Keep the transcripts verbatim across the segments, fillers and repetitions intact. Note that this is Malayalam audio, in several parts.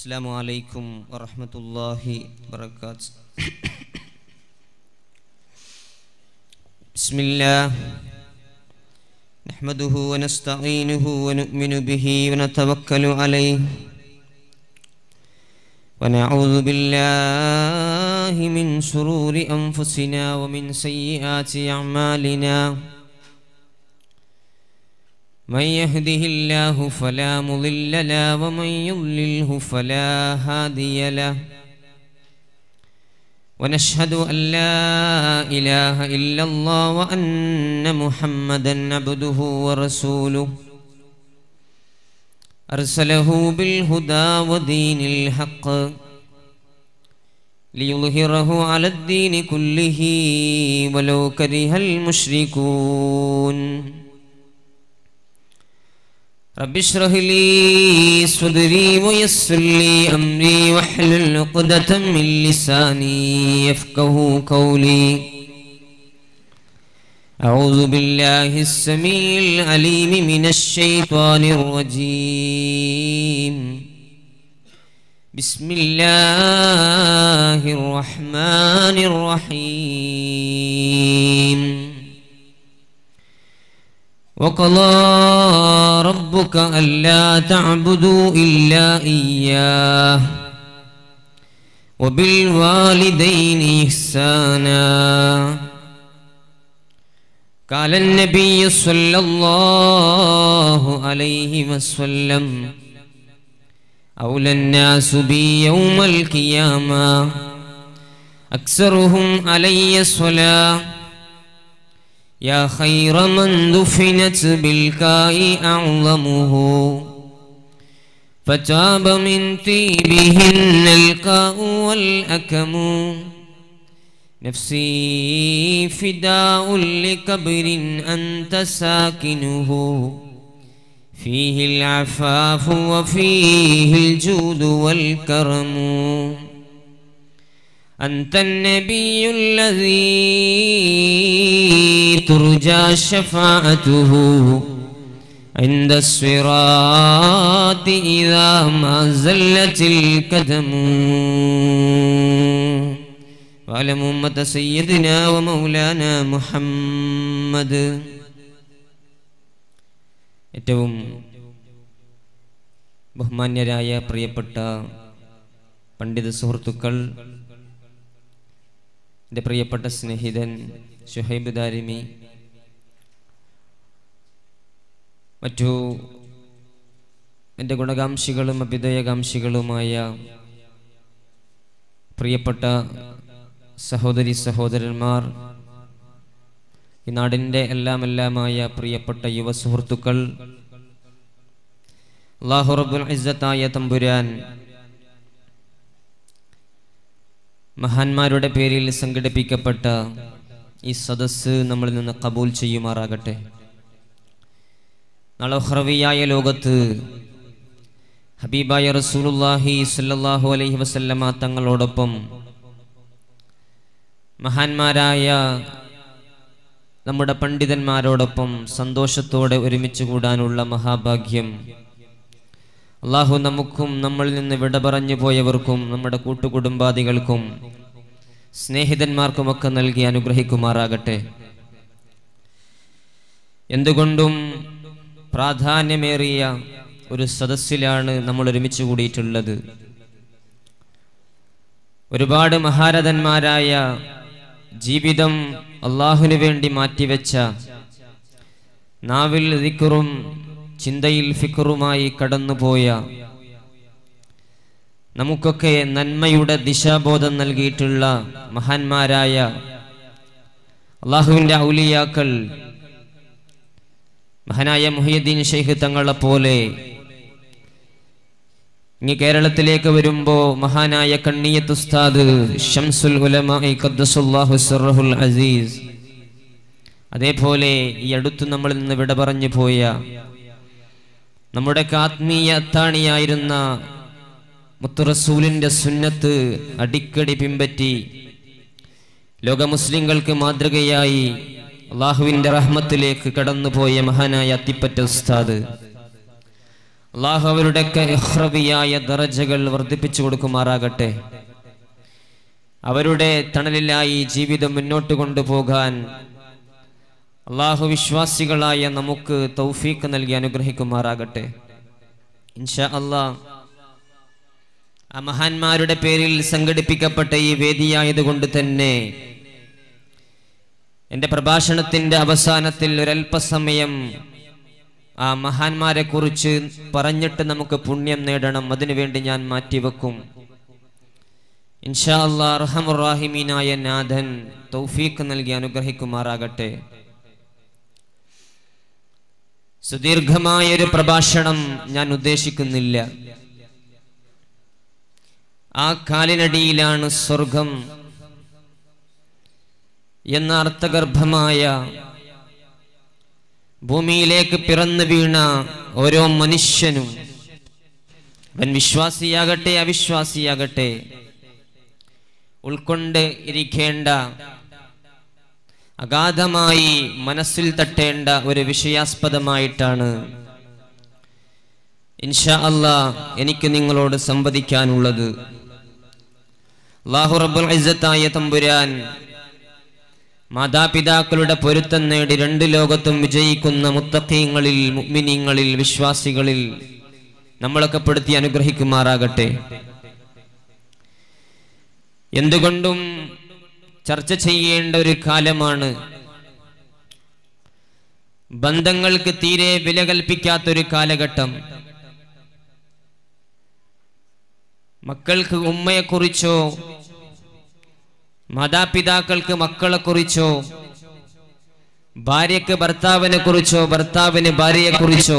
السلام عليكم ورحمة الله وبركاته. بسم الله نحمده ونستعينه ونؤمن به ونتوكل عليه ونعوذ بالله من شرور أنفسنا ومن سيئات أعمالنا. من يهده الله فلا مضل له ومن يضلله فلا هادي له. ونشهد أن لا إله إلا الله وأن محمدا عبده ورسوله أرسله بالهدى ودين الحق ليظهره على الدين كله ولو كره المشركون. رب اشرح لي صدري ويسر لي أمري واحلل عقدة من لساني يفقهوا قولي. أعوذ بالله السميع العليم من الشيطان الرجيم. بسم الله الرحمن الرحيم. وقضى ربك ألا تعبدوا إلا إياه وبالوالدين إحسانا. قال النبي صلى الله عليه وسلم أولى الناس بي يوم القيامة أكثرهم علي الصلاة. يا خير من دفنت بالكاء أعظمه فتاب من طيبهن الكاء والأكم. نفسي فداء لكبر أنت ساكنه فيه العفاف وفيه الجود والكرم. أنت النبي الذي ترجى شفاعته عند الصراط إذا ما زلت القدم. وعلى أمة سيدنا ومولانا محمد. ഏറ്റവും ബഹുമാന്യരായ പ്രിയപ്പെട്ട പണ്ഡിത സുഹൃത്തുക്കൾ, എൻ്റെ പ്രിയപ്പെട്ട സ്നേഹിതൻ ഷുഹൈബ് ദാരിമി, മറ്റു എൻ്റെ ഗുണകാംക്ഷികളും അഭ്യുദയകാംക്ഷികളുമായ പ്രിയപ്പെട്ട സഹോദരി സഹോദരന്മാർ, ഈ നാടിൻ്റെ എല്ലാം എല്ലാമായ പ്രിയപ്പെട്ട യുവ സുഹൃത്തുക്കൾ, അല്ലാഹു റബ്ബുൽ ഇസ്സത്തായ തമ്പുരാൻ മഹാന്മാരുടെ പേരിൽ സംഘടിപ്പിക്കപ്പെട്ട ഈ സദസ്സ് നമ്മളിൽ നിന്ന് കബൂൽ ചെയ്യുമാറാകട്ടെ. നാളെ ഉഖ്റവിയായ ലോകത്ത് ഹബീബായ റസൂലുള്ളാഹി സ്വല്ലല്ലാഹു അലൈഹി വസല്ലമ തങ്ങളോടൊപ്പം മഹാന്മാരായ നമ്മുടെ പണ്ഡിതന്മാരോടൊപ്പം സന്തോഷത്തോടെ ഒരുമിച്ച് കൂടാനുള്ള മഹാഭാഗ്യം അല്ലാഹു നമുക്കും നമ്മളിൽ നിന്ന് വിട പറഞ്ഞു പോയവർക്കും നമ്മുടെ കൂട്ടുകുടുംബാദികൾക്കും സ്നേഹിതന്മാർക്കുമൊക്കെ നൽകി അനുഗ്രഹിക്കുമാറാകട്ടെ. എന്തുകൊണ്ടും പ്രാധാന്യമേറിയ ഒരു സദസ്സിലാണ് നമ്മൾ ഒരുമിച്ച് കൂടിയിട്ടുള്ളത്. ഒരുപാട് മഹാരഥന്മാരായ ജീവിതം അല്ലാഹുവിന് വേണ്ടി മാറ്റിവെച്ച, നാവിൽ ദിക്റും ചിന്തയിൽ ഫിക്റുമായി കടന്നുപോയ, നമുക്കൊക്കെ നന്മയുടെ ദിശാബോധം നൽകിയിട്ടുള്ള മഹാന്മാരായ അല്ലാഹുവിൻ്റെ ഔലിയാക്കൾ, മഹാനായ മുഹയ്യിദ്ദീൻ ശൈഖ് തങ്ങളെ പോലെ ഇനി കേരളത്തിലേക്ക് വരുമ്പോൾ മഹാനായ കണ്ണിയത്ത് ഉസ്താദ് ശംസുൽ ഉലമാഇ ഖദ്ദസുല്ലാഹു സിർറഹുൽ അസീസ്, അതേപോലെ ഈ അടുത്ത് നമ്മളിൽ നിന്ന് വിട പറഞ്ഞു പോയ നമ്മുടെ ആത്മീയ അത്താണിയായിരുന്ന മുത്തു റസൂലിന്റെ സുന്നത്ത് അടിക്കടി പിൻപറ്റി ലോക മുസ്ലിങ്ങൾക്ക് മാതൃകയായി അല്ലാഹുവിൻ്റെ റഹ്മത്തിലേക്ക് കടന്നുപോയ മഹാനായ അത്തിപ്പറ്റ ഉസ്താദ്, അല്ലാഹു അവരുടെയൊക്കെ ഇഖ്റവിയായ ദറജകൾ വർദ്ധിപ്പിച്ചു കൊടുക്കുമാറാകട്ടെ. അവരുടെ തണലിലായി ജീവിതം മുന്നോട്ട് കൊണ്ടുപോകാൻ അല്ലാഹു വിശ്വാസികളായ നമുക്ക് തൗഫീഖ് നൽകി അനുഗ്രഹിക്കുമാറാകട്ടെ. ഇൻഷാ അല്ലാഹ് ആ മഹാന്മാരുടെ പേരിൽ സംഘടിപ്പിക്കപ്പെട്ട ഈ വേദിയായതുകൊണ്ട് തന്നെ എൻ്റെ പ്രഭാഷണത്തിൻ്റെ അവസാനത്തിൽ ഒരല്പസമയം ആ മഹാന്മാരെ കുറിച്ച് പറഞ്ഞിട്ട് നമുക്ക് പുണ്യം നേടണം. അതിനുവേണ്ടി ഞാൻ മാറ്റിവെക്കും. ഇൻഷാ അല്ലാഹ് അർഹമുർ റഹീമീനായ നാഥൻ തൗഫീഖ് നൽകി അനുഗ്രഹിക്കുമാറാകട്ടെ. സുദീർഘമായൊരു പ്രഭാഷണം ഞാൻ ഉദ്ദേശിക്കുന്നില്ല. ആ കാലിനടിയിലാണ് സ്വർഗം എന്ന അർത്ഥഗർഭമായ ഭൂമിയിലേക്ക് പിറന്നു വീണ ഓരോ മനുഷ്യനും, അവൻ വിശ്വാസിയാകട്ടെ അവിശ്വാസിയാകട്ടെ, ഉൾക്കൊണ്ട് ഇരിക്കേണ്ട, അഗാധമായി മനസ്സിൽ തട്ടേണ്ട ഒരു വിഷയാസ്പദമായിട്ടാണ് ഇൻഷാ അല്ലാഹ് എനിക്ക് നിങ്ങളോട് സംവദിക്കാനുള്ളത്. അല്ലാഹു റബ്ബുൽ ഇസ്സത്തായ തമ്പുരാൻ മാതാപിതാക്കളുടെ പൊരുത്തം നേടി രണ്ട് ലോകത്തും വിജയിക്കുന്ന മുത്തഖീങ്ങളിൽ, മുഅ്മിനീങ്ങളിൽ, വിശ്വാസികളിൽ നമ്മളൊക്കെ പെടുത്തി അനുഗ്രഹിക്കുമാറാകട്ടെ. എന്തുകൊണ്ടും ചർച്ച ചെയ്യേണ്ട ഒരു കാലമാണ്. ബന്ധങ്ങൾക്ക് തീരെ വില കൽപ്പിക്കാത്തൊരു കാലഘട്ടം. മക്കൾക്ക് ഉമ്മയെക്കുറിച്ചോ മാതാപിതാക്കൾക്ക് മക്കളെക്കുറിച്ചോ ഭാര്യയ്ക്ക് ഭർത്താവിനെ കുറിച്ചോ ഭർത്താവിന് ഭാര്യയെക്കുറിച്ചോ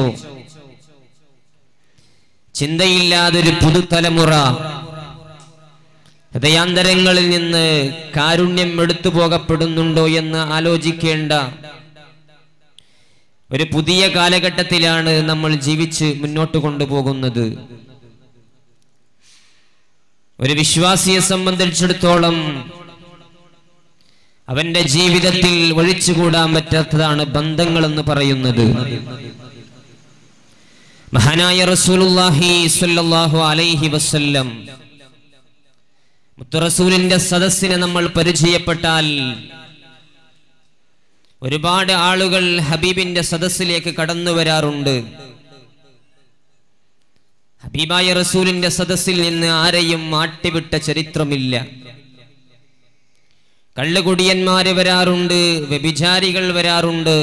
ചിന്തയില്ലാതൊരു പുതുതലമുറ ഹൃദയാന്തരങ്ങളിൽ നിന്ന് കാരുണ്യം എടുത്തു പോകപ്പെടുന്നുണ്ടോ എന്ന് ആലോചിക്കേണ്ട ഒരു പുതിയ കാലഘട്ടത്തിലാണ് നമ്മൾ ജീവിച്ച് മുന്നോട്ട് കൊണ്ടുപോകുന്നത്. ഒരു വിശ്വാസിയെ സംബന്ധിച്ചിടത്തോളം അവന്റെ ജീവിതത്തിൽ ഒഴിച്ചുകൂടാൻ പറ്റാത്തതാണ് ബന്ധങ്ങൾ എന്ന് പറയുന്നത്. മഹാനായ റസൂലുള്ളാഹി സ്വല്ലല്ലാഹു അലൈഹി വസല്ലം മുത്തു റസൂലിന്റെ സദസ്സിനെ നമ്മൾ പരിചയപ്പെട്ടാൽ ഒരുപാട് ആളുകൾ ഹബീബിന്റെ സദസ്സിലേക്ക് കടന്നു വരാറുണ്ട്. ഹബീബായ റസൂലിന്റെ സദസ്സിൽ നിന്ന് ആരെയും മാറ്റിവിട്ട ചരിത്രമില്ല. കള്ളുകുടിയന്മാര് വരാറുണ്ട്, വ്യഭിചാരികൾ വരാറുണ്ട്,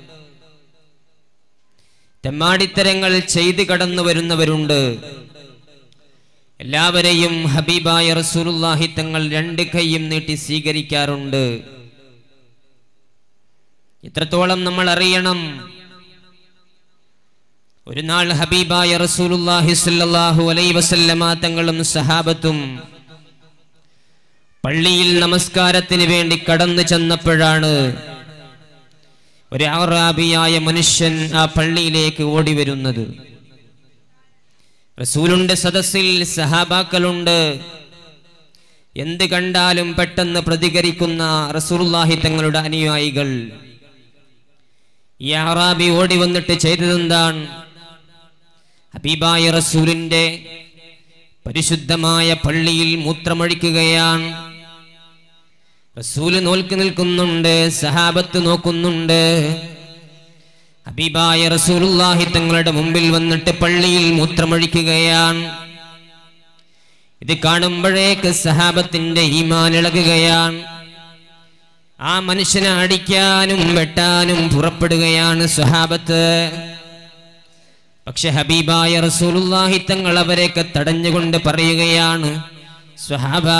തെമ്മാടിത്തരങ്ങൾ ചെയ്ത് കടന്നു വരുന്നവരുണ്ട്. എല്ലാവരെയും ഹബീബായ റസൂലുള്ളാഹി തങ്ങൾ രണ്ട് കൈയും നീട്ടി സ്വീകരിക്കാറുണ്ട്. ഇത്രത്തോളം നമ്മൾ അറിയണം. ഒരു നാൾ ഹബീബായ റസൂലുള്ളാഹി സ്വല്ലല്ലാഹു അലൈഹി വസല്ലമ തങ്ങളും സഹാബത്തും പള്ളിയിൽ നമസ്കാരത്തിന് വേണ്ടി കടന്നു ചെന്നപ്പോഴാണ് ഒരു അറാബിയായ മനുഷ്യൻ ആ പള്ളിയിലേക്ക് ഓടി വരുന്നത്. റസൂലുന്റെ സദസ്സിൽ സഹാബാക്കളുണ്ട്. എന്ത് കണ്ടാലും പെട്ടെന്ന് പ്രതികരിക്കുന്ന റസൂലുള്ളാഹി തങ്ങളുടെ അനുയായികൾ. ഈ അറാബി ഓടി വന്നിട്ട് ചെയ്തതെന്താണ്? ഹബീബായ റസൂലിന്റെ പരിശുദ്ധമായ പള്ളിയിൽ മൂത്രമൊഴിക്കുകയാണ്. റസൂല് നോക്കി നിൽക്കുന്നുണ്ട്, സഹാബത്ത് നോക്കുന്നുണ്ട്. ഹബീബായ റസൂലുള്ളാഹി തങ്ങളുടെ മുമ്പിൽ വന്നിട്ട് പള്ളിയിൽ മൂത്രമൊഴിക്കുകയാണ്. ഇത് കാണുമ്പോഴേക്ക് സഹാബത്തിന്റെ ഈമാൻ ഇളകുകയാണ്. ആ മനുഷ്യനെ അടിക്കാനും വെട്ടാനും പുറപ്പെടുകയാണ് സഹാബത്ത്. പക്ഷെ ഹബീബായ റസൂലുള്ളാഹി തങ്ങൾ അവരെയൊക്കെ തടഞ്ഞുകൊണ്ട് പറയുകയാണ്, സ്വഹാബാ,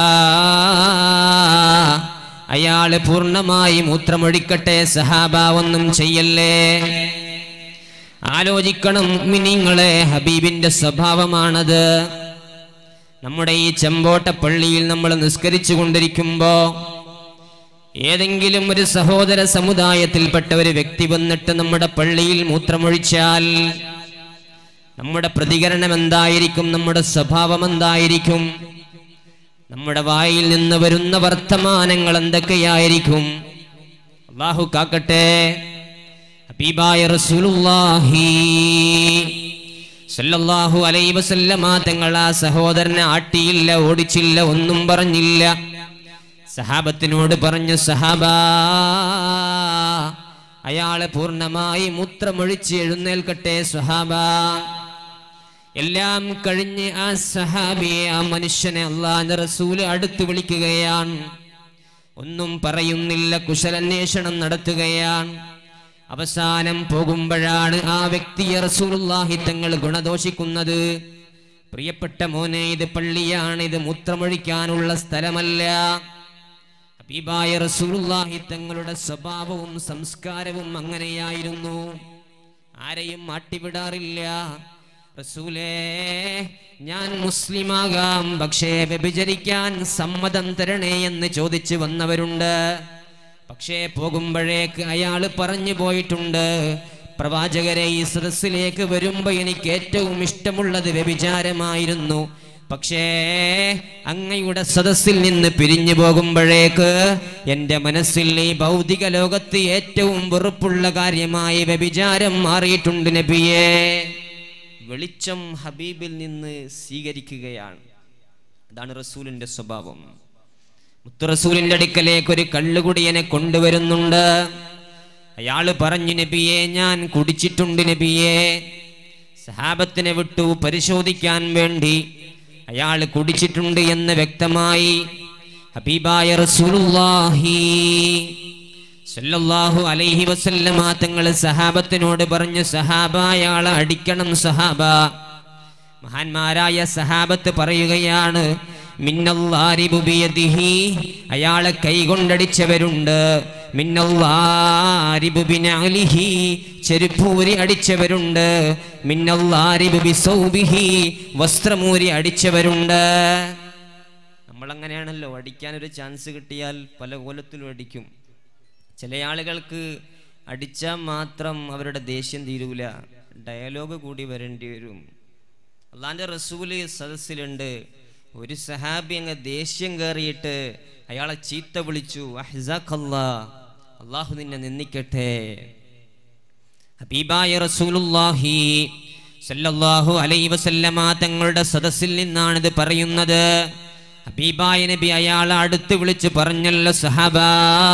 അയാള് പൂർണ്ണമായി മൂത്രമൊഴിക്കട്ടെ, സഹാബ ഒന്നും ചെയ്യല്ലേ. ആലോചിക്കണം മുഅ്മിനീങ്ങളെ, ഹബീബിന്റെ സ്വഭാവമാണത്. നമ്മുടെ ഈ ചെമ്പോട്ട പള്ളിയിൽ നമ്മൾ നിസ്കരിച്ചു കൊണ്ടിരിക്കുമ്പോ ഏതെങ്കിലും ഒരു സഹോദര സമുദായത്തിൽപ്പെട്ട ഒരു വ്യക്തി വന്നിട്ട് നമ്മുടെ പള്ളിയിൽ മൂത്രമൊഴിച്ചാൽ നമ്മുടെ പ്രതികരണം എന്തായിരിക്കും? നമ്മുടെ സ്വഭാവം എന്തായിരിക്കും? നമ്മുടെ വായിൽ നിന്ന് വരുന്ന വർത്തമാനങ്ങൾ എന്തൊക്കെയായിരിക്കും? അല്ലാഹു കാക്കട്ടെ. ഹബീബായ റസൂലുള്ളാഹി സല്ലല്ലാഹു അലൈഹി വസല്ലമ തങ്ങൾ ആ സഹോദരനെ ആട്ടിയില്ല, ഓടിച്ചില്ല, ഒന്നും പറഞ്ഞില്ല. സഹാബത്തിനോട് പറഞ്ഞു, സഹാബാ, അയാളെ പൂർണ്ണമായി മൂത്രമൊഴിച്ച് എഴുന്നേൽക്കട്ടെ സ്വഹാബാ. എല്ലാം കഴിഞ്ഞ് ആ സഹാബിയെ, ആ മനുഷ്യനെ അല്ലാഹുവിന്റെ റസൂല് അടുത്ത് വിളിക്കുകയാണ്. ഒന്നും പറയുന്നില്ല, കുശലാന്വേഷണം നടത്തുകയാണ്. അവസാനം പോകുമ്പോഴാണ് ആ വ്യക്തിയെ റസൂലുള്ളാഹി തങ്ങൾ ഗുണദോഷിക്കുന്നത്. പ്രിയപ്പെട്ട മോനെ, ഇത് പള്ളിയാണ്, ഇത് മൂത്രമൊഴിക്കാനുള്ള സ്ഥലമല്ല. ഹബീബായ റസൂലുള്ളാഹി തങ്ങളുടെ സ്വഭാവവും സംസ്കാരവും അങ്ങനെയായിരുന്നു. ആരെയും മാട്ടിവിടാറില്ല. റസൂലേ, ഞാൻ മുസ്ലിമാകാം, പക്ഷേ വ്യഭിചരിക്കാൻ സമ്മതം തരണേ എന്ന് ചോദിച്ചു വന്നവരുണ്ട്. പക്ഷേ പോകുമ്പോഴേക്ക് അയാൾ പറഞ്ഞു പോയിട്ടുണ്ട്, പ്രവാചകരെ, ഈ സദസ്സിലേക്ക് വരുമ്പോ എനിക്ക് ഏറ്റവും ഇഷ്ടമുള്ളത് വ്യഭിചാരമായിരുന്നു. പക്ഷേ അങ്ങയുടെ സദസ്സിൽ നിന്ന് പിരിഞ്ഞു പോകുമ്പോഴേക്ക് എൻ്റെ മനസ്സിൽ ഈ ഭൗതിക ലോകത്ത് ഏറ്റവും വെറുപ്പുള്ള കാര്യമായി വ്യഭിചാരം മാറിയിട്ടുണ്ട് നബിയേ. വെളിച്ചം ഹബീബിൽ നിന്ന് സ്വീകരിക്കുകയാണ്. അതാണ് റസൂലിന്റെ സ്വഭാവം. മുത്തു റസൂലിന്റെ അടുക്കലേക്ക് ഒരു കള്ളുകുടിയനെ കൊണ്ടുവരുന്നുണ്ട്. അയാള് പറഞ്ഞു, നബിയെ, ഞാൻ കുടിച്ചിട്ടുണ്ട് നബിയെ. സഹാബത്തിനെ വിട്ടു പരിശോധിക്കാൻ വേണ്ടി. അയാൾ കുടിച്ചിട്ടുണ്ട് എന്ന് വ്യക്തമായി. ഹബീബായ റസൂലുള്ളാഹി സല്ലല്ലാഹു അലൈഹി വസല്ലമ തങ്ങൾ സഹാബത്തിനോട് പറഞ്ഞു, സഹാബ, അയാളെ അടിക്കണം സഹാബ. മഹാന്മാരായ സഹാബത്ത് പറയുകയാണ്, മിന്നല്ലാരിബു ബിയദിഹി, അയാളെ കൈകൊണ്ടടിച്ചവരുണ്ട്. മിന്നല്ലാരിബു ബിനഅലിഹി, ചെരുപ്പൂരി അടിച്ചവരുണ്ട്. മിന്നല്ലാരിബു ബിസൗബിഹി, വസ്ത്രമൂരി അടിച്ചവരുണ്ട്. നമ്മളങ്ങനെയാണല്ലോ, അടിക്കാനൊരു ചാൻസ് കിട്ടിയാൽ പല കോലത്തിലും അടിക്കും. ചില ആളുകൾക്ക് അടിച്ചാൽ മാത്രം അവരുടെ ദേഷ്യം തീരൂല, ഡയലോഗ് കൂടി വരേണ്ടി വരും. അള്ളാന്റെ റസൂല് സദസ്സിലുണ്ട്. ഒരു സഹാബി അങ്ങ് ദേഷ്യം കയറിയിട്ട് അയാളെ ചീത്ത വിളിച്ചു, അഹ്സാഖല്ലാ, അള്ളാഹു നിന്നെ നിന്ദിക്കട്ടെ. ഹബീബായ റസൂലുള്ളാഹി സല്ലല്ലാഹു അലൈഹി വസല്ലമ തങ്ങളുടെ സദസ്സിൽ നിന്നാണിത് പറയുന്നത്. ഹബീബായ നബി അയാളെ അടുത്ത് വിളിച്ച് പറഞ്ഞല്ലോ, സഹാബാ,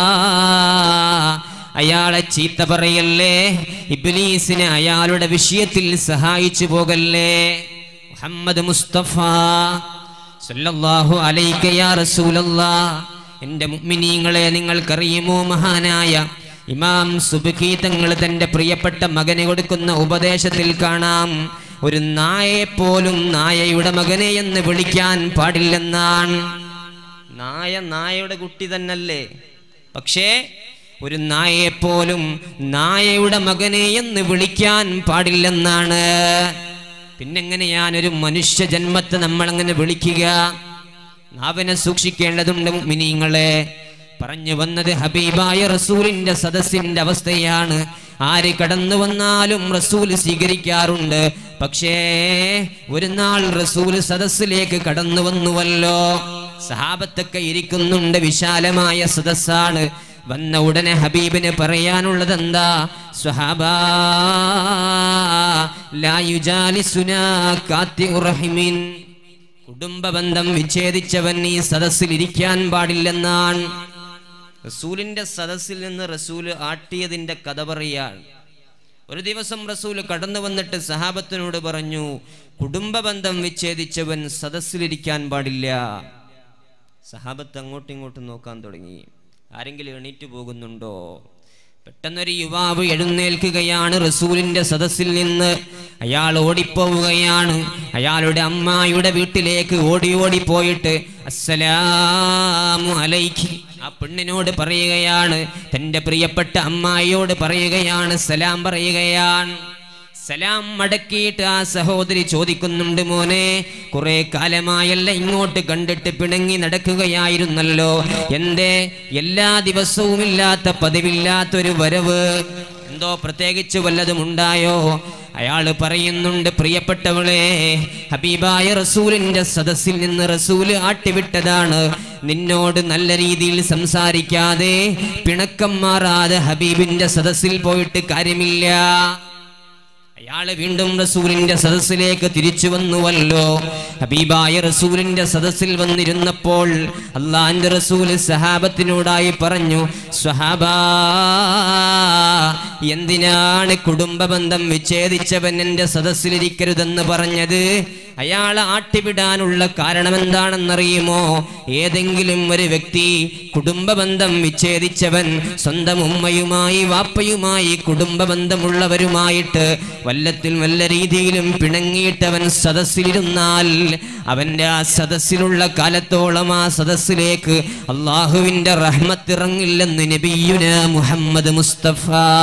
അയാളെ ചീത്ത പറയല്ലേ, ഇബ്ലീസിനെ അയാളുടെ വിഷയത്തിൽ സഹായിച്ചു പോകല്ലേ. മുഹമ്മദ് മുസ്തഫ സല്ലല്ലാഹു അലൈക യാ റസൂലല്ലാഹ്. എൻ്റെ മുഅ്മിനീങ്ങളെ, നിങ്ങൾക്കറിയുമോ, മഹാനായ ഇമാം സുബ്കി തങ്ങൾ തൻ്റെ പ്രിയപ്പെട്ട മകന് കൊടുക്കുന്ന ഉപദേശത്തിൽ കാണാം, ഒരു നായയെപ്പോലും നായയുടെ മകനെ എന്ന് വിളിക്കാൻ പാടില്ലെന്നാണ്. നായ നായയുടെ കുട്ടി തന്നല്ലേ, പക്ഷേ ഒരു നായയെപ്പോലും നായയുടെ മകനെ എന്ന് വിളിക്കാൻ പാടില്ലെന്നാണ്. പിന്നെങ്ങനെയാണ് ഒരു മനുഷ്യ ജന്മത്തെ നമ്മൾ അങ്ങനെ വിളിക്കുക? നാവിനെ സൂക്ഷിക്കേണ്ടതുണ്ട് മുഅ്മിനീങ്ങളെ. പറഞ്ഞു വന്നത് ഹബീബായ റസൂലിന്റെ സദസ്സിന്റെ അവസ്ഥയാണ്. ആര് കടന്നു വന്നാലും റസൂൽ സ്വീകരിക്കാറുണ്ട്. പക്ഷേ ഒരു നാൾ റസൂൽ സദസ്സിലേക്ക് കടന്നു വന്നുവല്ലോ. സഹാബത്തൊക്കെ ഇരിക്കുന്നുണ്ട്, വിശാലമായ സദസ്സാണ്. വന്ന ഉടനെ ഹബീബിന് പറയാനുള്ളത് എന്താ? സ്വഹാബാ ലാ യുജാലിസുനാ ഖാതിഉർ റഹിമിൻ, കുടുംബ ബന്ധം വിച്ഛേദിച്ചവൻ ഈ സദസ്സിൽ ഇരിക്കാൻ പാടില്ലെന്നാണ്. റസൂലിന്റെ സദസ്സിൽ നിന്ന് റസൂല് ആട്ടിയതിന്റെ കഥ പറയാൻ. ഒരു ദിവസം റസൂല് കടന്നു വന്നിട്ട് സഹാബത്തിനോട് പറഞ്ഞു, കുടുംബ ബന്ധം വിച്ഛേദിച്ചവൻ സദസ്സിലിരിക്കാൻ പാടില്ല. സഹാബത്ത് അങ്ങോട്ടും ഇങ്ങോട്ടും നോക്കാൻ തുടങ്ങി. ആരെങ്കിലും എണീറ്റ് പോകുന്നുണ്ടോ? പെട്ടെന്നൊരു യുവാവ് എഴുന്നേൽക്കുകയാണ് റസൂലിന്റെ സദസ്സിൽ നിന്ന്. അയാൾ ഓടിപ്പോവുകയാണ്. അയാളുടെ അമ്മായിയുടെ വീട്ടിലേക്ക് ഓടി ഓടി പോയിട്ട് അസ്സലാമു അലൈക്കി, ആ പെണ്ണിനോട് പറയുകയാണ്, തൻ്റെ പ്രിയപ്പെട്ട അമ്മായിയോട് പറയുകയാണ്, സലാം പറയുകയാണ്. സലാം മടക്കിയിട്ട് ആ സഹോദരി ചോദിക്കുന്നുണ്ട്, മോനെ, കുറെ കാലമായല്ല ഇങ്ങോട്ട് കണ്ടിട്ട് പിണങ്ങി നടക്കുകയായിരുന്നല്ലോ, എന്തേ എല്ലാ ദിവസവും ഇല്ലാത്ത പതിവില്ലാത്തൊരു വരവ്? എന്തോ പ്രത്യേകിച്ച് വല്ലതും ഉണ്ടായോ? അയാൾ പറയുന്നുണ്ട്, പ്രിയപ്പെട്ടവളെ, ഹബീബായ റസൂലിന്റെ സദസ്സിൽ നിന്ന് റസൂല് ആട്ടിവിട്ടതാണ്. നിന്നോട് നല്ല രീതിയിൽ സംസാരിക്കാതെ, പിണക്കം മാറാതെ ഹബീബിന്റെ സദസ്സിൽ പോയിട്ട് കാര്യമില്ല. അയാള് വീണ്ടും റസൂലിന്റെ സദസ്സിലേക്ക് തിരിച്ചു വന്നുവല്ലോ. ഹബീബായ റസൂലിന്റെ സദസ്സിൽ വന്നിരുന്നപ്പോൾ അല്ലാഹുവിന്റെ റസൂൽ സഹാബത്തിനോടായി പറഞ്ഞു, സ്വഹാബാ, എന്തിനാണ് കുടുംബ ബന്ധം വിച്ഛേദിച്ചവൻ എന്റെ സദസ്സിലിരിക്കരുതെന്ന് പറഞ്ഞത്? അയാളെ ആട്ടിവിടാനുള്ള കാരണം എന്താണെന്നറിയുമോ? ഏതെങ്കിലും ഒരു വ്യക്തി കുടുംബ ബന്ധം വിച്ഛേദിച്ചവൻ സ്വന്തം ഉമ്മയുമായി വാപ്പയുമായി കുടുംബ ബന്ധമുള്ളവരുമായിട്ട് വല്ലത്തിൽ വല്ല രീതിയിലും പിണങ്ങിയിട്ടവൻ സദസ്സിലിരുന്നാൽ അവന്റെ ആ സദസ്സിലുള്ള കാലത്തോളം ആ സദസ്സിലേക്ക് അള്ളാഹുവിന്റെ റഹ്മത്ത് ഇറങ്ങില്ലെന്ന് നബിയുനാ മുഹമ്മദ് മുസ്തഫ.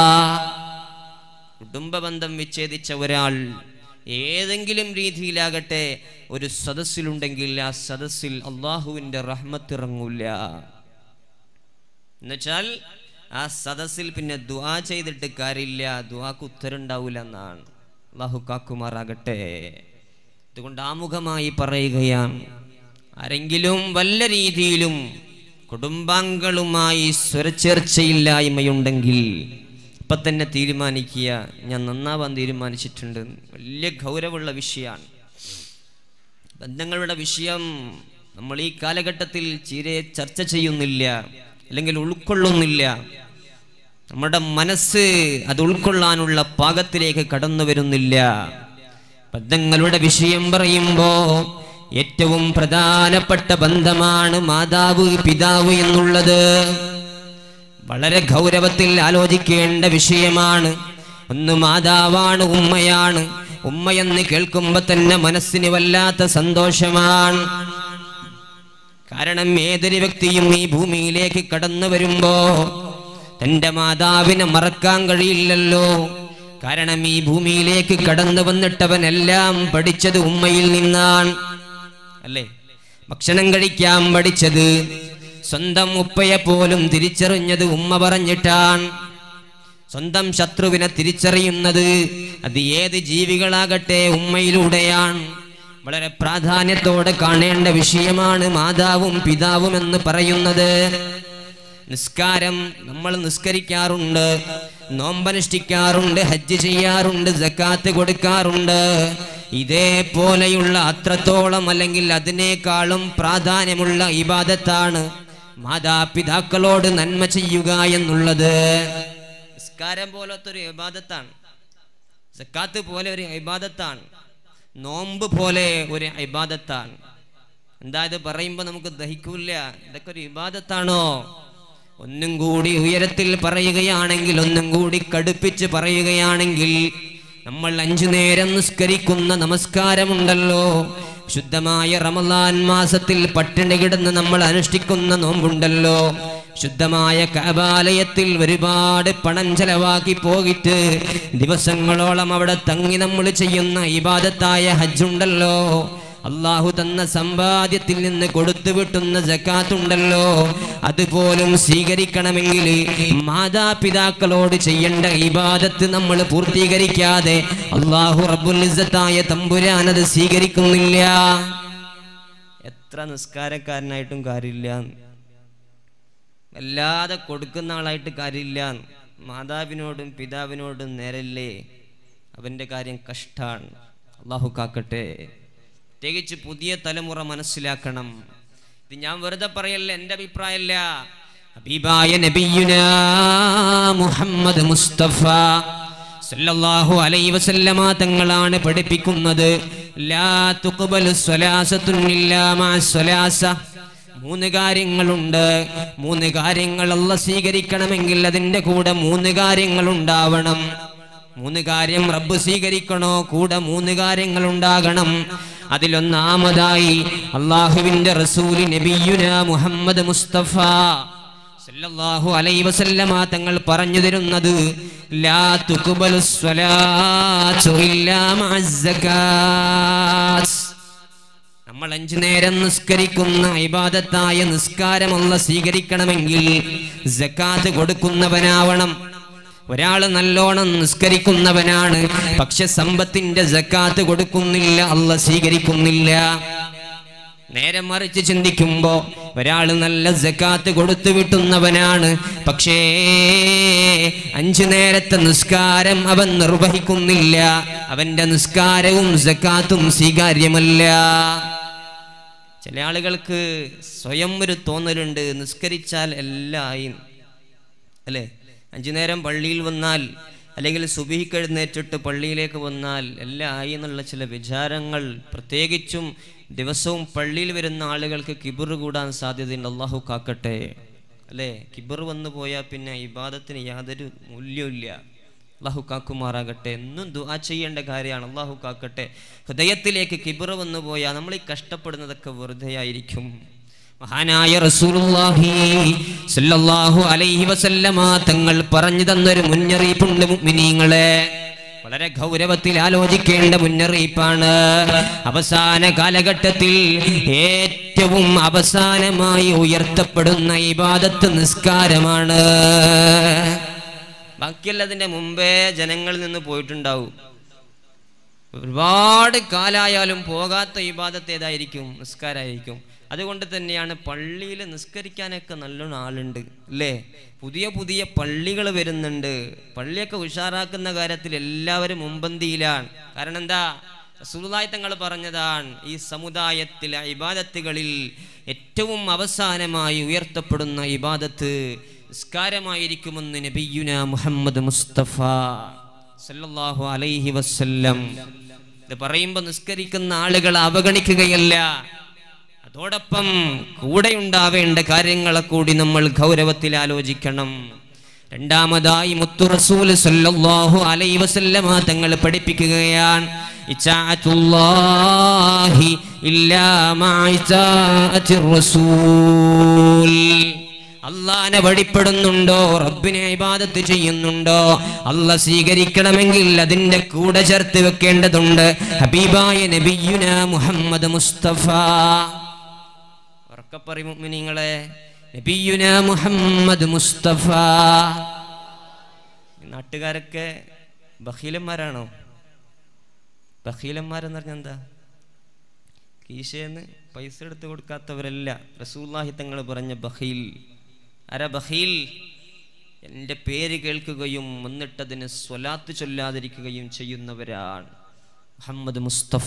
കുടുംബ ബന്ധം വിച്ഛേദിച്ച ഒരാൾ ഏതെങ്കിലും രീതിയിലാകട്ടെ ഒരു സദസ്സിലുണ്ടെങ്കിൽ ആ സദസ്സിൽ അള്ളാഹുവിന്റെ റഹ്മത്ത് ഇറങ്ങൂല. എന്നുവെച്ചാൽ ആ സദസ്സിൽ പിന്നെ ദുആ ചെയ്തിട്ട് കാര്യമില്ല, ദുആക്ക് ഉത്തരണ്ടാവൂല എന്നാണ്. അള്ളാഹു കാക്കുമാറാകട്ടെ. അതുകൊണ്ട് ആമുഖമായി പറയുകയാണ്, ആരെങ്കിലും വല്ല രീതിയിലും കുടുംബാംഗങ്ങളുമായി സ്വരച്ചേർച്ചയില്ലായ്മയുണ്ടെങ്കിൽ ഇപ്പം തന്നെ തീരുമാനിക്കുക, ഞാൻ നന്നാവാൻ തീരുമാനിച്ചിട്ടുണ്ട്. വലിയ ഗൗരവമുള്ള വിഷയമാണ് ബന്ധങ്ങളുടെ വിഷയം. നമ്മൾ ഈ കാലഘട്ടത്തിൽ തീരെ ചർച്ച ചെയ്യുന്നില്ല, അല്ലെങ്കിൽ ഉൾക്കൊള്ളുന്നില്ല. നമ്മുടെ മനസ്സ് അത് ഉൾക്കൊള്ളാനുള്ള പാകത്തിലേക്ക് കടന്നു വരുന്നില്ല. ബന്ധങ്ങളുടെ വിഷയം പറയുമ്പോ ഏറ്റവും പ്രധാനപ്പെട്ട ബന്ധമാണ് മാതാവ് പിതാവ് എന്നുള്ളത്. വളരെ ഗൗരവത്തിൽ ആലോചിക്കേണ്ട വിഷയമാണ്. ഒന്ന് മാതാവാണ്, ഉമ്മയാണ്. ഉമ്മയെന്ന് കേൾക്കുമ്പോ തന്നെ മനസ്സിന് വല്ലാത്ത സന്തോഷമാണ്. കാരണം ഏതൊരു വ്യക്തിയും ഈ ഭൂമിയിലേക്ക് കടന്നു വരുമ്പോ തന്റെ മാതാവിനെ മറക്കാൻ കഴിയില്ലല്ലോ. കാരണം ഈ ഭൂമിയിലേക്ക് കടന്നു വന്നിട്ടവനെല്ലാം പഠിച്ചത് ഉമ്മയിൽ നിന്നാണ്, അല്ലേ? ഭക്ഷണം കഴിക്കാൻ പഠിച്ചത്, സ്വന്തം ഉപ്പയെ പോലും തിരിച്ചറിഞ്ഞത് ഉമ്മ പറഞ്ഞിട്ടാണ്. സ്വന്തം ശത്രുവിനെ തിരിച്ചറിയുന്നത് അത് ഏത് ജീവികളാകട്ടെ ഉമ്മയിലൂടെയാണ്. വളരെ പ്രാധാന്യത്തോടെ കാണേണ്ട വിഷയമാണ് മാതാവും പിതാവും എന്ന് പറയുന്നത്. നിസ്കാരം നമ്മൾ നിസ്കരിക്കാറുണ്ട്, നോമ്പനുഷ്ഠിക്കാറുണ്ട്, ഹജ്ജ് ചെയ്യാറുണ്ട്, സക്കാത്ത് കൊടുക്കാറുണ്ട്. ഇതേപോലെയുള്ള അത്രത്തോളം അല്ലെങ്കിൽ അതിനേക്കാളും പ്രാധാന്യമുള്ള ഇബാദത്താണ് മാതാപിതാക്കളോട് നന്മ ചെയ്യുക എന്നുള്ളത്. നിസ്കാരം പോലത്തെ ഒരു ഇബാദത്താണ്, സക്കാത്ത് പോലെ ഒരു ഇബാദത്താണ്, നോമ്പ് പോലെ ഒരു ഇബാദത്താണ്. എന്താ ഇത് പറയുമ്പോൾ നമുക്ക് ദഹിക്കൂല. ഇതൊക്കെ ഒരു ഇബാദത്താണോ? ഒന്നും കൂടി ഉയരത്തിൽ പറയുകയാണെങ്കിൽ, ഒന്നും കൂടി കടുപ്പിച്ച് പറയുകയാണെങ്കിൽ, നമ്മൾ അഞ്ചു നേരം നിസ്കരിക്കുന്ന നമസ്കാരമുണ്ടല്ലോ, ശുദ്ധമായ റമളാൻ മാസത്തിൽ പട്ടിണി കിടന്ന് നമ്മൾ അനുഷ്ഠിക്കുന്ന നോമ്പുണ്ടല്ലോ, ശുദ്ധമായ കഅബാലയത്തിൽ ഒരുപാട് പണം ചെലവാക്കി പോയിട്ട് ദിവസങ്ങളോളം അവിടെ തങ്ങി നമ്മൾ ചെയ്യുന്ന ഇബാദത്തായ ഹജ്ജുണ്ടല്ലോ, അള്ളാഹു തന്ന സമ്പാദ്യത്തിൽ നിന്ന് കൊടുത്തു വിട്ടുന്ന സക്കാത്തുണ്ടല്ലോ, അതുപോലും സ്വീകരിക്കണമെങ്കിൽ മാതാപിതാക്കളോട് ചെയ്യേണ്ട ഇബാദത്ത് നമ്മൾ പൂർത്തീകരിക്കാതെ അള്ളാഹു റബ്ബുൽ ഇസ്സത്തായ തമ്പുരാൻ അത് സ്വീകരിക്കുന്നില്ല. എത്ര നിസ്കാരക്കാരനായിട്ടും കാര്യമില്ല, അല്ലാതെ കൊടുക്കുന്ന ആളായിട്ട് കാര്യമില്ല. മാതാവിനോടും പിതാവിനോടും നേരല്ലേ, അവന്റെ കാര്യം കഷ്ടാണ്. അള്ളാഹു കാക്കട്ടെ. പ്രത്യേകിച്ച് പുതിയ തലമുറ മനസ്സിലാക്കണം. ഇത് ഞാൻ വെറുതെ പറയല്ല, എൻ്റെ അഭിപ്രായമല്ല. ഹബീബായ നബിയുനാ മുഹമ്മദ് മുസ്തഫ സല്ലല്ലാഹു അലൈഹി വസല്ലമ തങ്ങളാണ് പഠിപ്പിക്കുന്നത്, ലാ തുഖ്ബലു സ്വലാസത്തുൻ ഇല്ലാ മഅ സ്വലാസ. മൂന്ന് കാര്യങ്ങളുണ്ട്. മൂന്ന് കാര്യങ്ങൾ അല്ലാഹ് സ്വീകരിക്കണമെങ്കിൽ അതിൻ്റെ കൂടെ മൂന്ന് കാര്യങ്ങൾ ഉണ്ടാവണം. മൂന്ന് കാര്യം റബ്ബ് സ്വീകരിക്കണോ, കൂടെ മൂന്ന് കാര്യങ്ങൾ ഉണ്ടാകണം. അതിലൊന്നാമതായി അള്ളാഹുവിന്റെ റസൂല് നബിയുനാ മുഹമ്മദ് മുസ്തഫ സല്ലല്ലാഹു അലൈഹി വസല്ലമ തങ്ങൾ പറഞ്ഞു തരുന്നത്, ലാ തുഖ്ബലു സ്വലാത്തു ഇല്ലാ മഅസ് സകാത്ത്. നമ്മൾ അഞ്ചു നേരം നിസ്കരിക്കുന്ന ഇബാദത്തായ നിസ്കാരം അല്ലാഹ് സ്വീകരിക്കണമെങ്കിൽ സകാത്ത് കൊടുക്കുന്നവനാവണം. ഒരാൾ നല്ലോണം നിസ്കരിക്കുന്നവനാണ്, പക്ഷെ സമ്പത്തിന്റെ സക്കാത്ത് കൊടുക്കുന്നില്ല, അല്ലാഹ് സ്വീകരിക്കുന്നില്ല. നേരെ മറിച്ച് ചിന്തിക്കുമ്പോ ഒരാൾ നല്ല സകാത്ത് കൊടുത്തു വിട്ടുന്നവനാണ്, പക്ഷേ അഞ്ചു നേരത്തെ നിസ്കാരം അവൻ നിർവഹിക്കുന്നില്ല, അവന്റെ നിസ്കാരവും സകാത്തും സ്വീകാര്യമല്ല. ചില ആളുകൾക്ക് സ്വയം ഒരു തോന്നലുണ്ട്, നിസ്കരിച്ചാൽ എല്ലാം ആയി അല്ലേ, അഞ്ചു നേരം പള്ളിയിൽ വന്നാൽ അല്ലെങ്കിൽ സുബഹിക്ക് എഴുന്നേറ്റിട്ട് പള്ളിയിലേക്ക് വന്നാൽ എല്ലാം ആയി എന്നുള്ള ചില വിചാരങ്ങൾ. പ്രത്യേകിച്ചും ദിവസവും പള്ളിയിൽ വരുന്ന ആളുകൾക്ക് കിബിർ കൂടാൻ സാധ്യതയുണ്ട്. അള്ളാഹു കാക്കട്ടെ അല്ലേ. കിബിർ വന്നു പോയാൽ പിന്നെ ഇബാദത്തിന് യാതൊരു മൂല്യമില്ല. അള്ളാഹു കാക്കുമാറാകട്ടെ. എന്നും ദുആ ചെയ്യേണ്ട കാര്യമാണ്. അള്ളാഹു കാക്കട്ടെ. ഹൃദയത്തിലേക്ക് കിബിർ വന്നു പോയാൽ നമ്മൾ ഈ കഷ്ടപ്പെടുന്നതൊക്കെ വെറുതെ ആയിരിക്കും. മഹാനായ റസൂലുള്ളാഹി സ്വല്ലല്ലാഹു അലൈഹി വസല്ലമ തങ്ങൾ പറഞ്ഞു തന്നൊരു മുന്നറിയിപ്പുണ്ട് മുഅ്മിനീങ്ങളെ, വളരെ ഗൗരവത്തിൽ ആലോചിക്കേണ്ട മുന്നറിയിപ്പാണ്. അവസാന കാലഘട്ടത്തിൽ ഏറ്റവും അവസാനമായി ഉയർത്തപ്പെടുന്ന ഇബാദത്ത് നിസ്കാരമാണ്. ബാക്കിയുള്ളതിന്റെ മുമ്പേ ജനങ്ങളിൽ നിന്ന് പോയിട്ടുണ്ടാവും. ഒരുപാട് കാലായാലും പോകാത്ത ഇബാദത്ത് ഏതായിരിക്കും? നിസ്കാരമായിരിക്കും. അതുകൊണ്ട് തന്നെയാണ് പള്ളിയിൽ നിസ്കരിക്കാനൊക്കെ നല്ലോണം ആളുണ്ട് അല്ലേ. പുതിയ പുതിയ പള്ളികൾ വരുന്നുണ്ട്. പള്ളിയൊക്കെ ഉഷാറാക്കുന്ന കാര്യത്തിൽ എല്ലാവരും മുൻപന്തിയിലാണ്. കാരണം എന്താ? റസൂലുള്ളാഹി തങ്ങൾ പറഞ്ഞതാണ്, ഈ സമുദായത്തിലെ ഇബാദത്തുകളിൽ ഏറ്റവും അവസാനമായി ഉയർത്തപ്പെടുന്ന ഇബാദത്ത് നിസ്കാരമായിരിക്കുമെന്ന് നബിയുന മുഹമ്മദ് മുസ്തഫ സല്ലല്ലാഹു അലൈഹി വസല്ലം. ഇത് പറയുമ്പോൾ നിസ്കരിക്കുന്ന ആളുകളെ അവഗണിക്കുകയല്ല, അതോടൊപ്പം കൂടെ ഉണ്ടാവേണ്ട കാര്യങ്ങളെ കൂടി നമ്മൾ ഗൗരവത്തിൽ ആലോചിക്കണം. രണ്ടാമതായി മുത്തു റസൂൽ സല്ലല്ലാഹു അലൈഹി വസല്ലമ തങ്ങൾ പഠിപ്പിക്കുകയാണ്, ഇത്താഅത്തുല്ലാഹി ഇല്ലാ മഅഇത്താഅത്തിർ റസൂൽ. അള്ളാനെ വഴിപ്പെടുന്നുണ്ടോ, റബ്ബിനെ ഇബാദത്ത് ചെയ്യുന്നുണ്ടോ, അള്ളാഹ് സ്വീകരിക്കണമെങ്കിൽ അതിന്റെ കൂടെ ചേർത്ത് വെക്കേണ്ടതുണ്ട് ഹബീബായ നബിയുന മുഹമ്മദ് മുസ്തഫ. ഉറക്കപ്പറി മുഅ്മിനീങ്ങളെ, നബിയുന മുഹമ്മദ് മുസ്തഫ. നാട്ടുകാരൊക്കെ ബഖീലന്മാരാണോ? ബഖീലന്മാരെന്ന് പറഞ്ഞാൽ എന്താ? കീശേന്ന് പൈസ എടുത്ത് കൊടുക്കാത്തവരല്ല. റസൂലുള്ളാഹി തങ്ങൾ പറഞ്ഞ ബഖീൽ. ആരാ ബഖീൽ? എൻ്റെ പേര് കേൾക്കുകയും എന്നിട്ടതിന് സ്വലാത്ത് ചൊല്ലാതിരിക്കുകയും ചെയ്യുന്നവരാണ്. മുഹമ്മദ് മുസ്തഫ.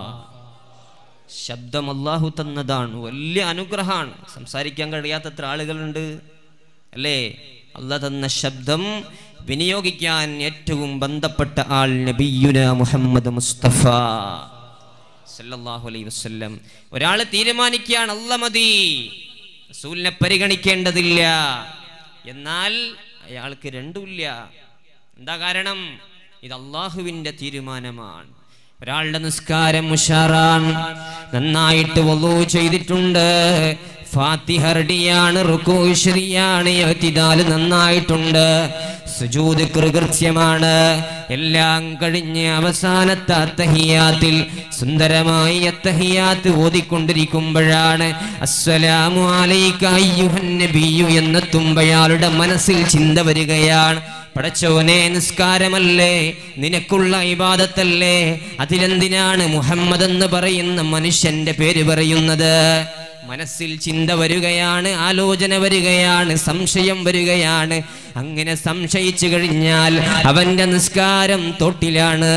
ശബ്ദം അള്ളാഹു തന്നതാണ്, വലിയ അനുഗ്രഹമാണ്. സംസാരിക്കാൻ കഴിയാത്തത്ര ആളുകളുണ്ട് അല്ലേ. അള്ളാഹ് തന്ന ശബ്ദം വിനിയോഗിക്കാൻ ഏറ്റവും ബന്ധപ്പെട്ട ആൾ നബിയുന മുഹമ്മദ് മുസ്തഫ സല്ലല്ലാഹു അലൈഹി വസല്ലം. ഒരാൾ തീരുമാനിക്കുകയാണ് അല്ലാഹ് മതി, റസൂലിനെ പരിഗണിക്കേണ്ടതില്ല, എന്നാൽ അയാൾക്ക് രണ്ടുമില്ല. എന്താ കാരണം? ഇത് അള്ളാഹുവിന്റെ തീരുമാനമാണ്. ഒരാളുടെ നിസ്കാരം ഉഷാറാണ്, നന്നായിട്ട് വുളൂ ചെയ്തിട്ടുണ്ട്, ഫാത്തിഹ റെഡിയാണ്, റുകൂ ശരിയാണ്, ഇഅ്തിദാൽ നന്നായിട്ടുണ്ട്, സുജൂദ് കൃത്യമാണ്, എല്ലാം കഴിഞ്ഞ് അവസാനത്തെ അത്തഹിയാത്തിൽ സുന്ദരമായി അത്തഹിയാത്ത് ഓതിക്കൊണ്ടിരിക്കുമ്പോഴാണ് അസ്സലാമു അലൈക അയ്യുഹൻ നബിയ്യു എന്നെത്തുമ്പോഴയാളുടെ മനസ്സിൽ ചിന്ത വരികയാണ്, പടച്ചോനെ നിസ്കാരമല്ലേ, നിനക്കുള്ള ഇബാദത്തല്ലേ, അതിലെന്തിനാണ് മുഹമ്മദ് എന്ന് പറയുന്ന മനുഷ്യന്റെ പേര് പറയുന്നത്? മനസ്സിൽ ചിന്ത വരികയാണ്, ആലോചന വരികയാണ്, സംശയം വരികയാണ്. അങ്ങനെ സംശയിച്ചു കഴിഞ്ഞാൽ അവന്റെ നിസ്കാരം തോട്ടിലാണ്.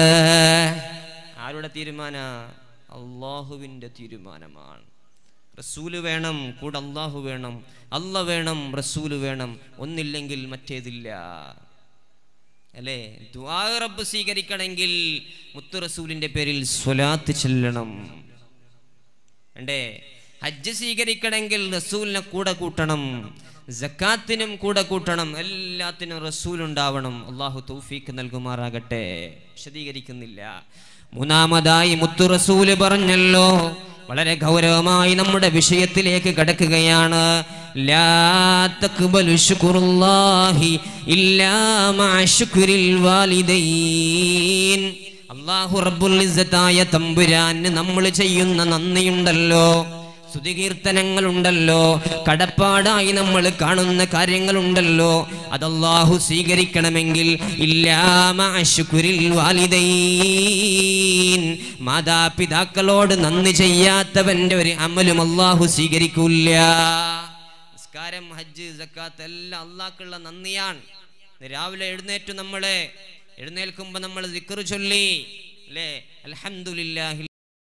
ആരുടെ തീരുമാന? അള്ളാഹുവിന്റെ തീരുമാനമാണ്. റസൂല് വേണം, കൂടെ അള്ളാഹു വേണം, അള്ളാഹ് വേണം, റസൂല് വേണം, ഒന്നില്ലെങ്കിൽ മറ്റേതില്ല അല്ലേ. ദുആ റബ്ബ് സ്വീകരിക്കണമെങ്കിൽ മുത്തു റസൂലിന്റെ പേരിൽ സ്വലാത്ത് ചൊല്ലണം അണ്ടേ. ഹജ്ജ് സ്വീകരിക്കണമെങ്കിൽ റസൂലിനെ കൂടെ കൂട്ടണം, സക്കാത്തിനും കൂടെ കൂട്ടണം, എല്ലാത്തിനും റസൂൽ ഉണ്ടാവണം. അള്ളാഹു തൗഫീഖ് നൽകുമാറാകട്ടെ. വിശദീകരിക്കുന്നില്ല. മൂന്നാമതായി മുത്തു റസൂല് പറഞ്ഞല്ലോ, വളരെ ഗൗരവമായി നമ്മുടെ വിഷയത്തിലേക്ക് കടക്കുകയാണ്. ലാ തഖ്ബലു ശുക്റുല്ലാഹി ഇല്ലാ മഅ ശുക്രിൽ വാലിദൈൻ. അല്ലാഹു റബ്ബുൽ ഇസ്സത്തായ തമ്പുരാന് നമ്മൾ ചെയ്യുന്ന നന്ദിയുണ്ടല്ലോ, സ്തുതികീർത്തനങ്ങളുണ്ടല്ലോ, കടപ്പാടായി നമ്മൾ കാണുന്ന കാര്യങ്ങളുണ്ടല്ലോ, അത് അല്ലാഹു സ്വീകരിക്കണമെങ്കിൽ ഇല്ലാ മഅ ശുക്രിൽ വാലിദൈൻ, മാതാപിതാക്കളോട് നന്ദി ചെയ്യാത്തവന്റെ ഒരു അമലും അല്ലാഹു സ്വീകരിക്കൂല. നിസ്കാരം, ഹജ്ജ്, സക്കാത്ത് എല്ലാം അല്ലാഹുക്കുള്ള നന്ദിയാണ്. രാവിലെ എഴുന്നേറ്റു നമ്മളെ എഴുന്നേൽക്കുമ്പോൾ നമ്മൾ ദിക്ർ ചൊല്ലി അല്ലേ, അൽഹംദുലില്ലാഹി,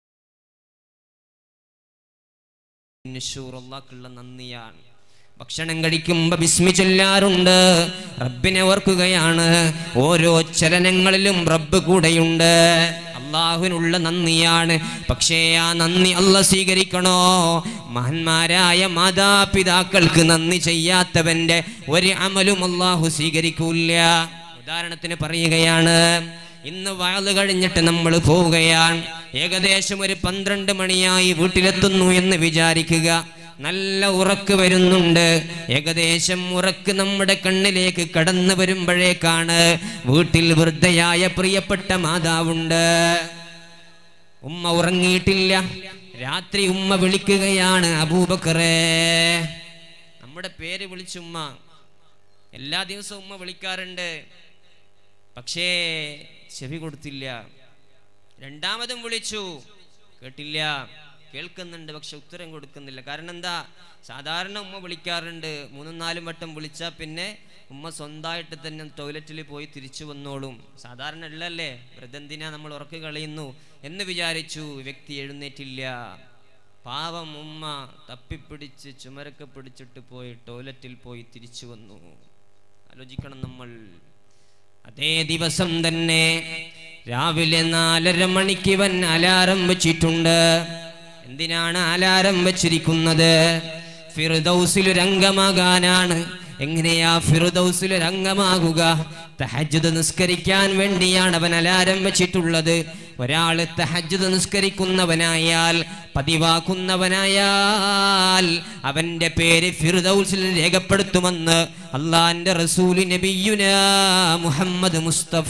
അല്ലാഹുക്കുള്ള നന്ദിയാണ്. ഭക്ഷണം കഴിക്കുമ്പോ ബിസ്മി ചൊല്ലാറുണ്ട്, റബ്ബിനെ ഓർക്കുകയാണ്. ഓരോ ചലനങ്ങളിലും റബ്ബ് കൂടെയുണ്ട്, അള്ളാഹുവിനുള്ള നന്ദിയാണ്. പക്ഷേ ആ നന്ദി അല്ലാഹ് സ്വീകരിക്കണോ? മഹാന്മാരായ മാതാപിതാക്കൾക്ക് നന്ദി ചെയ്യാത്തവന്റെ ഒരു അമലും അല്ലാഹു സ്വീകരിക്കൂല. ഉദാഹരണത്തിന് പറയുകയാണ്, ഇന്ന് വഅദ് കഴിഞ്ഞിട്ട് നമ്മൾ പോവുകയാണ്, ഏകദേശം ഒരു പന്ത്രണ്ട് മണിയായി വീട്ടിലെത്തുന്നു എന്ന് വിചാരിക്കുക. നല്ല ഉറക്ക് വരുന്നുണ്ട്. ഏകദേശം ഉറക്ക് നമ്മുടെ കണ്ണിലേക്ക് കടന്നു വരുമ്പോഴേക്കാണ് വീട്ടിൽ വൃദ്ധയായ പ്രിയപ്പെട്ട മാതാവുണ്ട്. ഉമ്മ ഉറങ്ങിയിട്ടില്ല. രാത്രി ഉമ്മ വിളിക്കുകയാണ്, അബൂബക്കറേ. നമ്മുടെ പേര് വിളിച്ചുമ്മ, എല്ലാ ദിവസവും ഉമ്മ വിളിക്കാറുണ്ട്, പക്ഷേ ചെവി കൊടുത്തില്ല. രണ്ടാമതും വിളിച്ചു, കേട്ടില്ല. കേൾക്കുന്നുണ്ട്, പക്ഷെ ഉത്തരം കൊടുക്കുന്നില്ല. കാരണം എന്താ? സാധാരണ ഉമ്മ വിളിക്കാറുണ്ട്, മൂന്നും നാലും വട്ടം വിളിച്ചാൽ പിന്നെ ഉമ്മ സ്വന്തമായിട്ട് തന്നെ ടോയ്ലറ്റിൽ പോയി തിരിച്ചു വന്നോളും. സാധാരണ ഉള്ളല്ലേ, വൃദ്ധന്തിനാ നമ്മൾ ഉറക്ക് കളയുന്നു എന്ന് വിചാരിച്ചു. വ്യക്തി എഴുന്നേറ്റില്ല. പാവം ഉമ്മ തപ്പിപ്പിടിച്ച് ചുമരൊക്കെ പിടിച്ചിട്ട് പോയി ടോയ്ലറ്റിൽ പോയി തിരിച്ചു വന്നു. ആലോചിക്കണം നമ്മൾ. അതേ ദിവസം തന്നെ രാവിലെ നാലര മണിക്ക് ഇവൻ അലാറം വെച്ചിട്ടുണ്ട്. എന്തിനാണ് അലാറം വെച്ചിരിക്കുന്നത്? ഫിർദൗസിൽ ഒരു അംഗമാകാനാണ്. എങ്ങനെയാ ഫിർദൗസിൽ ഒരു അംഗമാകുക? തഹജ്ജുദ് നിസ്കരിക്കാൻ വേണ്ടിയാണ് അവൻ അലാറം വെച്ചിട്ടുള്ളത്. ഒരാൾ തഹജ്ജുദ് നിസ്കരിക്കുന്നവനായാൽ, പതിവാക്കുന്നവനായാൽ അവന്റെ പേര് ഫിർദൗസിൽ രേഖപ്പെടുത്തുമെന്ന് അള്ളാന്റെ റസൂൽ നബിയുനാ മുഹമ്മദ് മുസ്തഫ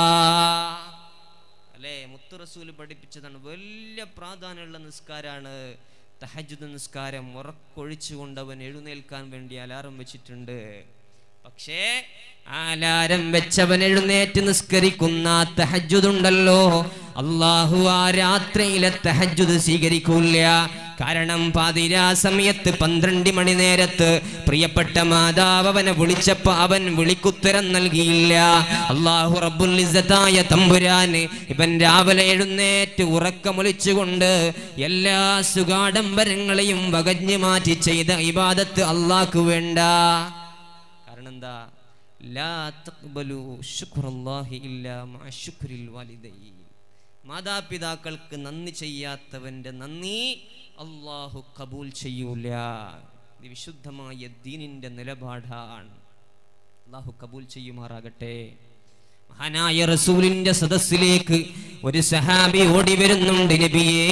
അല്ലേ, മുത്തു റസൂൽ പഠിപ്പിച്ചതാണ്. വലിയ പ്രാധാന്യമുള്ള നിസ്കാരാണ് തഹജ്ജുദ് നിസ്കാരം. ഉറക്കൊഴിച്ചുകൊണ്ട് അവൻ എഴുന്നേൽക്കാൻ വേണ്ടി അലാറം വെച്ചിട്ടുണ്ട്. പക്ഷേ അലാറം വെച്ചവൻ എഴുന്നേറ്റ് നിസ്കരിക്കുന്ന തഹജ്ജുദ് ഉണ്ടല്ലോ, അല്ലാഹു ആ രാത്രിയിലെ തഹജ്ജുദ് സ്വീകരിക്കൂല. കാരണം പാതിരാ സമയത്ത് പന്ത്രണ്ട് മണി നേരത്ത് പ്രിയപ്പെട്ട മാതാവ് അവനെ വിളിച്ചപ്പോ അവൻ വിളിക്കുത്തരം നൽകിയില്ല. അല്ലാഹു റബ്ബുൽ ഇസ്സത്തായ തമ്പുരാന് ഇവൻ രാവിലെ എഴുന്നേറ്റ് ഉറക്കമൊളിച്ചുകൊണ്ട് എല്ലാ സുഖാഡംബരങ്ങളെയും വകഞ്ഞു മാറ്റി ചെയ്ത ഇബാദത്ത് അല്ലാഹ്ക്ക് വേണ്ട. കാരണം എന്താ? ലാ തഖ്ബലു ശുക്റല്ലാഹി ഇല്ലാ മഅ ശുക്രിൽ വാലിദൈൻ. മാതാപിതാക്കൾക്ക് നന്ദി ചെയ്യാത്തവന്റെ നന്ദി അല്ലാഹു കബൂൽ ചെയ്യൂല. ഇത് വിശുദ്ധമായ ദീനിന്റെ നിലപാടാണ്. അല്ലാഹു കബൂൽ ചെയ്യുമാറാകട്ടെ. മഹാനായ റസൂലിന്റെ സദസ്സിലേക്ക് ഒരു സഹാബി ഓടി വരുന്നുണ്ട്. നബിയേ,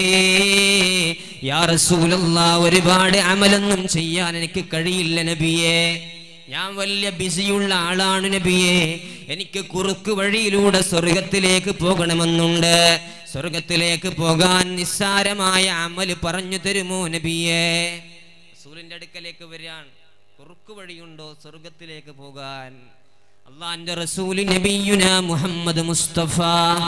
യാ റസൂലല്ലാഹ്, ഒരുപാട് അമലൊന്നും ചെയ്യാൻ എനിക്ക് കഴിയില്ല നബിയേ, ഞാൻ വലിയ ബിസിയുള്ള ആളാണ് നബിയേ, എനിക്ക് കുറുക്ക് വഴിയിലൂടെ സ്വർഗത്തിലേക്ക് പോകണമെന്നുണ്ട്. സ്വർഗത്തിലേക്ക് പോകാൻ നിസ്സാരമായ അമല് പറഞ്ഞു തരുമോ നബിയേ? റസൂലിന്റെ അടുക്കലേക്ക് വരാൻ കുറുക്ക് വഴിയുണ്ടോ സ്വർഗത്തിലേക്ക് പോകാൻ? അല്ലാഹുവിന്റെ റസൂൽ നബിയുനാ മുഹമ്മദ് മുസ്തഫ,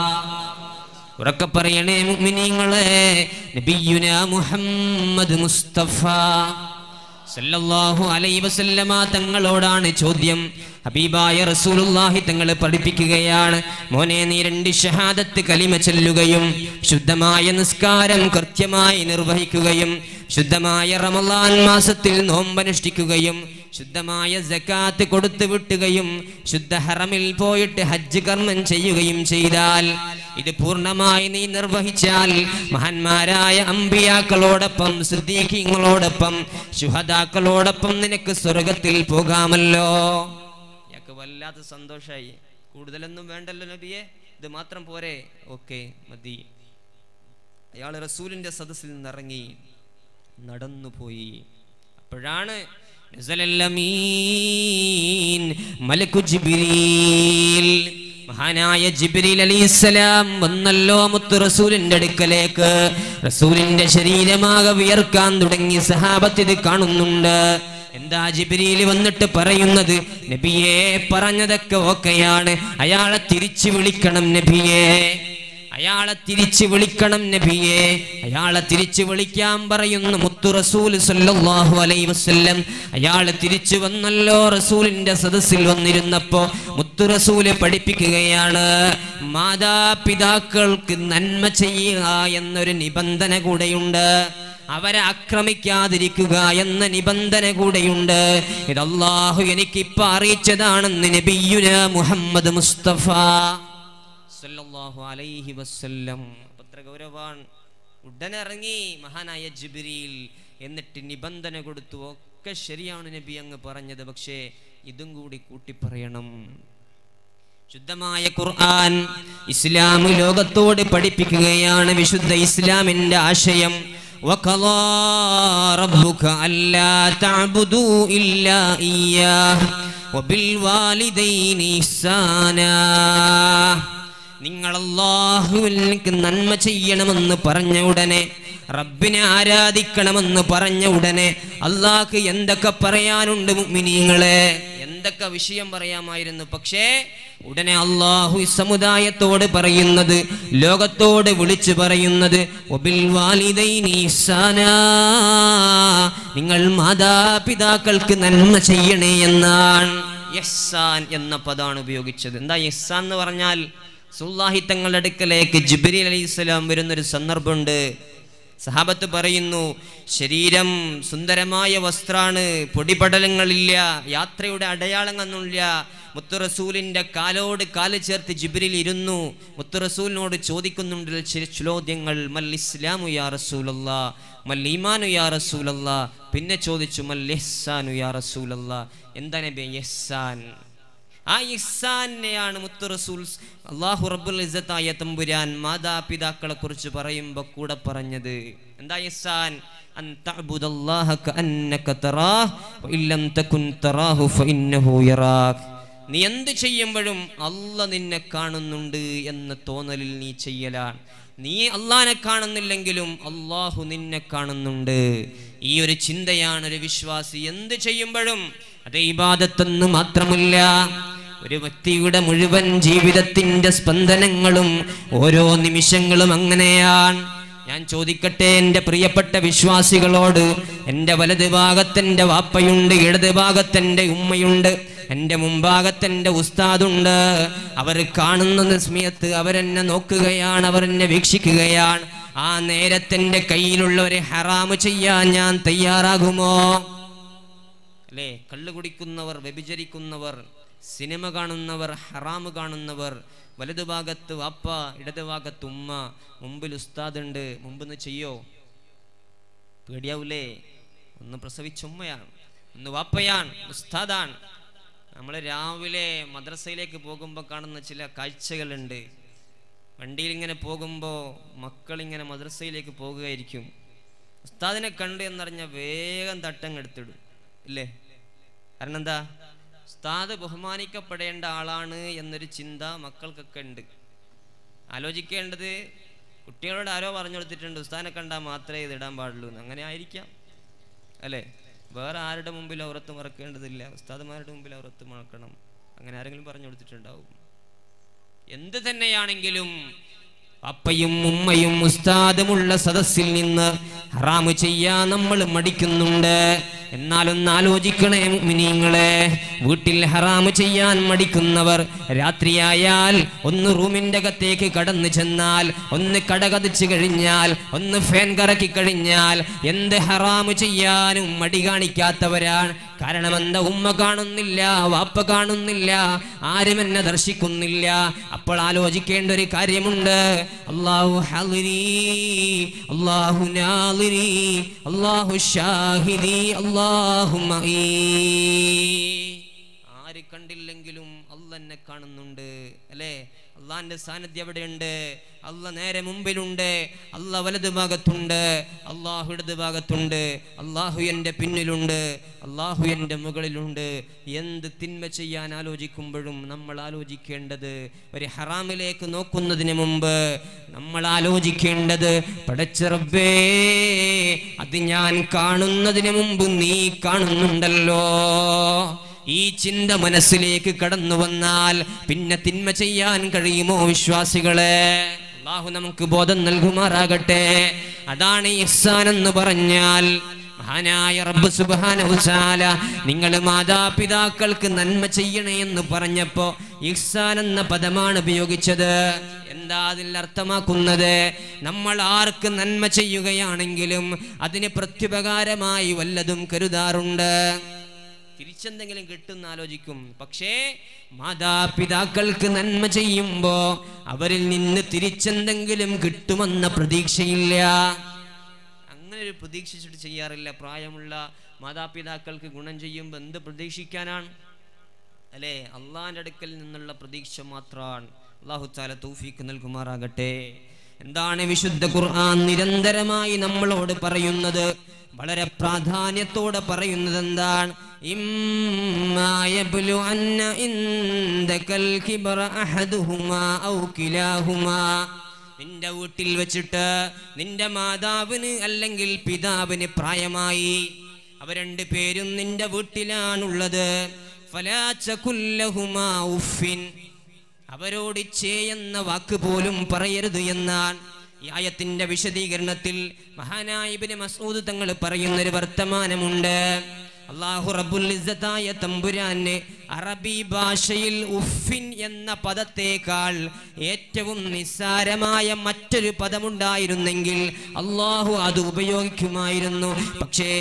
ഉറക്കെ പറയണേ മുഅ്മിനീങ്ങളെ, നബിയുനാ മുഹമ്മദ് മുസ്തഫ സല്ലല്ലാഹു അലൈഹി വസല്ലമ തങ്ങളോടാണ് ചോദ്യം. ഹബീബായ റസൂലുള്ളാഹി തങ്ങൾ പഠിപ്പിക്കുകയാണ്, മോനെ നീ രണ്ട് ഷഹാദത്ത് കലിമ ചൊല്ലുകയും ശുദ്ധമായ നിസ്കാരം കൃത്യമായി നിർവഹിക്കുകയും ശുദ്ധമായ റമളാൻ മാസത്തിൽ നോമ്പനുഷ്ഠിക്കുകയും ശുദ്ധമായ സകാത്ത് കൊടുത്തു വിട്ടുകയും ശുദ്ധ ഹറമിൽ പോയിട്ട് ഹജ്ജ് കർമ്മം ചെയ്യുകയും ചെയ്താൽ, ഇത് പൂർണ്ണമായി നീ നിർവഹിച്ചാൽ മഹാന്മാരായ അമ്പിയാക്കളോടൊപ്പം സിദ്ദീഖീങ്ങളോടൊപ്പം ശുഹദാക്കളോടൊപ്പം നിനക്ക് സ്വർഗത്തിൽ പോകാമല്ലോ. യാക്ക് വല്ലാത്ത സന്തോഷായി. കൂടുതലൊന്നും വേണ്ടല്ലോ നബിയെ, ഇത് മാത്രം പോരെ? ഓക്കെ, മതി. അയാൾ റസൂലിന്റെ സദസ്സിൽ നിന്നിറങ്ങി നടന്നുപോയി. അപ്പോഴാണ് മലക്കു ജിബ്രീൽ മഹാനായ ജിബ്രീൽ അലൈഹിസ്സലാം വന്നല്ലോ മുത്തു റസൂലിന്റെ അടുക്കലേക്ക്. റസൂലിന്റെ ശരീരമാകെ വിയർക്കാൻ തുടങ്ങി. സഹാബത്ത് ഇത് കാണുന്നുണ്ട്. എന്താ ജിബ്രീൽ വന്നിട്ട് പറയുന്നത്? നബിയേ, പറഞ്ഞതൊക്കെ ഓക്കെയാണ്, അയാളെ തിരിച്ചു വിളിക്കണം നബിയേ, അയാളെ തിരിച്ചു വിളിക്കണം നബിയേ. അയാളെ തിരിച്ചു വിളിക്കാൻ പറയുന്നു മുത്തു റസൂൽ സല്ലല്ലാഹു അലൈഹി വസല്ലം. അയാള് തിരിച്ചു വന്നല്ലോ. റസൂലിന്റെ സദസ്സിൽ വന്നിരുന്നപ്പോ മുത്തു റസൂല് പഠിപ്പിക്കുകയാണ്, മാതാപിതാക്കൾക്ക് നന്മ ചെയ്യുക എന്നൊരു നിബന്ധന കൂടെയുണ്ട്, അവരെ ആക്രമിക്കാതിരിക്കുക എന്ന നിബന്ധന കൂടെയുണ്ട്. ഇത് അല്ലാഹു എനിക്കിപ്പോ അറിയിച്ചതാണെന്ന് നബിയുനാ മുഹമ്മദ് മുസ്തഫ സല്ലല്ലാഹു അലൈഹി വസല്ലം. അത്ര ഗൗരവാണ്. ഉടനെ ഇറങ്ങി മഹാനായ ജിബ്രീൽ. എന്നിട്ട് നിബന്ധന കൊടുത്തു. ഒക്കെ ശരിയാണ് നബി അങ്ങ് പറഞ്ഞത്, പക്ഷേ ഇതും കൂടി കൂട്ടി പറയണം. ശുദ്ധമായ ഖുർആൻ ഇസ്ലാം ലോകത്തോട് പഠിപ്പിക്കുകയാണ്. വിശുദ്ധ ഇസ്ലാമിന്റെ ആശയം, വഖളാ റബ്ബുക അല്ലാ തഅബുദൂ ഇല്ലാ ഇയ്യാഹു വബിൽ വാലിദൈനി ഇഹ്സാനാ. നിങ്ങൾ അല്ലാഹുവിലേക്ക് നന്മ ചെയ്യണമെന്ന് പറഞ്ഞ ഉടനെ, റബ്ബിനെ ആരാധിക്കണമെന്ന് പറഞ്ഞ ഉടനെ അല്ലാഹ് എന്തൊക്കെ പറയാനുണ്ട് മുഅ്മിനീങ്ങളെ, എന്തൊക്കെ വിഷയം പറയാമായിരുന്നു. പക്ഷേ ഉടനെ അല്ലാഹു സമുദായത്തോട് പറയുന്നത്, ലോകത്തോട് വിളിച്ചു പറയുന്നത്, വബിൽ വാലിദൈനി ഇഹ്സാനാ, നിങ്ങൾ മാതാപിതാക്കൾക്ക് നന്മ ചെയ്യണേ എന്നാണ്. ഇഹ്സാൻ എന്ന പദമാണ് ഉപയോഗിച്ചത്. എന്താ ഇഹ്സാൻ എന്ന് പറഞ്ഞാൽ? റസൂലുള്ളാഹി തങ്ങളുടെ അടുക്കലേക്ക് ജിബ്രീൽ അലൈഹിസ്സലാം വരുന്നൊരു സന്ദർഭമുണ്ട്. സഹാബത്ത് പറയുന്നു, ശരീരം സുന്ദരമായ വസ്ത്രാണ്, പൊടിപടലങ്ങളില്ല, യാത്രയുടെ അടയാളങ്ങളൊന്നുമില്ല. മുത്തു റസൂലിന്റെ കാലോട് കാല് ചേർത്ത് ജിബ്രീൽ ഇരുന്നു. മുത്തു റസൂലിനോട് ചോദിക്കുന്നുണ്ട് ചില ചോദ്യങ്ങൾ. മൽ ഇസ്ലാമു യാ റസൂലല്ലാ, മൽ ഈമാനു യാ റസൂലല്ലാ. പിന്നെ ചോദിച്ചു മൽ ഇഹ്സാനു യാ റസൂലല്ലാ, എന്താ നബി ഇഹ്സാൻ? ആ ഇഹ്സാനെയാണ് മുത്തു റസൂൽ അല്ലാഹു റബ്ബുൽ ഇസ്സത്തായ തമ്പുരാൻ മാതാപിതാക്കളെ കുറിച്ച് പറയുമ്പോൾ കൂടെ പറഞ്ഞത്. എന്താ ഇഹ്സാൻ? അൻ തഅബുദല്ലാഹ കഅന്നക തറാഹു വഇല്ലം തകുൻ തറാഹു ഫഇന്നഹു യറാക്. നീ എന്ത് ചെയ്യുമ്പോഴും അല്ലാഹ് നിന്നെ കാണുന്നുണ്ട് എന്ന തോന്നലിൽ നീ ചെയ്യലാണ്. നീ അല്ലാഹനെ കാണുന്നില്ലെങ്കിലും അല്ലാഹു നിന്നെ കാണുന്നുണ്ട്. ഈ ഒരു ചിന്തയാണ് ഒരു വിശ്വാസി എന്ത് ചെയ്യുമ്പോഴും. അത് ഇബാദത്തെന്ന് മാത്രമല്ല, ഒരു വ്യക്തിയുടെ മുഴുവൻ ജീവിതത്തിന്റെ സ്പന്ദനങ്ങളും ഓരോ നിമിഷങ്ങളും അങ്ങനെയാണ്. ഞാൻ ചോദിക്കട്ടെ എൻ്റെ പ്രിയപ്പെട്ട വിശ്വാസികളോട്, എൻ്റെ വലത് ഭാഗത്തെൻ്റെ വാപ്പയുണ്ട്, ഇടത് ഭാഗത്തെൻ്റെ ഉമ്മയുണ്ട്, എൻ്റെ മുമ്പാകത്തെൻ്റെ ഉസ്താദുണ്ട്. അവർ കാണുന്ന സമയത്ത് അവരെന്നെ നോക്കുകയാണ്, അവരെന്നെ വീക്ഷിക്കുകയാണ്. ആ നേരത്തെൻ്റെ കയ്യിലുള്ള ഒരു ഹറാമ് ചെയ്യാൻ ഞാൻ തയ്യാറാകുമോ? അല്ലേ? കള്ളു കുടിക്കുന്നവർ, വ്യഭിചരിക്കുന്നവർ, സിനിമ കാണുന്നവർ, ഹറാമ് കാണുന്നവർ, വലതുഭാഗത്ത് വാപ്പ, ഇടതുഭാഗത്ത് ഉമ്മ, മുമ്പിൽ ഉസ്താദുണ്ട്. മുമ്പെന്ന് ചെയ്യോ? പേടിയാവൂലേ? ഒന്ന് പ്രസവിച്ച ഉമ്മയാണ്, ഒന്ന് വാപ്പയാണ്, ഉസ്താദാണ്. നമ്മൾ രാവിലെ മദ്രസയിലേക്ക് പോകുമ്പോൾ കാണുന്ന ചില കാഴ്ചകളുണ്ട്. വണ്ടിയിൽ ഇങ്ങനെ പോകുമ്പോൾ മക്കളിങ്ങനെ മദ്രസയിലേക്ക് പോകുകയായിരിക്കും. ഉസ്താദിനെ കണ്ടു എന്നറിഞ്ഞ വേഗം തട്ടങ്ങെടുത്തിടും, ഇല്ലേ? കാരണം എന്താ? ഉസ്താദ് ബഹുമാനിക്കപ്പെടേണ്ട ആളാണ് എന്നൊരു ചിന്ത മക്കൾക്കൊക്കെ ഉണ്ട്. ആലോചിക്കേണ്ടത്, കുട്ടികളോട് ആരോ പറഞ്ഞു കൊടുത്തിട്ടുണ്ട് ഉസ്താദിനെ കണ്ടാൽ മാത്രമേ ഇത് ഇടാൻ പാടുള്ളൂ എന്ന്. അങ്ങനെ ആയിരിക്കാം, അല്ലേ? വേറെ ആരുടെ മുമ്പിൽ ഔറത്ത് മറക്കേണ്ടതില്ല, ഉസ്താദുമാരുടെ മുമ്പിൽ ഔറത്ത് മറക്കണം. അങ്ങനെ ആരെങ്കിലും പറഞ്ഞു കൊടുത്തിട്ടുണ്ടാവും. എന്ത് തന്നെയാണെങ്കിലും അപ്പയും ഉമ്മയും ഉസ്താദുമുള്ള സദസ്സിൽ നിന്ന് ഹറാമ് ചെയ്യാൻ നമ്മൾ മടിക്കുന്നുണ്ട്. എന്നാലൊന്ന് ആലോചിക്കണേ മുഅ്മിനീങ്ങളെ, വീട്ടിൽ ഹറാമ് ചെയ്യാൻ മടിക്കുന്നവർ രാത്രിയായാൽ ഒന്ന് റൂമിൻ്റെ അകത്തേക്ക് കടന്നു ചെന്നാൽ, ഒന്ന് കടകതിച്ചു കഴിഞ്ഞാൽ, ഒന്ന് ഫാൻ കറക്കി കഴിഞ്ഞാൽ എന്ത് ഹറാമ് ചെയ്യാനും മടി കാണിക്കാത്തവരാണ്. കാരണം എന്താ? ഉമ്മ കാണുന്നില്ല, വാപ്പ കാണുന്നില്ല, ആരും എന്നെ ദർശിക്കുന്നില്ല. അപ്പോൾ ആലോചിക്കേണ്ട ഒരു കാര്യമുണ്ട്. അല്ലാഹു ഹാളിരി, അല്ലാഹു നാളിരി, അല്ലാഹു ഷാഹിദി, അല്ലാഹു മഈ. ആര് കണ്ടില്ലെങ്കിലും അള്ളാഹ് എന്നെ കാണുന്നുണ്ട് അല്ലേ? അള്ളാഹിന്റെ സാന്നിധ്യം എവിടെയുണ്ട്? അള്ളാഹ് നേരെ മുമ്പിലുണ്ട്, അള്ളാഹ് വലതു ഭാഗത്തുണ്ട്, അള്ളാഹു ഇടത് ഭാഗത്തുണ്ട്, അള്ളാഹു എൻ്റെ പിന്നിലുണ്ട്, അള്ളാഹു എൻ്റെ മുകളിലുണ്ട്. എന്ത് തിന്മ ചെയ്യാൻ ആലോചിക്കുമ്പോഴും നമ്മൾ ആലോചിക്കേണ്ടത്, ഒരു ഹറാമിലേക്ക് നോക്കുന്നതിന് മുമ്പ് നമ്മൾ ആലോചിക്കേണ്ടത്, പടച്ച റബ്ബേ അത് ഞാൻ കാണുന്നതിന് മുമ്പ് നീ കാണുന്നുണ്ടല്ലോ. ഈ ചിന്ത മനസ്സിലേക്ക് കടന്നു വന്നാൽ പിന്നെ തിന്മ ചെയ്യാൻ കഴിയുമോ വിശ്വാസികളെ? അല്ലാഹു നമുക്ക് ബോധം നൽകുമാറാകട്ടെ. അതാണ് ഇഹ്സാൻ എന്ന് പറഞ്ഞാൽ. മഹാനായ റബ്ബ് സുബ്ഹാനഹു വതആല നിങ്ങൾ മാതാപിതാക്കൾക്ക് നന്മ ചെയ്യണേ എന്ന് പറഞ്ഞപ്പോ ഇഹ്സാൻ എന്ന പദമാണ് ഉപയോഗിച്ചത്. എന്താ അതിൽ അർത്ഥമാക്കുന്നത്? നമ്മൾ ആർക്ക് നന്മ ചെയ്യുകയാണെങ്കിലും അതിന് പ്രത്യുപകാരമായി വല്ലതും കരുതാറുണ്ട്. തിരിച്ചെന്തെങ്കിലും കിട്ടുന്ന ആലോചിക്കും. പക്ഷേ മാതാപിതാക്കൾക്ക് നന്മ ചെയ്യുമ്പോ അവരിൽ നിന്ന് തിരിച്ചെന്തെങ്കിലും കിട്ടുമെന്ന പ്രതീക്ഷയില്ല. അങ്ങനെ ഒരു പ്രതീക്ഷിച്ചിട്ട് ചെയ്യാറില്ല. പ്രായമുള്ള മാതാപിതാക്കൾക്ക് ഗുണം ചെയ്യുമ്പോൾ എന്ത് പ്രതീക്ഷിക്കാനാണ് അല്ലേ? അള്ളാഹിന്റെ അടുക്കൽ നിന്നുള്ള പ്രതീക്ഷ മാത്രമാണ്. അല്ലാഹു തആല തൗഫീഖ് നൽകുമാറാകട്ടെ. എന്താണ് വിശുദ്ധ ഖുർആൻ നിരന്തരമായി നമ്മളോട് പറയുന്നത്? വളരെ പ്രാധാന്യത്തോടെ പറയുന്നത് എന്താണ്? ഇമ്മാ യബ്ലുഅന്ന ഇൻദകൽ കിബ്റ അഹദുഹുമാ ഔ കിലാഹുമാ. നിന്റെ വീട്ടിൽ വെച്ചിട്ട് നിന്റെ മാതാവിന് അല്ലെങ്കിൽ പിതാവിന് പ്രായമായി, അവർ രണ്ട് പേരും നിന്റെ വീട്ടിലാണുള്ളത്. ഫലാ തഖുൽ ലഹുമാ ഉഫിൻ, അവരോട് ചേ എന്ന വാക്ക് പോലും പറയരുത് എന്നാണ്. ഈ ആയത്തിന്റെ വിശദീകരണത്തിൽ മഹാനായ ഇബ്നു മസ്ഊദ് തങ്ങൾ പറയുന്നൊരു വർത്തമാനമുണ്ട്. അല്ലാഹു റബ്ബുൽ ഇസ്സത്തായ തമ്പുരാന് അറബി ഭാഷയിൽ ഉഫിൻ എന്ന പദത്തേക്കാൾ ഏറ്റവും നിസ്സാരമായ മറ്റൊരു പദമുണ്ടായിരുന്നെങ്കിൽ അല്ലാഹു അത് ഉപയോഗിക്കുമായിരുന്നു. പക്ഷേ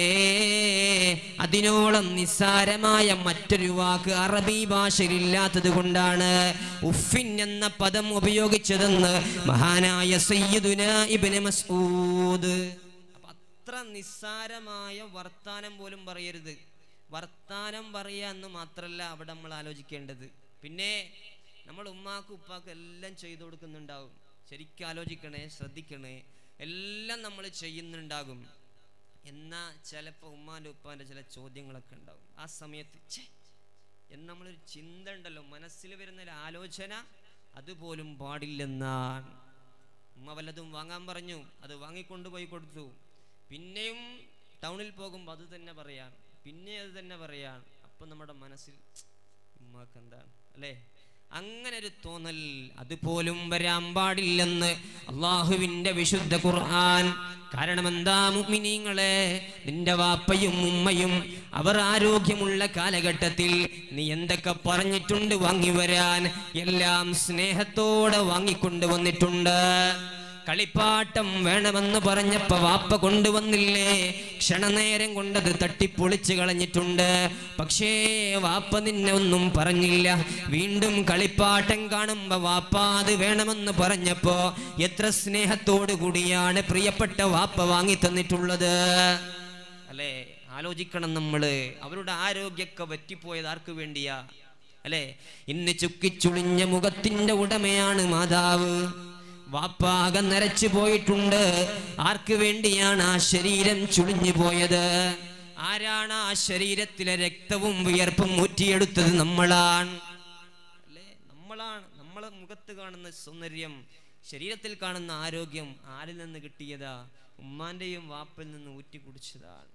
അതിനോളം നിസ്സാരമായ മറ്റൊരു വാക്ക് അറബി ഭാഷയിൽ ഇല്ലാത്തത് കൊണ്ടാണ് ഉഫിൻ എന്ന പദം ഉപയോഗിച്ചതെന്ന് മഹാനായ സയ്യിദുനാ ഇബ്നു മസ്ഊദ്. അത്ര നിസ്സാരമായ വർത്താനം പോലും പറയരുത്. വർത്താനം പറയുക എന്ന് മാത്രമല്ല അവിടെ നമ്മൾ ആലോചിക്കേണ്ടത്. പിന്നെ നമ്മൾ ഉമ്മാക്കും ഉപ്പാക്കും എല്ലാം ചെയ്തു കൊടുക്കുന്നുണ്ടാവും. ശരിക്കും ആലോചിക്കണേ, ശ്രദ്ധിക്കണേ. എല്ലാം നമ്മൾ ചെയ്യുന്നുണ്ടാകും. എന്നാൽ ചിലപ്പോൾ ഉമ്മാൻ്റെ ഉപ്പാൻ്റെ ചില ചോദ്യങ്ങളൊക്കെ ഉണ്ടാവും. ആ സമയത്ത് ഛേ എന്ന് നമ്മളൊരു ചിന്ത ഉണ്ടല്ലോ, മനസ്സിൽ വരുന്ന ഒരു ആലോചന, അതുപോലും പാടില്ലെന്നാണ്. ഉമ്മ വല്ലതും വാങ്ങാൻ പറഞ്ഞു, അത് വാങ്ങിക്കൊണ്ടുപോയി കൊടുത്തു. പിന്നെയും ടൗണിൽ പോകുമ്പോൾ അത് തന്നെ പറയാൻ, പിന്നെ അത് തന്നെ പറയാൻ. അപ്പം നമ്മുടെ മനസ്സിൽ ഉമ്മാക്ക് എന്താണ് അല്ലേ? അങ്ങനെ ഒരു തോന്നൽ അതുപോലും വരാൻ പാടില്ലെന്ന് അള്ളാഹുവിൻ്റെ വിശുദ്ധ ഖുർആൻ. കാരണം എന്താ മുഅ്മിനീങ്ങളെ, നിന്റെ വാപ്പയും ഉമ്മയും അവർ ആരോഗ്യമുള്ള കാലഘട്ടത്തിൽ നീ എന്തൊക്കെ പറഞ്ഞിട്ടുണ്ട് വാങ്ങി വരാൻ, എല്ലാം സ്നേഹത്തോടെ വാങ്ങിക്കൊണ്ടുവന്നിട്ടുണ്ട്. കളിപ്പാട്ടം വേണമെന്ന് പറഞ്ഞപ്പോ വാപ്പ കൊണ്ടുവന്നില്ലേ? ക്ഷണനേരം കൊണ്ടത് തട്ടിപ്പൊളിച്ച് കളഞ്ഞിട്ടുണ്ട്. പക്ഷേ വാപ്പ നിന്നെ ഒന്നും പറഞ്ഞില്ല. വീണ്ടും കളിപ്പാട്ടം കാണുമ്പോ വാപ്പ അത് വേണമെന്ന് പറഞ്ഞപ്പോ എത്ര സ്നേഹത്തോടു കൂടിയാണ് പ്രിയപ്പെട്ട വാപ്പ വാങ്ങി തന്നിട്ടുള്ളത് അല്ലേ? ആലോചിക്കണം നമ്മള്. അവരുടെ ആരോഗ്യമൊക്കെ വറ്റിപ്പോയത് ആർക്ക് വേണ്ടിയാ അല്ലേ? ഇന്ന് ചുക്കിച്ചുളിഞ്ഞ മുഖത്തിന്റെ ഉടമയാണ് മാതാവ്. വാപ്പാകെ നരച്ചു പോയിട്ടുണ്ട്. ആർക്ക് വേണ്ടിയാണ് ആ ശരീരം ചുളിഞ്ഞു പോയത്? ആരാണ് ആ ശരീരത്തിലെ രക്തവും വിയർപ്പും ഊറ്റിയെടുത്തത്? നമ്മളാണ് അല്ലേ? നമ്മളാണ്. നമ്മളെ മുഖത്ത് കാണുന്ന സൗന്ദര്യം, ശരീരത്തിൽ കാണുന്ന ആരോഗ്യം ആരിൽ നിന്ന് കിട്ടിയതാ? ഉമ്മാന്റെയും വാപ്പിൽ നിന്ന് ഊറ്റി കുടിച്ചതാണ്.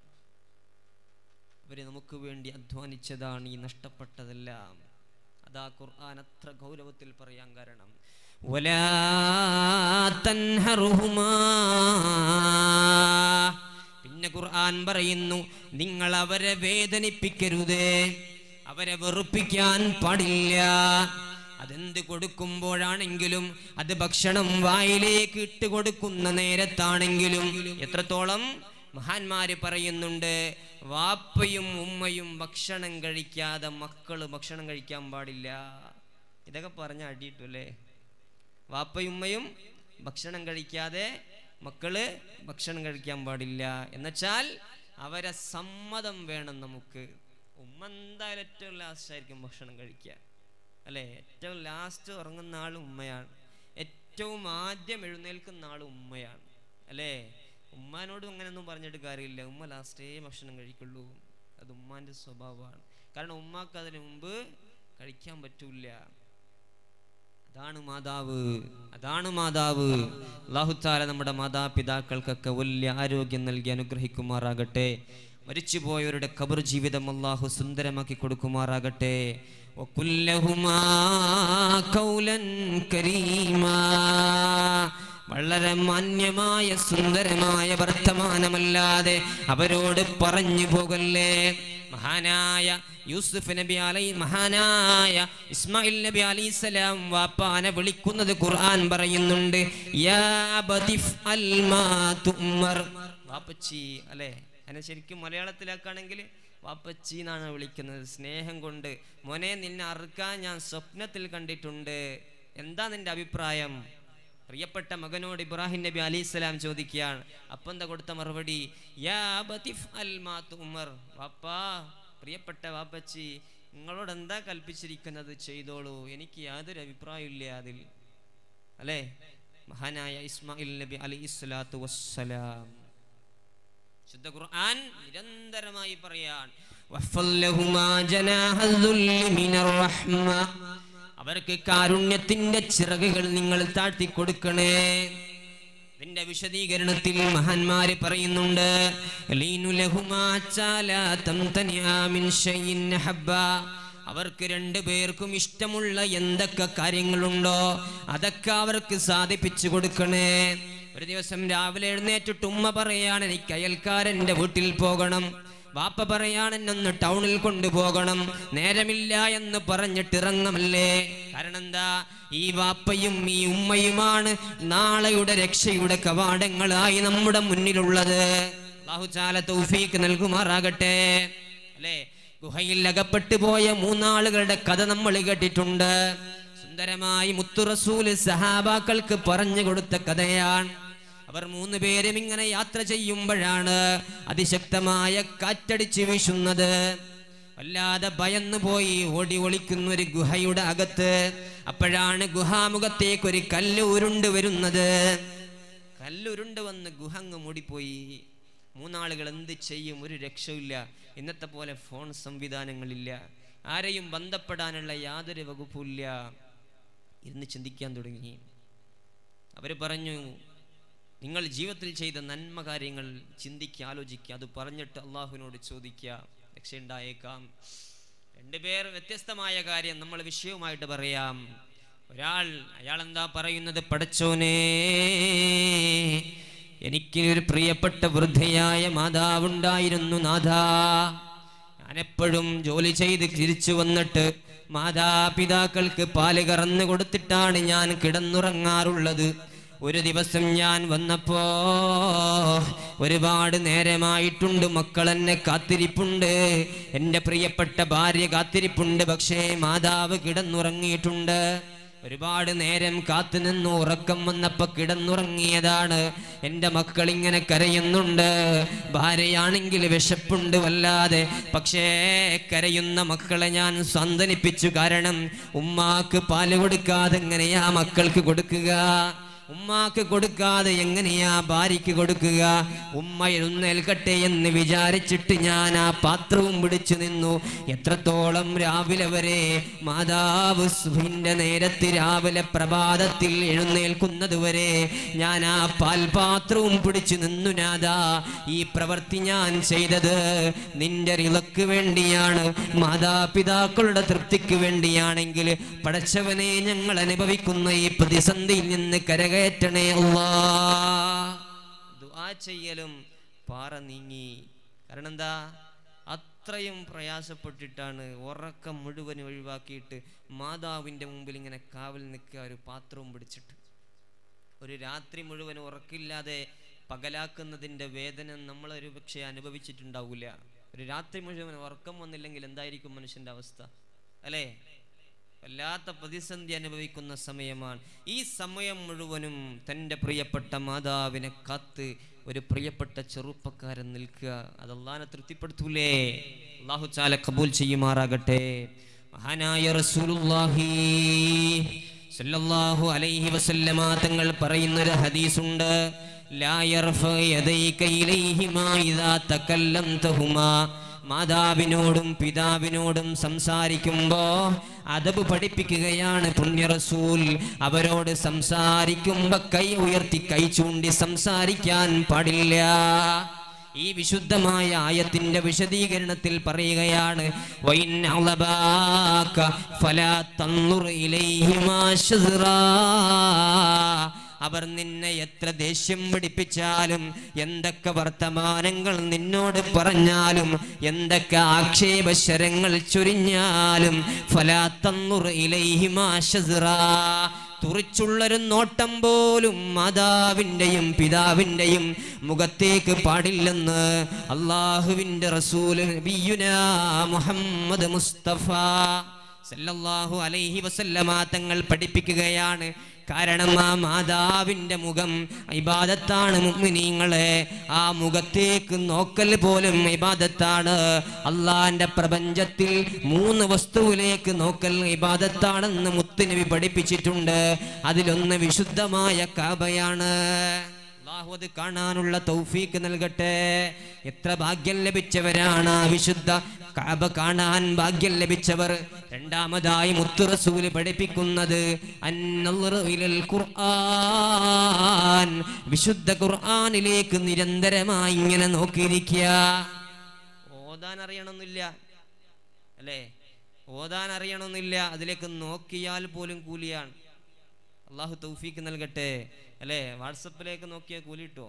അവര് നമുക്ക് വേണ്ടി അധ്വാനിച്ചതാണ് ഈ നഷ്ടപ്പെട്ടതെല്ലാം. അതാ ഖുർആൻ അത്ര ഗൗരവത്തിൽ പറയാൻ കാരണം. വലാ തൻഹറുഹുമാ, പിന്നെ ഖുർആൻ പറയുന്നു നിങ്ങൾ അവരെ വേദനിപ്പിക്കരുതേ, അവരെ വെറുപ്പിക്കാൻ പാടില്ല. അതെന്ത് കൊടുക്കുമ്പോഴാണെങ്കിലും, അത് ഭക്ഷണം വായിലേക്ക് ഇട്ട് കൊടുക്കുന്ന നേരത്താണെങ്കിലും. എത്രത്തോളം മഹാന്മാര് പറയുന്നുണ്ട്, വാപ്പയും ഉമ്മയും ഭക്ഷണം കഴിക്കാതെ മക്കള് ഭക്ഷണം കഴിക്കാൻ പാടില്ല. ഇതൊക്കെ പറഞ്ഞ അടിയിട്ടു അല്ലേ? വാപ്പയും ഉമ്മയും ഭക്ഷണം കഴിക്കാതെ മക്കള് ഭക്ഷണം കഴിക്കാൻ പാടില്ല എന്നുവെച്ചാൽ അവരെ സമ്മതം വേണം നമുക്ക്. ഉമ്മ എന്തായാലും ഏറ്റവും ലാസ്റ്റ് ആയിരിക്കും ഭക്ഷണം കഴിക്കുക അല്ലേ? ഏറ്റവും ലാസ്റ്റ് ഉറങ്ങുന്ന ആൾ ഉമ്മയാണ്, ഏറ്റവും ആദ്യം എഴുന്നേൽക്കുന്ന ആൾ ഉമ്മയാണ്, അല്ലേ? ഉമ്മാനോടും അങ്ങനെയൊന്നും പറഞ്ഞിട്ട് കാര്യമില്ല, ഉമ്മ ലാസ്റ്റേ ഭക്ഷണം കഴിക്കുള്ളൂ. അത് ഉമ്മാൻ്റെ സ്വഭാവമാണ്. കാരണം ഉമ്മാക്ക് അതിന് മുമ്പ് കഴിക്കാൻ പറ്റൂല. അതാണ് മാതാവ്, അതാണ് മാതാവ്. അല്ലാഹു തആല നമ്മുടെ മാതാപിതാക്കൾക്കൊക്കെ വലിയ ആരോഗ്യം നൽകി അനുഗ്രഹിക്കുമാറാകട്ടെ. മരിച്ചുപോയവരുടെ ഖബർ ജീവിതം അല്ലാഹു സുന്ദരമാക്കി കൊടുക്കുമാറാകട്ടെ. വകുല്ലഹുമാ ഖൗലൻ കരീമാ, വളരെ മാന്യമായ സുന്ദരമായ വർത്തമാനമല്ലാതെ അവരോട് പറഞ്ഞു പോകല്ലേ. മഹാനായ യൂസുഫ് നബി അലൈഹി മഹാനായ ഇസ്മായിൽ നബി അലൈഹിസ്സലാം വാപ്പാനെ വിളിക്കുന്നത് ഖുർആൻ പറയുന്നുണ്ട്, യാ ബദിഫ് അൽ മാ തുമർ, വാപ്പച്ചി, അല്ലേ? അതിനെ ശരിക്കും മലയാളത്തിലാക്കുകയാണെങ്കിൽ വാപ്പച്ചി എന്നാണ് വിളിക്കുന്നത്, സ്നേഹം കൊണ്ട്. മോനെ, നിന്നെ അറുക്കാൻ ഞാൻ സ്വപ്നത്തിൽ കണ്ടിട്ടുണ്ട്, എന്താ നിന്റെ അഭിപ്രായം? പ്രിയപ്പെട്ട മകനോട് ഇബ്രാഹിം നബി അലൈഹിസ്സലാം ചോദിക്കുകയാണ്. അപ്പം എന്താ കൊടുത്ത മറുപടി? യാ ബദിഫ് അൽ മാ തുമർ, വാപ്പാ, പ്രിയപ്പെട്ട വാപ്പച്ചി, നിങ്ങളോട് എന്താ കൽപ്പിച്ചിരിക്കുന്നത് ചെയ്തോളൂ, എനിക്ക് യാതൊരു അഭിപ്രായമില്ല അതിൽ, അല്ലേ? മഹാനായ ഇസ്മായിൽ നബി അലൈഹിസ്സലാത്തു വസ്സലാം ശുദ്ധ ഖുർആൻ നിരന്തരമായി പറയാൻ, വഫല്ലഹുമാ ജനാഹദ്ദുല്ലി മിനർ റഹ്മ, അവർക്ക് കാരുണ്യത്തിന്റെ ചിറകുകൾ നിങ്ങൾ താഴ്ത്തി കൊടുക്കണേ. ഇതിന്റെ വിശദീകരണത്തിൽ മഹാന്മാര് പറയുന്നുണ്ട്, അവർക്ക് രണ്ടു പേർക്കും ഇഷ്ടമുള്ള എന്തൊക്കെ കാര്യങ്ങളുണ്ടോ അതൊക്കെ അവർക്ക് സാധിപ്പിച്ചു കൊടുക്കണേ. ഒരു ദിവസം രാവിലെ എഴുന്നേറ്റിട്ട് ഉമ്മ പറയാണ്, എനിക്ക് അയൽക്കാരന്റെ വീട്ടിൽ പോകണം. വാപ്പ പറയാണ്, എന്നൊന്ന് ടൗണിൽ കൊണ്ടുപോകണം. നേരമില്ല എന്ന് പറഞ്ഞിട്ട് ഇറങ്ങമല്ലേ. കാരണം എന്താ? ഈ വാപ്പയും ഈ ഉമ്മയുമാണ് നാളെയുടെ രക്ഷയുടെ കവാടങ്ങളായി നമ്മുടെ മുന്നിലുള്ളത്. അല്ലാഹു തആല തൗഫീഖ് നൽകുമാറാകട്ടെ, അല്ലേ? ഗുഹയിൽ അകപ്പെട്ടു പോയ മൂന്നാളുകളുടെ കഥ നമ്മൾ കേട്ടിട്ടുണ്ട്. സുന്ദരമായി മുത്തു റസൂൽ സഹാബാക്കൾക്ക് പറഞ്ഞു കൊടുത്ത കഥയാണ്. അവർ മൂന്ന് പേരും ഇങ്ങനെ യാത്ര ചെയ്യുമ്പോഴാണ് അതിശക്തമായ കാറ്റടിച്ച് വീശുന്നത്. വല്ലാതെ ഭയന്നു പോയി ഓടി ഒളിക്കുന്ന ഒരു ഗുഹയുടെ അകത്ത്. അപ്പോഴാണ് ഗുഹാമുഖത്തേക്ക് ഒരു കല്ല് ഉരുണ്ട് വരുന്നത്. കല്ലുരുണ്ട് വന്ന് ഗുഹ അങ്ങ് മൂടിപ്പോയി. മൂന്നാളുകൾ എന്ത് ചെയ്യും? ഒരു രക്ഷയില്ല. ഇന്നത്തെ പോലെ ഫോൺ സംവിധാനങ്ങളില്ല, ആരെയും ബന്ധപ്പെടാനുള്ള യാതൊരു വകുപ്പില്ല. ഇരുന്ന് ചിന്തിക്കാൻ തുടങ്ങി. അവർ പറഞ്ഞു, നിങ്ങൾ ജീവിതത്തിൽ ചെയ്ത നന്മ കാര്യങ്ങൾ ചിന്തിക്കുക, ആലോചിക്കുക, അത് പറഞ്ഞിട്ട് അള്ളാഹുവിനോട് ചോദിക്കുക, രക്ഷയുണ്ടായേക്കാം. രണ്ടുപേർ വ്യത്യസ്തമായ കാര്യം നമ്മൾ വിഷയവുമായിട്ട് പറയാം. ഒരാൾ അയാൾ എന്താ പറയുന്നത്? പടച്ചോനെ, എനിക്ക് ഒരു പ്രിയപ്പെട്ട വൃദ്ധയായ മാതാവുണ്ടായിരുന്നു നാഥാ. ഞാനെപ്പോഴും ജോലി ചെയ്ത് തിരിച്ചു വന്നിട്ട് മാതാപിതാക്കൾക്ക് പാല് കറന്നു കൊടുത്തിട്ടാണ് ഞാൻ കിടന്നുറങ്ങാറുള്ളത്. ഒരു ദിവസം ഞാൻ വന്നപ്പോ ഒരുപാട് നേരമായിട്ടുണ്ട്, മക്കൾ എന്നെ കാത്തിരിപ്പുണ്ട്, എൻ്റെ പ്രിയപ്പെട്ട ഭാര്യ കാത്തിരിപ്പുണ്ട്. പക്ഷേ മാതാവ് കിടന്നുറങ്ങിയിട്ടുണ്ട്. ഒരുപാട് നേരം കാത്തു നിന്ന് ഉറക്കം വന്നപ്പോ കിടന്നുറങ്ങിയതാണ്. എൻ്റെ മക്കൾ ഇങ്ങനെ കരയുന്നുണ്ട്. ഭാര്യയാണെങ്കിൽ വിശപ്പുണ്ട് വല്ലാതെ. പക്ഷേ കരയുന്ന മക്കളെ ഞാൻ സാന്ത്വനിപ്പിച്ചു. കാരണം ഉമ്മാക്ക് പാല് കൊടുക്കാതെ എങ്ങനെയാ മക്കൾക്ക് കൊടുക്കുക? ഉമ്മാക്ക് കൊടുക്കാതെ എങ്ങനെയാ ഭാര്യയ്ക്ക് കൊടുക്കുക? ഉമ്മ എഴുന്നേൽക്കട്ടെ എന്ന് വിചാരിച്ചിട്ട് ഞാൻ ആ പാത്രവും പിടിച്ചു നിന്നു. എത്രത്തോളം? രാവിലെ വരെ. മാതാവ് സുബഹിന്റെ നേരത്ത് രാവിലെ പ്രഭാതത്തിൽ എഴുന്നേൽക്കുന്നത് വരെ ഞാൻ ആ പാൽപാത്രവും പിടിച്ചു നിന്നു. നാഥാ, ഈ പ്രവൃത്തി ഞാൻ ചെയ്തത് നിന്റെ റിളക്ക് വേണ്ടിയാണ്, മാതാപിതാക്കളുടെ തൃപ്തിക്ക് വേണ്ടിയാണെങ്കിൽ പടച്ചവനെ, ഞങ്ങൾ അനുഭവിക്കുന്ന ഈ പ്രതിസന്ധിയിൽ നിന്ന് കരക ണേ അല്ലാഹ്. ദുആ ചെയ്യലും പാറ നീങ്ങി. കാരണം എന്താ? അത്രയും പ്രയാസപ്പെട്ടിട്ടാണ് ഉറക്കം മുഴുവൻ ഒഴിവാക്കിയിട്ട് മാതാവിൻ്റെ മുമ്പിൽ ഇങ്ങനെ കാവൽ നിൽക്കുക, ഒരു പാത്രവും പിടിച്ചിട്ട്. ഒരു രാത്രി മുഴുവൻ ഉറക്കില്ലാതെ പകലാക്കുന്നതിൻ്റെ വേദന നമ്മളൊരു പക്ഷേ അനുഭവിച്ചിട്ടുണ്ടാവില്ല. ഒരു രാത്രി മുഴുവൻ ഉറക്കം വന്നില്ലെങ്കിൽ എന്തായിരിക്കും മനുഷ്യൻ്റെ അവസ്ഥ, അല്ലേ? വല്ലാത്ത പ്രതിസന്ധി അനുഭവിക്കുന്ന സമയമാണ്. ഈ സമയം മുഴുവനും തൻ്റെ പ്രിയപ്പെട്ട മാതാവിനെ കാത്ത് ഒരു പ്രിയപ്പെട്ട ചെറുപ്പക്കാരൻ നിൽക്കുക. അത് അല്ലാഹുവിനെ തൃപ്തിപ്പെടുത്തൂലേ? അല്ലാഹു തആല ഖബൂൽ ചെയ്യുമാറാകട്ടെ. മഹാനായ റസൂലുള്ളാഹി സല്ലല്ലാഹു അലൈഹി വസല്ലമ തങ്ങൾ പറയുന്നൊരു ഹദീസുണ്ട്, ലാ യർഫ യദൈക ഇലൈഹിമാ ഇദാ തകല്ലംതഹുമാ. മാതാവിനോടും പിതാവിനോടും സംസാരിക്കുമ്പോ അദബ് പഠിപ്പിക്കുകയാണ് പുണ്യ റസൂൽ. അവരോട് സംസാരിക്കുമ്പോ കൈ ഉയർത്തി കൈ ചൂണ്ടി സംസാരിക്കാൻ പാടില്ല. ഈ വിശുദ്ധമായ ആയത്തിന്റെ വിശദീകരണത്തിൽ പറയുകയാണ്, വൈൻ അളബാക ഫലാ തൻളുർ ഇലൈഹിമാ ശസ്റാ. അവർ നിന്നെ എത്ര ദേഷ്യം പിടിപ്പിച്ചാലും, എന്തൊക്കെ വർത്തമാനങ്ങൾ നിന്നോട് പറഞ്ഞാലും, എന്തൊക്കെ ആക്ഷേപശരങ്ങൾ ചൊരിഞ്ഞാലും, ഫലാ തൻളുർ ഇലൈഹിമാ ശസ്റാ. തുറിച്ചുള്ളൊരു നോട്ടം പോലും മാതാവിൻ്റെയും പിതാവിൻ്റെയും മുഖത്തേക്ക് പാടില്ലെന്ന് അള്ളാഹുവിൻ്റെ റസൂൽ നബിയുനാ മുഹമ്മദ് മുസ്തഫ സല്ലല്ലാഹു അലൈഹി വസല്ലമ തങ്ങൾ പഠിപ്പിക്കുകയാണ്. കാരണം ആ മാതാവിൻ്റെ മുഖം ഇബാദത്താണ് മുഅ്മിനീങ്ങളെ. ആ മുഖത്തേക്ക് നോക്കൽ പോലും ഇബാദത്താണ്. അള്ളാന്റെ പ്രപഞ്ചത്തിൽ മൂന്ന് വസ്തുവിലേക്ക് നോക്കൽ ഇബാദത്താണെന്ന് മുത്തുനബി പഠിപ്പിച്ചിട്ടുണ്ട്. അതിലൊന്ന് വിശുദ്ധമായ കഅബയാണ്. അല്ലാഹു അത് കാണാനുള്ള തൗഫീക്ക് നൽകട്ടെ. എത്ര ഭാഗ്യം ലഭിച്ചവരാണ് വിശുദ്ധ കഅബ കാണാൻ ഭാഗ്യം ലഭിച്ചവർ. രണ്ടാമതായി മുത്ത് റസൂൽ പഠിപ്പിക്കുന്നത് അന്നളറു ഇലൽ ഖുർആൻ, വിശുദ്ധ ഖുർആനിലേക്ക് നിരന്തരമായി ഇങ്ങനെ നോക്കിയിരിക്കുക. ഓതാൻ അറിയണമെന്നില്ല അല്ലേ, ഓതാൻ അറിയണമെന്നില്ല, അതിലേക്ക് നോക്കിയാൽ പോലും കൂലിയാണ്. അള്ളാഹു തൗഫീക്ക് നൽകട്ടെ അല്ലേ. വാട്സപ്പിലേക്ക് നോക്കിയാൽ കൂലി കിട്ടുമോ?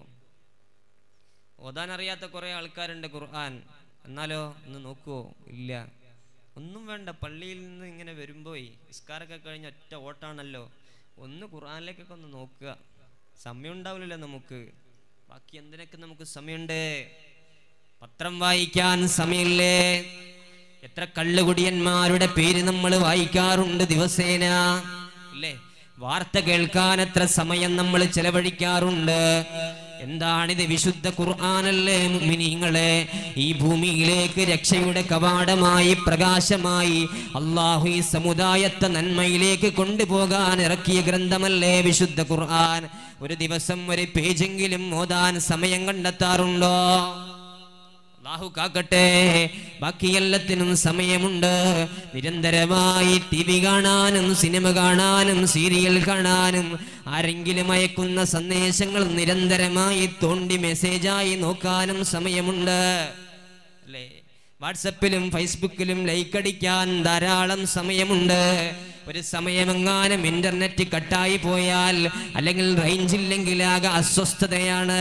ഓതാൻ അറിയാത്ത കുറെ ആൾക്കാരുണ്ട് ഖുർആൻ, എന്നാലോ ഒന്ന് നോക്കുവോ? ഇല്ല, ഒന്നും വേണ്ട. പള്ളിയിൽ നിന്ന് ഇങ്ങനെ വരുമ്പോയി നിസ്കാരമൊക്കെ കഴിഞ്ഞ് ഒറ്റ ഓട്ടാണല്ലോ, ഒന്ന് ഖുർആനിലേക്കൊക്കെ ഒന്ന് നോക്കുക. സമയം ഉണ്ടാവില്ലല്ലോ നമുക്ക്, ബാക്കി എന്തിനൊക്കെ നമുക്ക് സമയമുണ്ട്. പത്രം വായിക്കാൻ സമയമില്ലേ? എത്ര കള്ളുകുടിയന്മാരുടെ പേര് നമ്മൾ വായിക്കാറുണ്ട് ദിവസേന ഇല്ലേ? വാർത്ത കേൾക്കാൻ എത്ര സമയം നമ്മൾ ചെലവഴിക്കാറുണ്ട്. എന്താണിത്? വിശുദ്ധ ഖുർആനല്ലേ മുഅ്മിനീങ്ങളെ. ഈ ഭൂമിയിലേക്ക് രക്ഷയുടെ കവാടമായി പ്രകാശമായി അല്ലാഹു ഈ സമുദായത്തെ നന്മയിലേക്ക് കൊണ്ടുപോകാൻ ഇറക്കിയ ഗ്രന്ഥമല്ലേ വിശുദ്ധ ഖുർആൻ. ഒരു ദിവസം ഒരു പേജെങ്കിലും ഓതാൻ സമയം കണ്ടെത്താറുണ്ടോ? അല്ലാഹു കാക്കട്ടെ. ബാക്കി എല്ലാത്തിനും സമയമുണ്ട്. നിരന്തരമായി ടി വി കാണാനും സിനിമ കാണാനും സീരിയൽ കാണാനും ആരെങ്കിലും അയക്കുന്ന സന്ദേശങ്ങൾ നിരന്തരമായി തോണ്ടി മെസ്സേജായി നോക്കാനും സമയമുണ്ട് അല്ലേ? വാട്സപ്പിലും ഫേസ്ബുക്കിലും ലൈക്ക് അടിക്കാൻ ധാരാളം സമയമുണ്ട്. ഒരു സമയമെങ്ങാനും ഇന്റർനെറ്റ് കട്ടായി പോയാൽ അല്ലെങ്കിൽ റേഞ്ച് ഇല്ലെങ്കിൽ ആകെ അസ്വസ്ഥതയാണ്.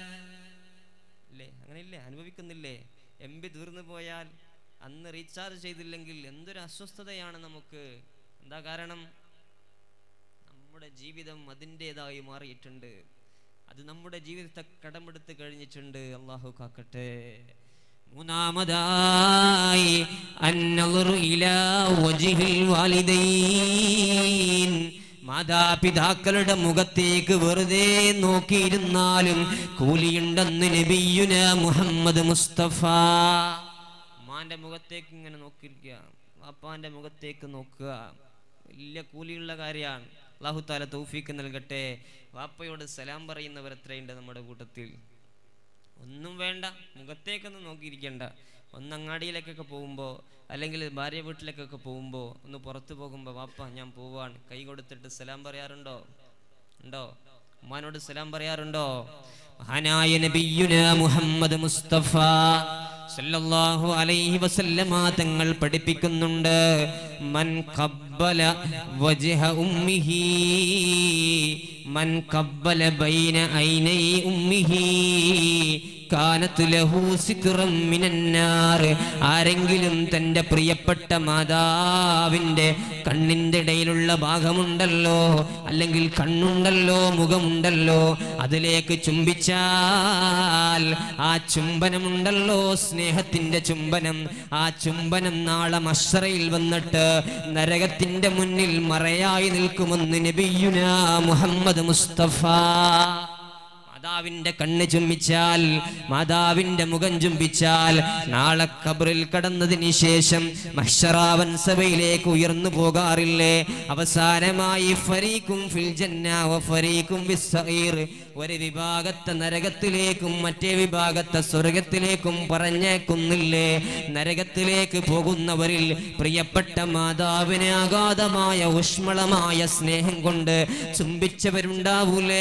അനുഭവിക്കുന്നില്ലേ? എം ബി തീർന്നു പോയാൽ അന്ന് റീചാർജ് ചെയ്തില്ലെങ്കിൽ എന്തൊരു അസ്വസ്ഥതയാണ് നമുക്ക്. എന്താ കാരണം? നമ്മുടെ ജീവിതം അതിൻ്റെതായി മാറിയിട്ടുണ്ട്. അത് നമ്മുടെ ജീവിതത്തെ കടമെടുത്ത് കഴിഞ്ഞിട്ടുണ്ട്. അല്ലാഹു കാക്കട്ടെ. മൂന്നാമതായി അന്നളറു ഇലാ വജ്ഹിൽ വാലിദൈൻ, മാതാപിതാക്കളുടെ മുഖത്തേക്ക് വെറുതെ നോക്കിയിരുന്നാലും കൂലിയുണ്ടെന്ന് നബിയുനാ മുഹമ്മദ് മുസ്തഫ. ഉമ്മാന്റെ മുഖത്തേക്ക് ഇങ്ങനെ നോക്കിയിരിക്കുക, വാപ്പാന്റെ മുഖത്തേക്ക് നോക്കുക, വലിയ കൂലിയുള്ള കാര്യമാണ്. അല്ലാഹു തആല തൗഫീക്ക് നൽകട്ടെ. വാപ്പയോട് സലാം പറയുന്നവർ എത്രയുണ്ട് നമ്മുടെ കൂട്ടത്തിൽ? ഒന്നും വേണ്ട, മുഖത്തേക്കൊന്നും നോക്കിയിരിക്കണ്ട. ഒന്ന് അങ്ങാടിയിലേക്കൊക്കെ പോകുമ്പോൾ അല്ലെങ്കിൽ ഭാര്യ വീട്ടിലേക്കൊക്കെ പോകുമ്പോൾ ഒന്ന് പുറത്തു പോകുമ്പോൾ വാപ്പ ഞാൻ പോവാണ് കൈ കൊടുത്തിട്ട് സലാം പറയാറുണ്ടോ? ഉണ്ടോ? ഉമ്മാനോട് സലാം പറയാറുണ്ടോ? മഹാനായ നബിയുനാ മുഹമ്മദ് മുസ്തഫ സല്ലല്ലാഹു അലൈഹി വസല്ലമ തങ്ങൾ പഠിപ്പിക്കുന്നുണ്ട്, മൻ ഖബ്ബല വജ്ഹ ഉമ്മിഹി മൻ ഖബ്ബല ബൈന ഐനൈ ഉമ്മിഹി കാനത്ത് ലഹു സിത്റൻ മിനന്നാർ. ആരെങ്കിലും തൻ്റെ പ്രിയപ്പെട്ട മാതാവിൻ്റെ കണ്ണിൻ്റെ ഇടയിലുള്ള ഭാഗമുണ്ടല്ലോ, അല്ലെങ്കിൽ കണ്ണുണ്ടല്ലോ, മുഖമുണ്ടല്ലോ, അതിലേക്ക് ചുംബിച്ചാൽ ആ ചുംബനമുണ്ടല്ലോ, സ്നേഹത്തിൻ്റെ ചുംബനം, ആ ചുംബനം നാളെ മശ്റയിൽ വന്നിട്ട് നരകത്തിൻ്റെ മുന്നിൽ മറയായി നിൽക്കുമെന്ന് നബിയുനാ മുഹമ്മദ് മുസ്തഫ. മാതാവിന്റെ കണ്ണ് ചുംബിച്ചാൽ, മാതാവിന്റെ മുഖം ചുംബിച്ചാൽ, നാളെ ഖബറിൽ കടന്നതിന് ശേഷം മഹ്ശറാവൻ സഭയിലേക്ക് ഉയർന്നു പോകാറില്ലേ? അവസാനമായി ഫരീഖും ഫിൽ ജന്ന വ ഫരീഖും ഫിസ്സഈർ, ഒരു വിഭാഗത്തെ നരകത്തിലേക്കും മറ്റേ വിഭാഗത്തെ സ്വർഗത്തിലേക്കും പറഞ്ഞേക്കുന്നില്ലേ? നരകത്തിലേക്ക് പോകുന്നവരിൽ പ്രിയപ്പെട്ട മാതാവിനെ അഗാധമായ ഊഷ്മളമായ സ്നേഹം കൊണ്ട് ചുംബിച്ചവരുണ്ടാവൂലേ?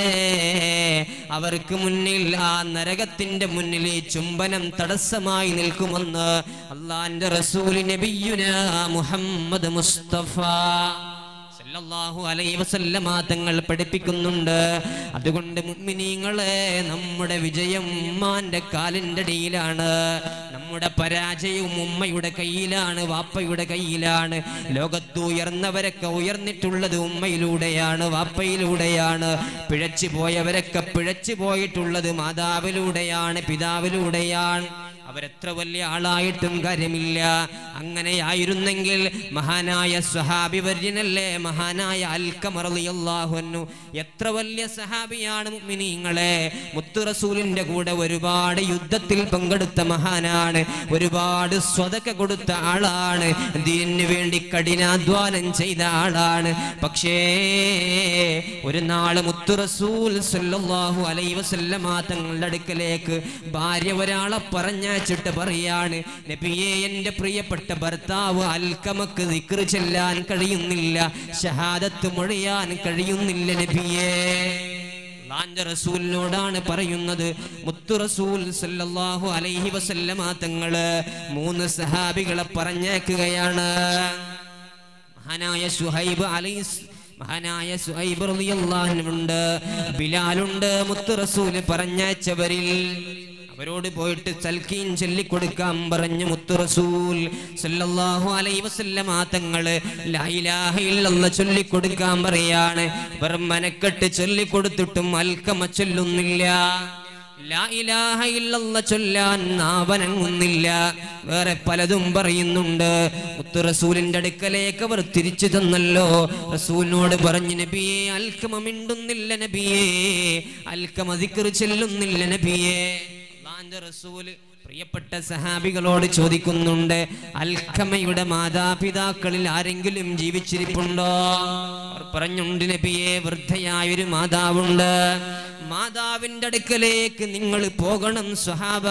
അവർക്ക് മുന്നിൽ, ആ നരകത്തിന്റെ മുന്നിൽ ഈ ചുംബനം തടസ്സമായി നിൽക്കുമെന്ന് അല്ലാഹുവിന്റെ റസൂൽ നബിയുനാ മുഹമ്മദ് മുസ്തഫ സല്ലല്ലാഹു അലൈഹി വസല്ലമ തങ്ങൾ പഠിപ്പിക്കുന്നുണ്ട്. അതുകൊണ്ട് മുഅ്മിനീങ്ങളെ, നമ്മുടെ വിജയം ഉമ്മാന്റെ കാലിന്റെ അടിയിലാണ്, നമ്മുടെ പരാജയവും ഉമ്മയുടെ കയ്യിലാണ്, വാപ്പയുടെ കയ്യിലാണ്. ലോകത്ത് ഉയർന്നവരൊക്കെ ഉയർന്നിട്ടുള്ളത് ഉമ്മയിലൂടെയാണ്, വാപ്പയിലൂടെയാണ്. പിഴച്ചു പോയവരൊക്കെ പിഴച്ചു പോയിട്ടുള്ളത് മാതാവിലൂടെയാണ്, പിതാവിലൂടെയാണ്. അവരെത്ര വലിയ ആളായിട്ടും കാര്യമില്ല. അങ്ങനെയായിരുന്നെങ്കിൽ മഹാനായ സ്വഹാബി വര്യനല്ലേ മഹാനായ അൽഖമ റളിയല്ലാഹു അൻഹു, എത്ര വലിയ സഹാബിയാണ് മുഅ്മിനീങ്ങളെ. മുത്തു റസൂലിന്റെ കൂടെ ഒരുപാട് യുദ്ധത്തിൽ പങ്കെടുത്ത മഹാനാണ്, ഒരുപാട് സ്വതക്ക കൊടുത്ത ആളാണ്, ദീനിന് വേണ്ടി കഠിനാധ്വാനം ചെയ്ത ആളാണ്. പക്ഷേ ഒരു നാള് മുത്തു റസൂൽ സല്ലല്ലാഹു അലൈഹി വസല്ലമ തങ്ങളുടെ അടുക്കലേക്ക് ഭാര്യ ഒരാളെ പറഞ്ഞ ിട്ട് പറയാണ്, നബിയേ, എന്റെ പ്രിയപ്പെട്ട ഭർത്താവ് അൽഖമക്ക് ദിക്ർ ചെല്ലാൻ കഴിയുന്നില്ല, ഷഹാദത്ത് മൊഴിയാൻ കഴിയുന്നില്ല നബിയേ. അല്ലാഹുവിന്റെ റസൂലിനോടാണ് പറയുന്നത്. മുത്തു റസൂൽ സല്ലല്ലാഹു അലൈഹി വസല്ലമ തങ്ങള് മൂന്ന് സഹാബികളെ പറഞ്ഞേക്കുകയാണ്. മഹാനായ സുഹൈബ് അലൈഹി മഹാനായ സുഹൈബ് റളിയല്ലാഹു അൻഹു ഉണ്ട്, ബിലാലുണ്ട്. മുത്തു റസൂൽ പറഞ്ഞയച്ചവരിൽ അവരോട് പോയിട്ട് തൽക്കീൻ ചൊല്ലിക്കൊടുക്കാൻ പറഞ്ഞു മുത്തു റസൂൽ സല്ലല്ലാഹു അലൈഹി വസല്ലമ തങ്ങള് ലാ ഇലാഹ ഇല്ലല്ലാഹ് ചൊല്ലിക്കൊടുക്കാൻ പറയാണ്. അവർ മനക്കെട്ട് ചൊല്ലിക്കൊടുത്തിട്ടും അൽഖമ ചൊല്ലുന്നില്ല. ലാ ഇലാഹ ഇല്ലല്ലാഹ് ചൊല്ലാൻ നാവനങ്ങുന്നില്ല. വേറെ പലതും പറയുന്നുണ്ട്. മുത്തു റസൂലിന്റെ അടുക്കലേക്ക് അവർ തിരിച്ചു തന്നല്ലോ. റസൂലിനോട് പറഞ്ഞു, നബിയേ, അൽഖമ മിണ്ടുന്നില്ല നബിയേ, അൽഖമ ദിക്ർ ചൊല്ലുന്നില്ല നബിയേ. അല്ലാഹുവിന്റെ റസൂൽ പ്രിയപ്പെട്ട സഹാബികളോട് ചോദിക്കുന്നുണ്ട്, അൽഖമയുടെ മാതാപിതാക്കളിൽ ആരെങ്കിലും ജീവിച്ചിരിപ്പുണ്ടോ? അവർ പറഞ്ഞുണ്ട് നബിയേ, വൃദ്ധയായൊരു മാതാവുണ്ട്. മാതാവിന്റെ അടുക്കലേക്ക് നിങ്ങൾ പോകണം സ്വഹാബ.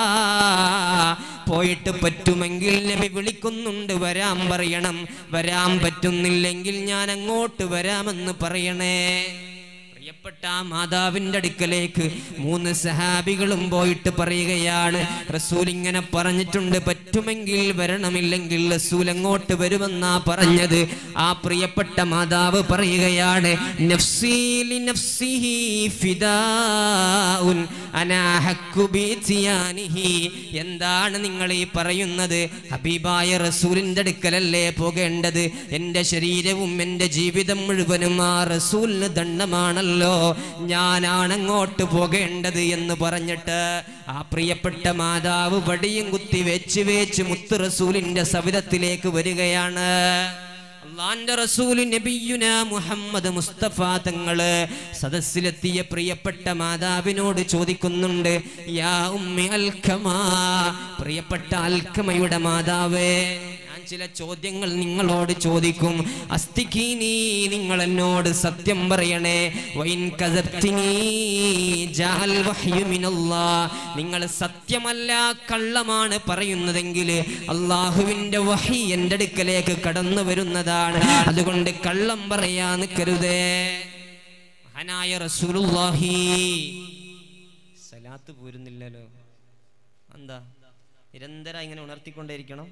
പോയിട്ട് പറ്റുമെങ്കിൽ നബി വിളിക്കുന്നുണ്ട്, വരാൻ പറയണം. വരാൻ പറ്റുന്നില്ലെങ്കിൽ ഞാൻ അങ്ങോട്ട് വരാമെന്ന് പറയണേ. പ്രിയപ്പെട്ട മാതാവിന്റെ അടുക്കലേക്ക് മൂന്ന് സഹാബികളും പോയിട്ട് പറയുകയാണ്, റസൂൽ ഇങ്ങനെ പറഞ്ഞിട്ടുണ്ട്, പറ്റുമെങ്കിൽ വരണമില്ലെങ്കിൽ റസൂൽ അങ്ങോട്ട് വരുമെന്നാ പറഞ്ഞത്. ആ പ്രിയപ്പെട്ട മാതാവ് പറയുകയാണ്, നഫ്സീ ലിനഫ്സിഹി ഫിദാഉൻ അനാ ഹഖ്ഖു ബിതിയാനിഹി. എന്താണ് നിങ്ങൾ ഈ പറയുന്നത്? ഹബീബായ റസൂലിന്റെ അടുക്കലല്ലേ പോകേണ്ടത്? എൻ്റെ ശരീരവും എൻ്റെ ജീവിതം മുഴുവനും ആ റസൂലിന് ദണ്ഡമാണല്ലോ, ഞാനാണ് അങ്ങോട്ട് പോകേണ്ടത് എന്ന് പറഞ്ഞിട്ട് ആ പ്രിയപ്പെട്ട മാതാവ് വടിയും കുത്തി വെച്ച് വെച്ച് മുത്തു റസൂലിന്റെ സവിധത്തിലേക്ക് വരികയാണ്. അല്ലാഹുവിന്റെ റസൂൽ നബിയുനാ മുഹമ്മദ് മുസ്തഫ തങ്ങള് സദസ്സിലെത്തിയ പ്രിയപ്പെട്ട മാതാവിനോട് ചോദിക്കുന്നുണ്ട്, യാ ഉമ്മി അൽഖമ, പ്രിയപ്പെട്ട അൽഖമയുടെ മാതാവേ, ചില ചോദ്യങ്ങൾ നിങ്ങളോട് ചോദിക്കും. അസ്തിഖീനി, നിങ്ങൾ എന്നോട് സത്യം പറയണേ. വൈൻ കസബ്തിനി ജഅൽ വഹ്യു മിനല്ലാഹ്, നിങ്ങൾ സത്യമല്ല കള്ളമാണ് പറയുന്നതെങ്കിൽ അല്ലാഹുവിന്റെ വഹി എൻ്റെ അടുക്കലേക്ക് കടന്നു വരുന്നതാണ്. അതുകൊണ്ട് കള്ളം പറയാൻ നിൽക്കരുതേ. മഹാനായ റസൂലുള്ളാഹി സലാത്ത് പോരുന്നില്ലല്ലോ, എന്താ? നിരന്തരം ഇങ്ങനെ ഉണർത്തിക്കൊണ്ടേയിരിക്കണം.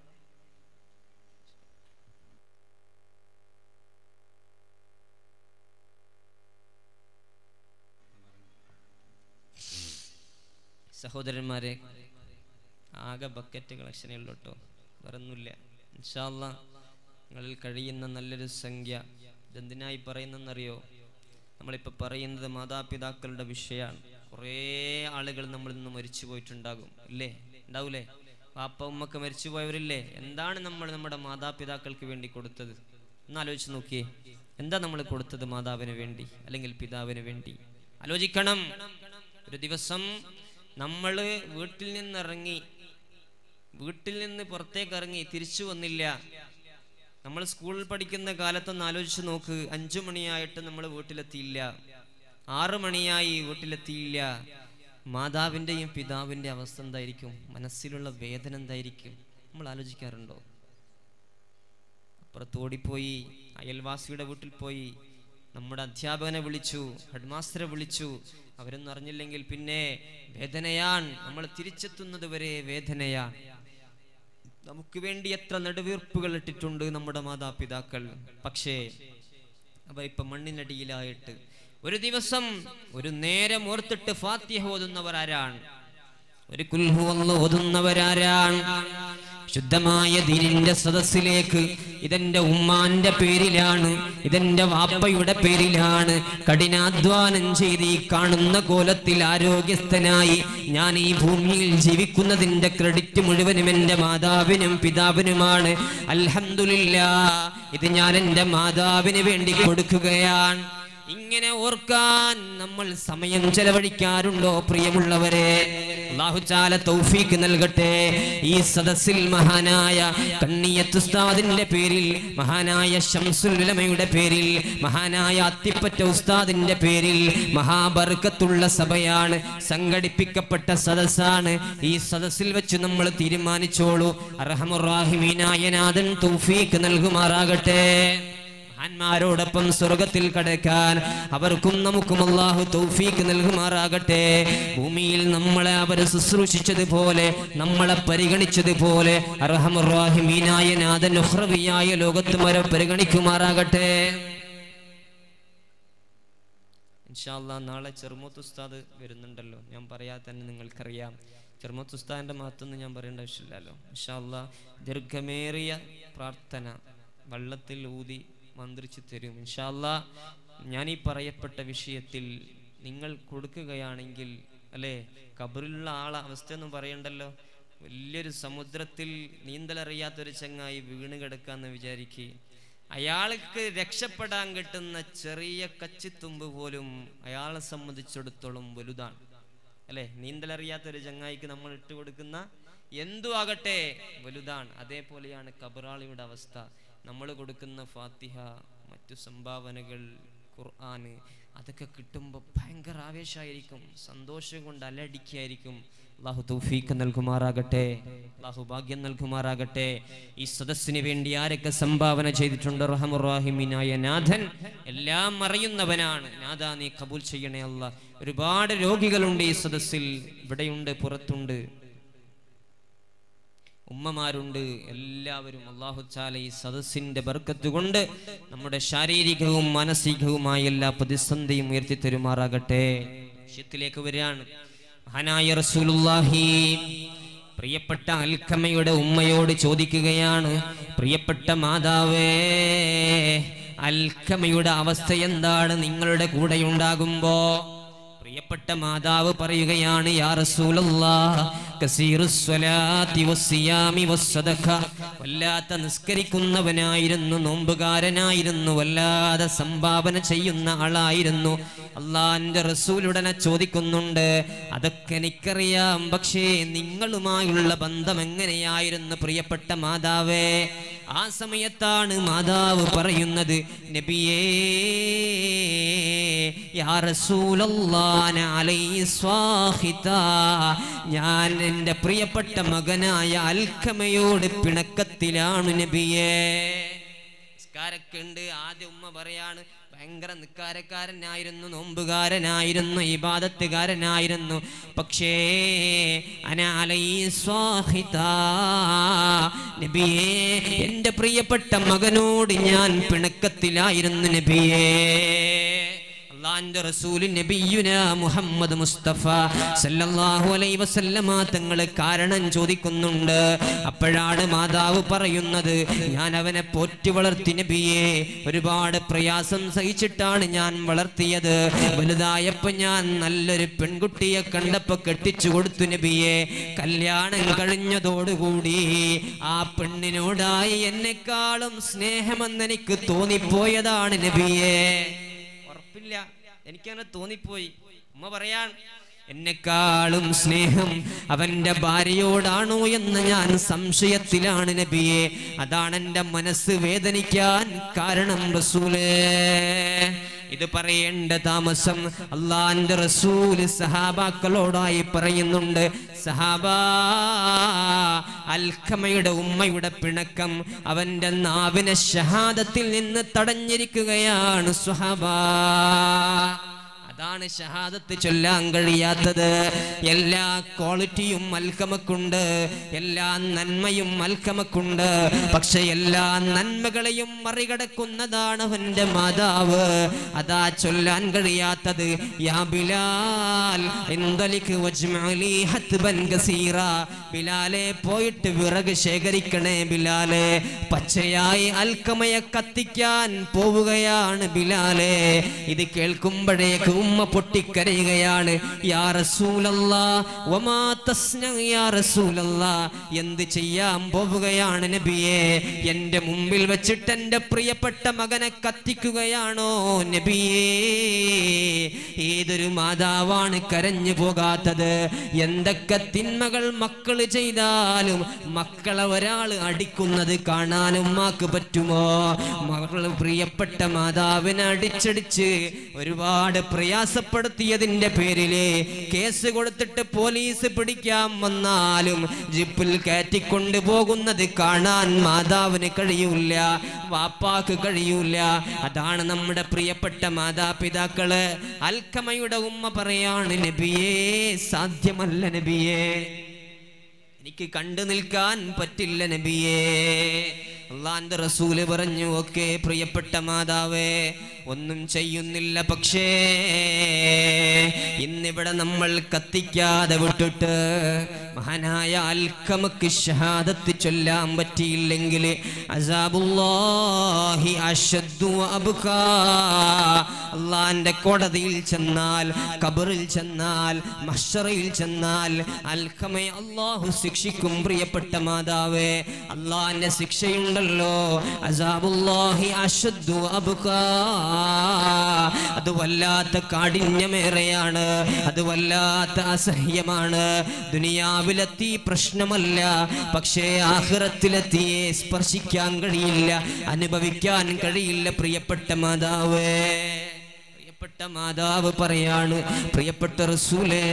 സഹോദരന്മാരെ, ആകെ ബക്കറ്റ് കളക്ഷനേ ഉള്ളൂ കേട്ടോ, വേറൊന്നുമില്ല. ഇൻഷാ അല്ലാഹ് നിങ്ങളിൽ കഴിയുന്ന നല്ലൊരു സംഖ്യ ഇതെന്തിനായി പറയുന്നതെന്നറിയോ? നമ്മളിപ്പോൾ പറയുന്നത് മാതാപിതാക്കളുടെ വിഷയമാണ്. കുറേ ആളുകൾ നമ്മളിൽ നിന്ന് മരിച്ചു പോയിട്ടുണ്ടാകും, ഇല്ലേ? ഉണ്ടാവൂലേ? വാപ്പ ഉമ്മക്ക് മരിച്ചു പോയവരില്ലേ? എന്താണ് നമ്മൾ നമ്മുടെ മാതാപിതാക്കൾക്ക് വേണ്ടി കൊടുത്തത്? ഒന്നാലോചിച്ച് നോക്കിയേ. എന്താ നമ്മൾ കൊടുത്തത് മാതാവിന് വേണ്ടി അല്ലെങ്കിൽ പിതാവിന് വേണ്ടി? ആലോചിക്കണം. ഒരു ദിവസം നമ്മൾ വീട്ടിൽ നിന്നിറങ്ങി വീട്ടിൽ നിന്ന് പുറത്തേക്ക് ഇറങ്ങി തിരിച്ചു വന്നില്ല. നമ്മൾ സ്കൂളിൽ പഠിക്കുന്ന കാലത്തൊന്ന് ആലോചിച്ച് നോക്ക്. അഞ്ചു മണിയായിട്ട് നമ്മൾ വീട്ടിലെത്തിയില്ല, ആറു മണിയായി വീട്ടിലെത്തിയില്ല. മാതാവിൻ്റെയും പിതാവിൻ്റെ അവസ്ഥ എന്തായിരിക്കും? മനസ്സിലുള്ള വേദന എന്തായിരിക്കും? നമ്മൾ ആലോചിക്കാറുണ്ടോ? അപ്പുറത്തോടിപ്പോയി അയൽവാസിയുടെ വീട്ടിൽ പോയി നമ്മുടെ അധ്യാപകനെ വിളിച്ചു, ഹെഡ് മാസ്റ്ററെ വിളിച്ചു. അവരൊന്നും അറിഞ്ഞില്ലെങ്കിൽ പിന്നെ വേദനയാണ്. നമ്മൾ തിരിച്ചെത്തുന്നത് വരെ വേദനയാണ്. നമുക്ക് വേണ്ടി എത്ര നെടുവീർപ്പുകൾ ഇട്ടിട്ടുണ്ട് നമ്മുടെ മാതാപിതാക്കൾ. പക്ഷേ അവർ ഇപ്പൊ മണ്ണിനടിയിലായിട്ട് ഒരു ദിവസം ഒരു നേരം ഓർത്തിട്ട് ഫാത്തിഹ ഓതുന്നവർ ആരാണ്? ഒരു കുൽഹു അല്ലാഹു ഓതുന്നവരാരാണ്? ശുദ്ധമായ ദീനിന്റെ സദസ്സിലേക്ക് ഇതെന്റെ ഉമ്മാന്റെ പേരിലാണ്, ഇതെന്റെ വാപ്പയുടെ പേരിലാണ് കഠിനാധ്വാനം ചെയ്ത് ഈ കാണുന്ന കോലത്തിൽ ആരോഗ്യസ്ഥനായി ഞാൻ ഈ ഭൂമിയിൽ ജീവിക്കുന്നതിന്റെ ക്രെഡിറ്റ് മുഴുവനും എന്റെ മാതാവിനും പിതാവിനുമാണ്. അൽഹംദുലില്ലാഹ്, ഇത് ഞാൻ എന്റെ മാതാവിന് വേണ്ടി കൊടുക്കുകയാണ്. ഇങ്ങനെ ഓർക്കാൻ നമ്മൾ സമയം ചെലവഴിക്കാറുണ്ടോ പ്രിയമുള്ളവരെ? അല്ലാഹു തആല തൗഫീഖ് നൽകട്ടെ. ഈ സദസ്സിൽ മഹാനായ കണ്ണിയത്ത് ഉസ്താദിന്റെ പേരിൽ, മഹാനായ ശംസുൽ ഉലമയുടെ പേരിൽ, മഹാനായ അത്തിപ്പറ്റ ഉസ്താദിന്റെ പേരിൽ മഹാബർക്കത്തുള്ള സഭയാണ്, സംഘടിപ്പിക്കപ്പെട്ട സദസ്സാണ്. ഈ സദസ്സിൽ വെച്ച് നമ്മൾ തീരുമാനിച്ചോളൂ. അർഹമുർ റഹീമീനായ നാഥൻ തൗഫീഖ് നൽകുമാറാകട്ടെ. മഹാന്മാരോടൊപ്പം സ്വർഗത്തിൽ കടക്കാൻ അവർക്കും നമുക്കും അല്ലാഹു തൗഫീഖ് നൽകുമാറാകട്ടെ. ഭൂമിയിൽ നമ്മളെ അവർ ശുശ്രൂഷിച്ചതുപോലെ, നമ്മളെ പരിഗണിച്ചതുപോലെ അർഹമുർ റഹീമീനായ നാഥൻ ഉഖ്റവിയായ ലോകത്തും അവരെ പരിഗണിക്കുമാറാകട്ടെ. ഇൻഷാ അല്ലാഹ് നാളെ ചെറുമൂത്ത് ഉസ്താദ് വരുന്നുണ്ടല്ലോ. ഞാൻ പറയാതെ തന്നെ നിങ്ങൾക്കറിയാം. ചെറുമൂത്ത് ഉസ്താദിന്റെ മഹത്വം ഞാൻ പറയേണ്ട ആവശ്യമില്ലല്ലോ. ഇൻഷാ അല്ലാഹ് ദീർഘമേറിയ പ്രാർത്ഥന വെള്ളത്തിൽ ഊതി മന്ത്രിച്ചു തരും ഇൻഷാ അല്ലാഹ്. ഞാൻ ഈ പറയപ്പെട്ട വിഷയത്തിൽ നിങ്ങൾ കൊടുക്കുകയാണെങ്കിൽ, അല്ലേ, ഖബറിലുള്ള ആളെ അവസ്ഥയൊന്നും പറയണ്ടല്ലോ. വലിയൊരു സമുദ്രത്തിൽ നീന്തലറിയാത്തൊരു ചങ്ങായി വീണ് കിടക്കാന്ന് വിചാരിക്കുക. അയാൾക്ക് രക്ഷപ്പെടാൻ കിട്ടുന്ന ചെറിയ കച്ചിത്തുമ്പ് പോലും അയാളെ സംബന്ധിച്ചിടത്തോളം വലുതാണ്, അല്ലേ? നീന്തലറിയാത്തൊരു ചങ്ങായിക്ക് നമ്മൾ ഇട്ട് കൊടുക്കുന്ന എന്തു ആകട്ടെ വലുതാണ്. അതേപോലെയാണ് ഖബറാളിയുടെ അവസ്ഥ. നമ്മൾ കൊടുക്കുന്ന ഫാത്തിഹ, മറ്റു സംഭാവനകൾ, ഖുർആൻ, അതൊക്കെ കിട്ടുമ്പോൾ ഭയങ്കര ആവേശമായിരിക്കും, സന്തോഷം കൊണ്ട് അലടിക്കായിരിക്കും. അല്ലാഹു തൗഫീഖ് നൽകുമാറാകട്ടെ, അല്ലാഹു ഭാഗ്യം നൽകുമാറാകട്ടെ. ഈ സദസ്സിന് വേണ്ടി ആരൊക്കെ സംഭാവന ചെയ്തിട്ടുണ്ട് റഹ്മുർ റഹീമീനായ നാഥൻ എല്ലാം അറിയുന്നവനാണ്. നാഥാ നീ കബൂൽ ചെയ്യണേ അല്ലാഹ്. ഒരുപാട് രോഗികളുണ്ട് ഈ സദസ്സിൽ, ഇവിടെയുണ്ട്, പുറത്തുണ്ട്, ഉമ്മമാരുണ്ട്, എല്ലാവരും അല്ലാഹു തആല ഈ സദസ്സിന്റെ ബർക്കത്ത് കൊണ്ട് നമ്മുടെ ശാരീരികവും മാനസികവുമായ എല്ലാ പ്രതിസന്ധിയും ഉയർത്തി തരുമാറാകട്ടെ. വിഷയത്തിലേക്ക് വരികയാണ്. മഹാനായ റസൂലുള്ളാഹി പ്രിയപ്പെട്ട അൽഖമയുടെ ഉമ്മയോട് ചോദിക്കുകയാണ്, പ്രിയപ്പെട്ട മാതാവേ, അൽഖമയുടെ അവസ്ഥ എന്താണ് നിങ്ങളുടെ കൂടെ ഉണ്ടാകുമ്പോ? പ്രിയപ്പെട്ട മാതാവ് പറയുകയാണ്, യാ റസൂലല്ലാഹ് കസീറുസ് സ്വലാത്തി വസ്സിയാമി വസ്സദഖ, വല്ലാത്ത നിസ്കരിക്കുന്നവനായിരുന്നു, നോമ്പുകാരനായിരുന്നു, വല്ലാതെ സംഭാവന ചെയ്യുന്ന ആളായിരുന്നു. അള്ളാന്റെ റസൂൽ ഉടനെ ചോദിക്കുന്നുണ്ട്, അതൊക്കെ എനിക്കറിയാം, പക്ഷേ നിങ്ങളുമായുള്ള ബന്ധം എങ്ങനെയായിരുന്നു പ്രിയപ്പെട്ട മാതാവേ? ആ സമയത്താണ് മാതാവ് പറയുന്നത്, നബിയേ യാ റസൂലല്ലാഹ് അലൈഹി സ്വാഹിതാ, ഞാൻ എൻ്റെ പ്രിയപ്പെട്ട മകനായ അൽഖമയോട് പിണക്കത്തിലാണ് നബിയേ. നിസ്കാരമൊക്കെ ഉണ്ട്. ആദ്യ ഉമ്മ പറയാണ്, ഭയങ്കര നിസ്കാരക്കാരനായിരുന്നു, നോമ്പുകാരനായിരുന്നു, ഇബാദത്തുകാരനായിരുന്നു, പക്ഷേ അന അലൈഹി സ്വാഹിതാ, നബിയേ എൻ്റെ പ്രിയപ്പെട്ട മകനോട് ഞാൻ പിണക്കത്തിലായിരുന്നു നബിയേ. അല്ലാഹുവിന്റെ റസൂൽ നബിയുനാ മുഹമ്മദ് മുസ്തഫ സല്ലല്ലാഹു അലൈഹി വസല്ലമ തങ്ങൾ കാരണം ചോദിക്കുന്നുണ്ട്. അപ്പോഴാണ് മാതാവ് പറയുന്നത്, ഞാൻ അവനെ പോറ്റി വളർത്തി നബിയെ, ഒരുപാട് പ്രയാസം സഹിച്ചിട്ടാണ് ഞാൻ വളർത്തിയത്. വലുതായപ്പോ ഞാൻ നല്ലൊരു പെൺകുട്ടിയെ കണ്ടപ്പോ കെട്ടിച്ചു കൊടുത്തു നബിയെ. കല്യാണം കഴിഞ്ഞതോടുകൂടി ആ പെണ്ണിനോടായി എന്നെക്കാളും സ്നേഹമെന്ന് എനിക്ക് തോന്നിപ്പോയതാണ് നബിയെ. ഉറപ്പില്ല, എനിക്കങ്ങനെ തോന്നിപ്പോയി. ഉമ്മ പറയാൻ, എന്നെക്കാളും സ്നേഹം അവന്റെ ഭാര്യയോടാണോ എന്ന് ഞാൻ സംശയത്തിലാണ് നബിയെ. അതാണ് എൻ്റെ മനസ്സ് വേദനിക്കാൻ കാരണം റസൂലേ. ഇത് പറയേണ്ട താമസം അള്ളാന്റെ റസൂല് സഹാബാക്കളോടായി പറയുന്നുണ്ട്. സഹാബാ, അൽഖമയുടെ ഉമ്മയുടെ പിണക്കം അവന്റെ നാവിനെ ഷഹാദത്തിൽ നിന്ന് തടഞ്ഞിരിക്കുകയാണ് സ്വഹാബാ. അതാണ് ഷഹാദത്ത് ചൊല്ലാൻ കഴിയാത്തത്. എല്ലാ ക്വാളിറ്റിയും അൽഖമക്കുണ്ട്, എല്ലാ നന്മയും അൽഖമക്കുണ്ട്. പക്ഷെ എല്ലാ നന്മകളെയും മറികടക്കുന്നതാണ് അവന്റെ മാതാവ്. അതാ ചൊല്ലാൻ കഴിയാത്തത്. യാ ബിലാൽ ഇൻദലിക് വജ്മഅലി ഹത്ബൻ കസീറ. ബിലാലെ, പോയിട്ട് വിറക് ശേഖരിക്കണേ ബിലാലെ. പച്ചയായി അൽഖമയെ കത്തിക്കാൻ പോവുകയാണ് ബിലാലെ. ഇത് കേൾക്കുമ്പോഴേക്കും ഉമ്മ പൊട്ടിക്കരയുകയാണ്. യാ റസൂലല്ലാഹ് വമാ തസ്ന യാ റസൂലല്ലാഹ്, എന്ത് ചെയ്യാൻ പോവുകയാണ് നബിയെ? എൻ്റെ മുമ്പിൽ വെച്ചിട്ട് എൻ്റെ പ്രിയപ്പെട്ട മകനെ കത്തിക്കുകയാണോ നബിയേ? ഏതൊരു മാതാവാണ് കരഞ്ഞു പോകാത്തത്? എന്തൊക്കെ തിന്മകൾ മക്കൾ ചെയ്താലും മക്കളെ ഒരാൾ അടിക്കുന്നത് കാണാൻ ഉമ്മാക്ക് പറ്റുമോ? മകൾ പ്രിയപ്പെട്ട മാതാവിനെ അടിച്ചടിച്ച് ഒരുപാട് പ്രയാസപ്പെടുത്തിയതിന്റെ പേരില് കേസ് കൊടുത്തിട്ട് പോലീസ് പിടിക്കാൻ വന്നാലും ജിപ്പിൽ കയറ്റിക്കൊണ്ടു പോകുന്നത് കാണാൻ മാതാവിന് കഴിയൂല, വാപ്പാക്ക് കഴിയൂല. അതാണ് നമ്മുടെ പ്രിയപ്പെട്ട മാതാപിതാക്കള്. അൽഖമയുടെ ഉമ്മ പറയാണ്, നബിയേ സാധ്യമല്ല നബിയേ, എനിക്ക് കണ്ടു നിൽക്കാൻ പറ്റില്ല നബിയേ. അള്ളാന്റെ റസൂല് പറഞ്ഞു, ഓക്കെ പ്രിയപ്പെട്ട മാതാവേ, ഒന്നും ചെയ്യുന്നില്ല. പക്ഷേ ഇന്നിവിടെ നമ്മൾ കത്തിക്കാതെ വിട്ടിട്ട് മഹാനായ അൽഖമക്ക് ഷഹാദത്ത് ചൊല്ലാൻ പറ്റിയില്ലെങ്കിൽ അസാബുല്ലാഹി അശദ്ദു വഅബ്കാ. അള്ളാന്റെ കോടതിയിൽ ചെന്നാൽ, ഖബറിൽ ചെന്നാൽ, മഹ്ശറിൽ ചെന്നാൽ അൽഖമയെ അള്ളാഹു ശിക്ഷിക്കും. പ്രിയപ്പെട്ട മാതാവേ, അള്ളാന്റെ ശിക്ഷയുണ്ടല്ലോ. അസാബുല്ലാഹി അശദ്ദു വഅബ്കാ. അത് വല്ലാത്ത കാഠിന്യമേറെയാണ്, അത് വല്ലാത്ത അസഹ്യമാണ്. ദുനിയാവിലെത്തി പ്രശ്നമല്ല, പക്ഷേ ആഖിറത്തിലെത്തിയെ സ്പർശിക്കാൻ കഴിയില്ല, അനുഭവിക്കാൻ കഴിയില്ല. പ്രിയപ്പെട്ട മാതാവേ, പ്രിയപ്പെട്ട മാതാവ് പറയാണ്, പ്രിയപ്പെട്ട റസൂലേ,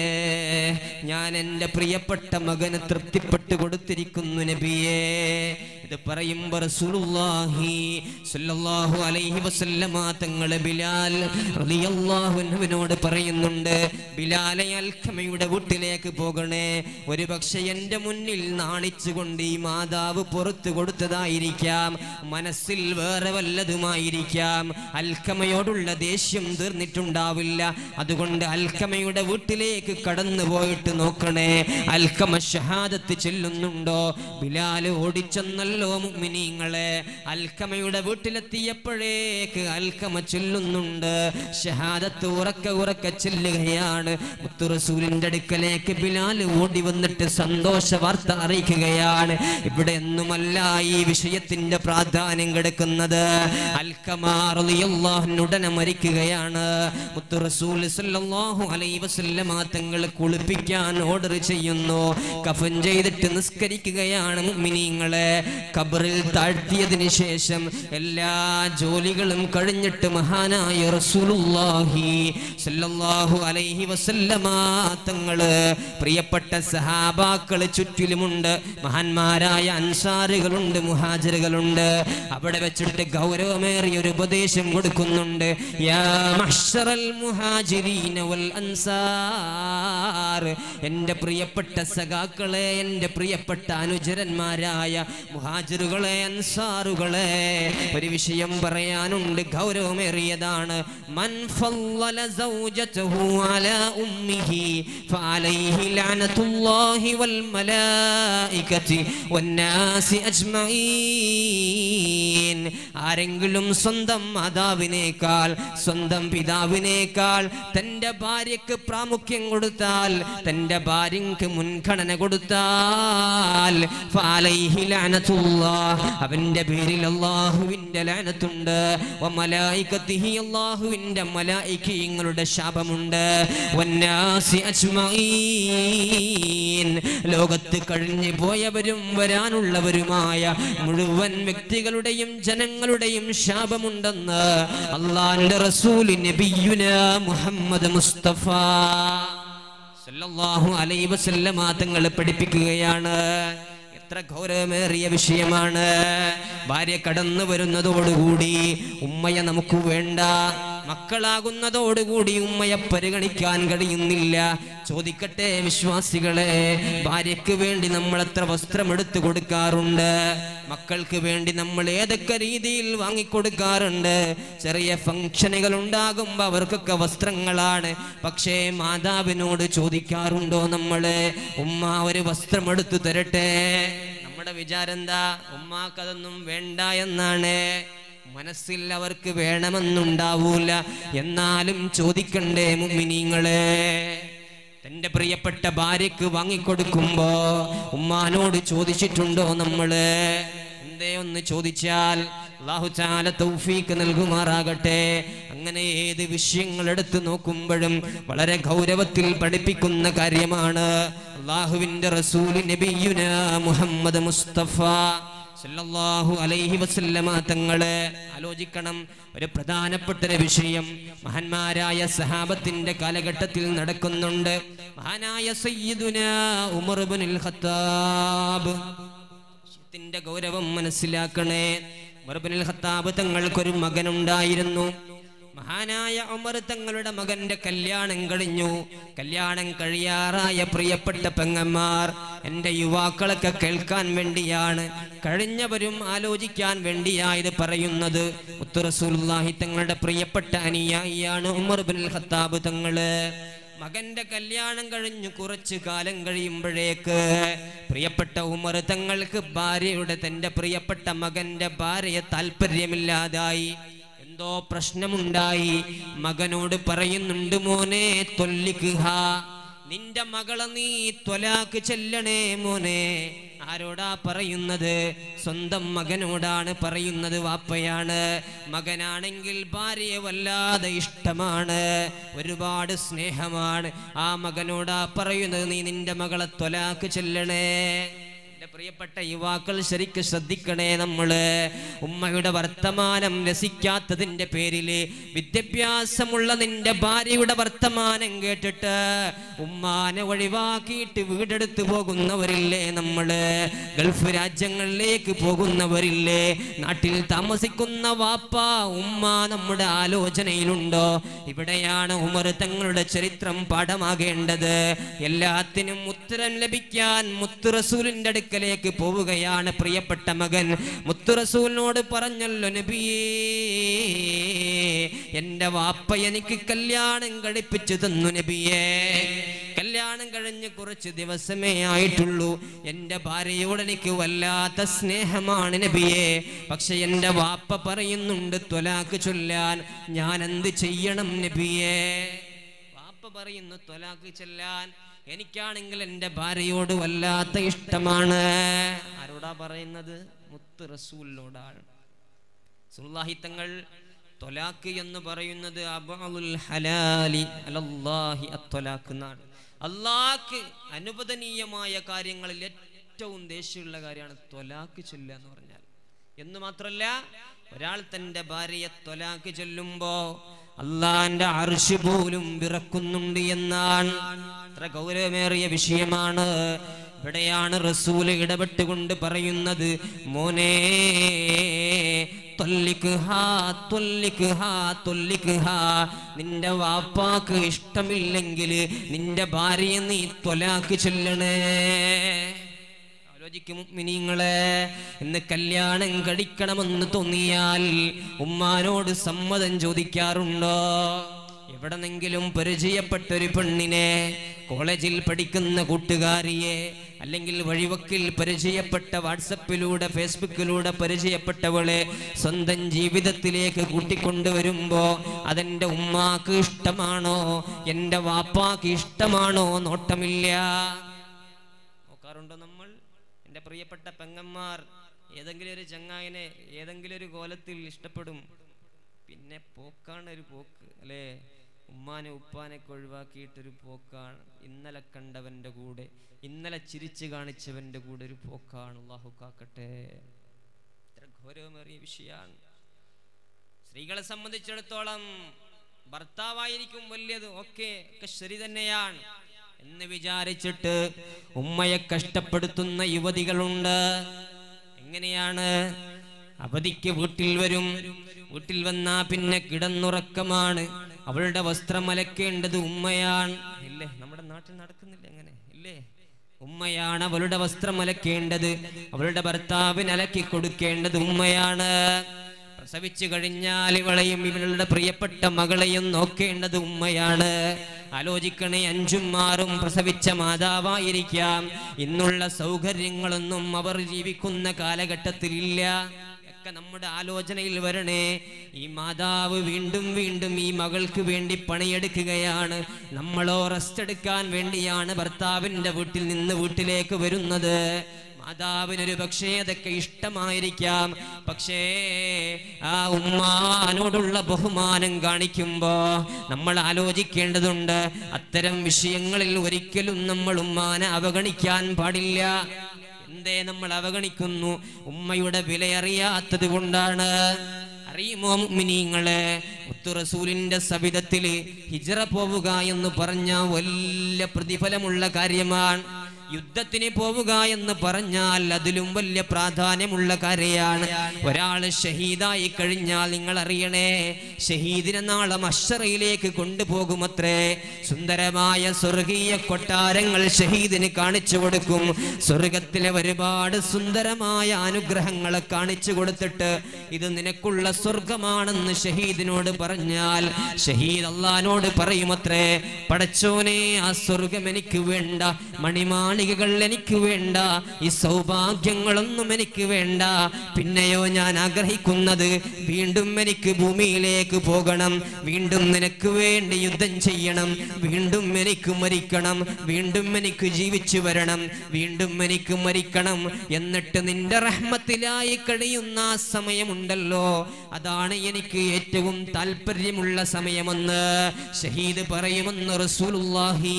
ഞാൻ എൻ്റെ പ്രിയപ്പെട്ട മകന് തൃപ്തിപ്പെട്ട് കൊടുത്തിരിക്കുന്നു നബിയേ. ഇത് പറയുമ്പോൾ റസൂലുള്ളാഹി സ്വല്ലല്ലാഹു അലൈഹി വസല്ലമ തങ്ങൾ ബിലാൽ റളിയല്ലാഹു അൻഹുവിനോട് പറയുന്നുണ്ട്, ബിലാലെ അൽഖമയുടെ വീട്ടിലേക്ക് പോകണേ. ഒരു പക്ഷെ എൻ്റെ മുന്നിൽ നാണിച്ചുകൊണ്ട് ഈ മാതാവ് പുറത്തു കൊടുത്തതായിരിക്കാം, മനസ്സിൽ വേറെ വല്ലതുമായിരിക്കാം. അൽഖമയോടുള്ള ദേഷ്യം തീർന്നിട്ടുണ്ടാവില്ല. അതുകൊണ്ട് അൽഖമയുടെ വീട്ടിലേക്ക് കടന്നു പോയിട്ട് നോക്കണേ, അൽഖമ ഷഹാദത്ത് ചെല്ലുന്നുണ്ടോ. ബിലാൽ ഓടിച്ചെന്നല്ല മുഅ്മിനീങ്ങളെ. അൽഖമയുടെ വീട്ടിലെത്തിയപ്പോഴേക്ക് അൽഖമ ചൊല്ലുന്നുണ്ട്, ഷഹാദത്ത് ഉറക്കെ ഉറക്കെ ചെല്ലുകയാണ്. മുത്തു റസൂലിന്റെ അടുക്കലേക്ക് ബിലാൽ ഓടി വന്നിട്ട് സന്തോഷ വാർത്ത അറിയിക്കുകയാണ്. ഇവിടെ ഒന്നുമല്ല ഈ വിഷയത്തിന്റെ പ്രാധാന്യം കിടക്കുന്നത്. അൽഖമ റളിയല്ലാഹു അൻഹു ഉടനെ മരിക്കുകയാണ്. മുത്തു റസൂൽ സല്ലല്ലാഹു അലൈഹി വസല്ലമ തങ്ങൾ കുളിപ്പിക്കാൻ ഓർഡർ ചെയ്യുന്നു. കഫൻ ചെയ്തിട്ട് നിസ്കരിക്കുകയാണ് മുഅ്മിനീങ്ങളെ. ഖബറിൽ താഴ്ത്തിയതിനു ശേഷം എല്ലാ ജോലികളും കഴിഞ്ഞിട്ട് മഹാനായ റസൂലുള്ളാഹി സ്വല്ലല്ലാഹു അലൈഹി വസല്ലമ തങ്ങള് പ്രിയപ്പെട്ട സഹാബാക്കള് ചുറ്റിലുമുണ്ട്. മഹാന്മാരായ അൻസാറുകളുണ്ട്, മുഹാജിറുകളുണ്ട്. അവിടെ വെച്ചിട്ട് ഗൗരവമേറിയ ഒരു ഉപദേശം കൊടുക്കുന്നുണ്ട്. യാ മഹ്ശറൽ മുഹാജിരീന വൽ അൻസാർ, എൻ്റെ പ്രിയപ്പെട്ട സഖാക്കളെ, എൻ്റെ പ്രിയപ്പെട്ട അനുചരന്മാരായ മുഹാജിറുകളെ, അൻസാറുകളെ, ഒരു വിഷയം പറയാനുണ്ട്, ഗൗരവമേറിയതാണ്. മൻ ഫളല സൗജതഹു അലാ ഉമ്മിഹി ഫഅലൈഹി ലഅനത്തുല്ലാഹി വൽ മലായികതി വന്നാസി അജ്മഈൻ. ആരെങ്കിലും സ്വന്തം മാതാവിനേക്കാൾ, സ്വന്തം സ്വന്തം പിതാവിനേക്കാൾ തന്റെ ഭാര്യക്ക് പ്രാമുഖ്യം കൊടുത്താൽ, തന്റെ ഭാര്യക്ക് മുൻഗണന കൊടുത്താൽ ഫഅലൈഹി ലഅനത്തുല്ലാഹ്, അവന്റെ പേരിൽ അല്ലാഹുവിന്റെ ലഅനത്തുണ്ട്. വമലായികതിഹി, അല്ലാഹുവിന്റെ മലായികങ്ങളുടെ ശാപമുണ്ട്. വന്നാസി അജ്മഈൻ, ലോകത്ത് കഴിഞ്ഞു പോയവരും വരാനുള്ളവരുമായ മുഴുവൻ വ്യക്തികളുടെയും ജനങ്ങളുടെയും ശാപമുണ്ടെന്ന് അല്ലാഹുവിന്റെ റസൂൽ നബിയുനാ മുഹമ്മദ് മുസ്തഫ സല്ലല്ലാഹു അലൈഹി വസല്ലമ തങ്ങൾ പഠിപ്പിക്കുകയാണ്. എത്ര ഗൗരവമേറിയ വിഷയമാണ്. ഭാര്യ കടന്നു വരുന്നതോടുകൂടി ഉമ്മയെ നമുക്ക് വേണ്ട, മക്കളാകുന്നതോടുകൂടി ഉമ്മയെ പരിഗണിക്കാൻ കഴിയുന്നില്ല. ചോദിക്കട്ടെ വിശ്വാസികളെ, ഭാര്യയ്ക്ക് വേണ്ടി നമ്മൾ എത്ര വസ്ത്രം എടുത്തു കൊടുക്കാറുണ്ട്? മക്കൾക്ക് വേണ്ടി നമ്മൾ ഏതൊക്കെ രീതിയിൽ വാങ്ങിക്കൊടുക്കാറുണ്ട്? ചെറിയ ഫംഗ്ഷനുകൾ ഉണ്ടാകുമ്പോൾ അവർക്കൊക്കെ വസ്ത്രങ്ങളാണ്. പക്ഷേ മാതാവിനോട് ചോദിക്കാറുണ്ടോ നമ്മള്, ഉമ്മ ഒരു വസ്ത്രം എടുത്തു തരട്ടെ? നമ്മുടെ വിചാരം എന്താ? ഉമ്മാക്കതൊന്നും വേണ്ട എന്നാണ്. മനസ്സിൽ അവർക്ക് വേണമെന്നുണ്ടാവൂല. എന്നാലും ചോദിക്കണ്ടേ മുഅ്മിനീങ്ങളെ? തന്റെ പ്രിയപ്പെട്ട ഭാര്യക്ക് വാങ്ങിക്കൊടുക്കുമ്പോ ഉമ്മാനോട് ചോദിച്ചിട്ടുണ്ടോ നമ്മള്? എന്തേ ഒന്ന് ചോദിച്ചാൽ അല്ലാഹു തആല തൗഫീഖ് നൽകുമാറാകട്ടെ. അങ്ങനെ ഏത് വിഷയങ്ങൾ എടുത്തു നോക്കുമ്പോഴും വളരെ ഗൗരവത്തിൽ പഠിപ്പിക്കുന്ന കാര്യമാണ്. അല്ലാഹുവിന്റെ റസൂൽ നബിയുനാ മുഹമ്മദ് മുസ്തഫ സല്ലല്ലാഹു അലൈഹി വസല്ലമ തങ്ങളെ ആലോചിക്കണം. ഒരു പ്രധാനപ്പെട്ട ഒരു വിഷയം മഹാന്മാരായ സഹാബത്തിന്റെ കാലഘട്ടത്തിൽ നടക്കുന്നുണ്ട്. മഹാനായ സയ്യിദുനാ ഉമർ ഇബ്നുൽ ഖത്താബ്, ത്തിന്റെ ഗൗരവം മനസ്സിലാക്കണേ. ഉമർ ഇബ്നുൽ ഖത്താബ് തങ്ങൾക്കൊരു മകനുണ്ടായിരുന്നു. മഹാനായ ഉമർ തങ്ങളുടെ മകന്റെ കല്യാണം കഴിഞ്ഞു. കല്യാണം കഴിയാറായ പ്രിയപ്പെട്ട പെങ്ങന്മാർ, എൻ്റെ യുവാക്കളൊക്കെ കേൾക്കാൻ വേണ്ടിയാണ്, കഴിഞ്ഞവരും ആലോചിക്കാൻ വേണ്ടിയായത് പറയുന്നത്. മുത്ത് റസൂലുള്ളാഹി തങ്ങളുടെ പ്രിയപ്പെട്ട അനുയായിയാണ് ഉമർ ഇബ്നുൽ ഖത്താബ് തങ്ങള്. മകന്റെ കല്യാണം കഴിഞ്ഞു കുറച്ചു കാലം കഴിയുമ്പോഴേക്ക് പ്രിയപ്പെട്ട ഉമർ തങ്ങൾക്ക് ഭാര്യയുടെ, തന്റെ പ്രിയപ്പെട്ട മകന്റെ ഭാര്യയെ താല്പര്യമില്ലാതായി. എന്തോ പ്രശ്നമുണ്ടായി. മകനോട് പറയുന്നുണ്ട്, മോനെ തൊല്ലിക്ക്ഹ, നിന്റെ മകളെ നീ ത്വലാക്ക് ചെല്ലണേ മോനെ. ആരോടാ പറയുന്നത്? സ്വന്തം മകനോടാണ് പറയുന്നത്. വാപ്പയാണ്. മകനാണെങ്കിൽ ഭാര്യയെ വല്ലാതെ ഇഷ്ടമാണ്, ഒരുപാട് സ്നേഹമാണ്. ആ മകനോടാ പറയുന്നത്, നീ നിന്റെ മകളെ ത്വലാക്ക് ചെല്ലണേ. പ്രിയപ്പെട്ട യുവാക്കൾ ശരിക്ക് ശ്രദ്ധിക്കണേ. നമ്മള് ഉമ്മയുടെ വർത്തമാനം രസിക്കാത്തതിന്റെ പേരില്, വിദ്യാഭ്യാസമുള്ള നിന്റെ ഭാര്യയുടെ വർത്തമാനം കേട്ടിട്ട് ഉമ്മാനെ ഒഴിവാക്കിയിട്ട് വീടെടുത്ത് പോകുന്നവരില്ലേ? നമ്മള് ഗൾഫ് രാജ്യങ്ങളിലേക്ക് പോകുന്നവരില്ലേ? നാട്ടിൽ താമസിക്കുന്ന വാപ്പ ഉമ്മ നമ്മുടെ ആലോചനയിലുണ്ടോ? ഇവിടെയാണ് ഉമർ തങ്ങളുടെ ചരിത്രം പാഠമാകേണ്ടത്. എല്ലാത്തിനും ഉത്തരം ലഭിക്കാൻ മുത്ത് റസൂലിന്റെ അടുക്കൽ ലേക്ക് പോവുകയാണ് പ്രിയപ്പെട്ട മകൻ. മുത്ത് റസൂലിനോട് പറഞ്ഞല്ലോ, നബിയേ, എന്റെ വാപ്പ എനിക്ക് കല്യാണം കഴിപ്പിച്ചു തന്നു നബിയേ. കല്യാണം കഴിഞ്ഞ് കുറച്ച് ദിവസമേ ആയിട്ടുള്ളൂ. എന്റെ ഭാര്യയോട് എനിക്ക് വല്ലാത്ത സ്നേഹമാണ് നബിയേ. പക്ഷെ എന്റെ വാപ്പ പറയുന്നുണ്ട് ത്വലാക്ക് ചൊല്ലാൻ. ഞാൻ എന്ത് ചെയ്യണം നബിയേ? വാപ്പ പറയുന്നു ത്വലാക്ക് ചൊല്ലാൻ. എനിക്കാണെങ്കിൽ എൻ്റെ ഭാര്യയോട് വല്ലാത്ത ഇഷ്ടമാണ്. ആരോടാ പറയുന്നത്? മുത്ത് റസൂലിനോടാണ്. റസൂലുള്ളാഹി തങ്ങൾ ത്വലാക്ക് എന്ന് പറയുന്നത് അബ്ഉൽ ഹലാലി അലല്ലാഹി അത്വലാക്ക് എന്നാണ്. അല്ലാഹ്ക്ക് അനുവദനീയമായ കാര്യങ്ങളിൽ ഏറ്റവും ദേഷ്യമുള്ള കാര്യമാണ് ത്വലാക്ക് ചൊല്ലുക എന്ന് പറഞ്ഞാൽ. എന്ന് മാത്രല്ല, ഒരാൾ തന്റെ ഭാര്യയെ ത്വലാക്ക് ചൊല്ലുമ്പോ അള്ളാന്റെ അർശ് പോലും വിറക്കുന്നുണ്ട് എന്നാണ്. അത്ര ഗൗരവമേറിയ വിഷയമാണ്. ഇവിടെയാണ് റസൂല് ഇടപെട്ടുകൊണ്ട് പറയുന്നത്, മോനെ ത്വല്ലിക്ഹാ ത്വല്ലിക്ഹാ ത്വല്ലിക്ഹാ, നിന്റെ വാപ്പാക്ക് ഇഷ്ടമില്ലെങ്കിൽ നിന്റെ ഭാര്യയെ നീ ത്വലാക്ക് ചൊല്ലണേ. മുഅ്മിനീങ്ങളെ, ഇന്ന് കല്യാണം കഴിക്കണമെന്ന് തോന്നിയാൽ ഉമ്മാനോട് സമ്മതം ചോദിക്കാറുണ്ടോ? എവിടെന്നെങ്കിലും പരിചയപ്പെട്ടൊരു പെണ്ണിനെ, കോളേജിൽ പഠിക്കുന്ന കൂട്ടുകാരിയെ, അല്ലെങ്കിൽ വഴിവക്കിൽ പരിചയപ്പെട്ട വാട്സപ്പിലൂടെ ഫേസ്ബുക്കിലൂടെ പരിചയപ്പെട്ടവളെ സ്വന്തം ജീവിതത്തിലേക്ക് കൂട്ടിക്കൊണ്ടുവരുമ്പോ അതെന്റെ ഉമ്മാക്ക് ഇഷ്ടമാണോ എന്റെ വാപ്പാക്ക് ഇഷ്ടമാണോ നോട്ടമില്ല. നോക്കാറുണ്ടോ നമ്മൾ? എൻ്റെ പ്രിയപ്പെട്ട പെങ്ങന്മാർ ഏതെങ്കിലും ഒരു ചങ്ങായിനെ ഏതെങ്കിലും ഒരു കോലത്തിൽ ഇഷ്ടപ്പെടും, പിന്നെ പോക്കാണ് ഒരു പോക്ക് അല്ലേ? ഉമ്മാനെ ഉപ്പാനൊക്കെ ഒഴിവാക്കിയിട്ടൊരു പോക്കാണ്. ഇന്നലെ കണ്ടവൻ്റെ കൂടെ, ഇന്നലെ ചിരിച്ചു കാണിച്ചവൻ്റെ കൂടെ ഒരു പോക്കാണ്. അല്ലാഹു കാക്കട്ടെ. ഇത്ര ഗൗരവമേറിയ വിഷയമാണ്. സ്ത്രീകളെ സംബന്ധിച്ചിടത്തോളം ഭർത്താവായിരിക്കും വലിയത്, ഓക്കെ ഒക്കെ ശരി തന്നെയാണ് എന്ന് വിചാരിച്ചിട്ട് ഉമ്മയെ കഷ്ടപ്പെടുത്തുന്ന യുവതികളുണ്ട്. എങ്ങനെയാണ്? അവധിക്ക് വീട്ടിൽ വരും, വീട്ടിൽ വന്നാ പിന്നെ കിടന്നുറക്കമാണ്. അവളുടെ വസ്ത്രം അലക്കേണ്ടത് ഉമ്മയാണ്, ഇല്ലേ? നമ്മുടെ നാട്ടിൽ നടക്കുന്നില്ല അങ്ങനെ, ഇല്ലേ? ഉമ്മയാണ് അവളുടെ വസ്ത്രം അലക്കേണ്ടത്, അവളുടെ ഭർത്താവിന് അലക്കി കൊടുക്കേണ്ടത് ഉമ്മയാണ്. പ്രസവിച്ചു കഴിഞ്ഞാൽ ഇവളെയും ഇവളുടെ പ്രിയപ്പെട്ട മകളെയും നോക്കേണ്ടത് ഉമ്മയാണ്. ആലോചിക്കണേ, അഞ്ചും ആറും പ്രസവിച്ച മാതാവായിരിക്കാം. ഇന്നുള്ള സൗകര്യങ്ങളൊന്നും അവർ ജീവിക്കുന്ന കാലഘട്ടത്തിലില്ല. ഒക്കെ നമ്മുടെ ആലോചനയിൽ വരണേ. ഈ മാതാവ് വീണ്ടും വീണ്ടും ഈ മകൾക്ക് വേണ്ടി പണിയെടുക്കുകയാണ്. നമ്മളോ റെസ്റ്റ് എടുക്കാൻ വേണ്ടിയാണ് ഭർത്താവിൻ്റെ വീട്ടിൽ നിന്ന് വീട്ടിലേക്ക് വരുന്നത്. മാതാവിനൊരു പക്ഷേ അതൊക്കെ ഇഷ്ടമായിരിക്കാം. പക്ഷേ ആ ഉമ്മാനോടുള്ള ബഹുമാനം കാണിക്കുമ്പോ നമ്മൾ ആലോചിക്കേണ്ടതുണ്ട്. അത്തരം വിഷയങ്ങളിൽ ഒരിക്കലും നമ്മൾ ഉമ്മാനെ അവഗണിക്കാൻ പാടില്ല. എന്തേ നമ്മൾ അവഗണിക്കുന്നു? ഉമ്മയുടെ വിലയറിയാത്തത് കൊണ്ടാണ്. അറിയുമോ മുഅ്മിനീങ്ങളെ, മുത്തു റസൂലിന്റെ സവിധത്തില് ഹിജ്റ പോവുക എന്ന് പറഞ്ഞ വലിയ പ്രതിഫലമുള്ള കാര്യമാണ്. യുദ്ധത്തിന് പോവുക എന്ന് പറഞ്ഞാൽ അതിലും വലിയ പ്രാധാന്യമുള്ള കാര്യമാണ്. ഒരാൾ ഷഹീദായി കഴിഞ്ഞാൽ നിങ്ങൾ അറിയണേ, ഷഹീദിനെ നാളെ മഹ്ശറയിലേക്ക് കൊണ്ടുപോകുമത്രേ. സുന്ദരമായ സ്വർഗീയ കൊട്ടാരങ്ങൾ ഷഹീദിന് കാണിച്ചു കൊടുക്കും. സ്വർഗത്തിലെ ഒരുപാട് സുന്ദരമായ അനുഗ്രഹങ്ങളെ കാണിച്ചു കൊടുത്തിട്ട് ഇത് നിനക്കുള്ള സ്വർഗമാണെന്ന് ഷഹീദിനോട് പറഞ്ഞാൽ ഷഹീദ് അല്ലാഹുവിനോട് പറയുമത്രേ, പടച്ചോനെ ആ സ്വർഗം എനിക്ക് വേണ്ട, മണിമാണി എനിക്ക് വേണ്ട, ഈ സൗഭാഗ്യങ്ങളൊന്നും എനിക്ക് വേണ്ട. പിന്നെയോ ഞാൻ ആഗ്രഹിക്കുന്നത് വീണ്ടും എനിക്ക് ഭൂമിയിലേക്ക് പോകണം, വീണ്ടും നിനക്ക് വേണ്ടി യുദ്ധം ചെയ്യണം, വീണ്ടും എനിക്ക് മരിക്കണം, വീണ്ടും എനിക്ക് ജീവിച്ചു വരണം, വീണ്ടും എനിക്ക് മരിക്കണം. എന്നിട്ട് നിന്റെ റഹ്മത്തിലായി കഴിയുന്ന ആ സമയമുണ്ടല്ലോ, അതാണ് എനിക്ക് ഏറ്റവും താല്പര്യമുള്ള സമയമെന്ന് ഷഹീദ് പറയുമെന്ന് റസൂലുള്ളാഹി.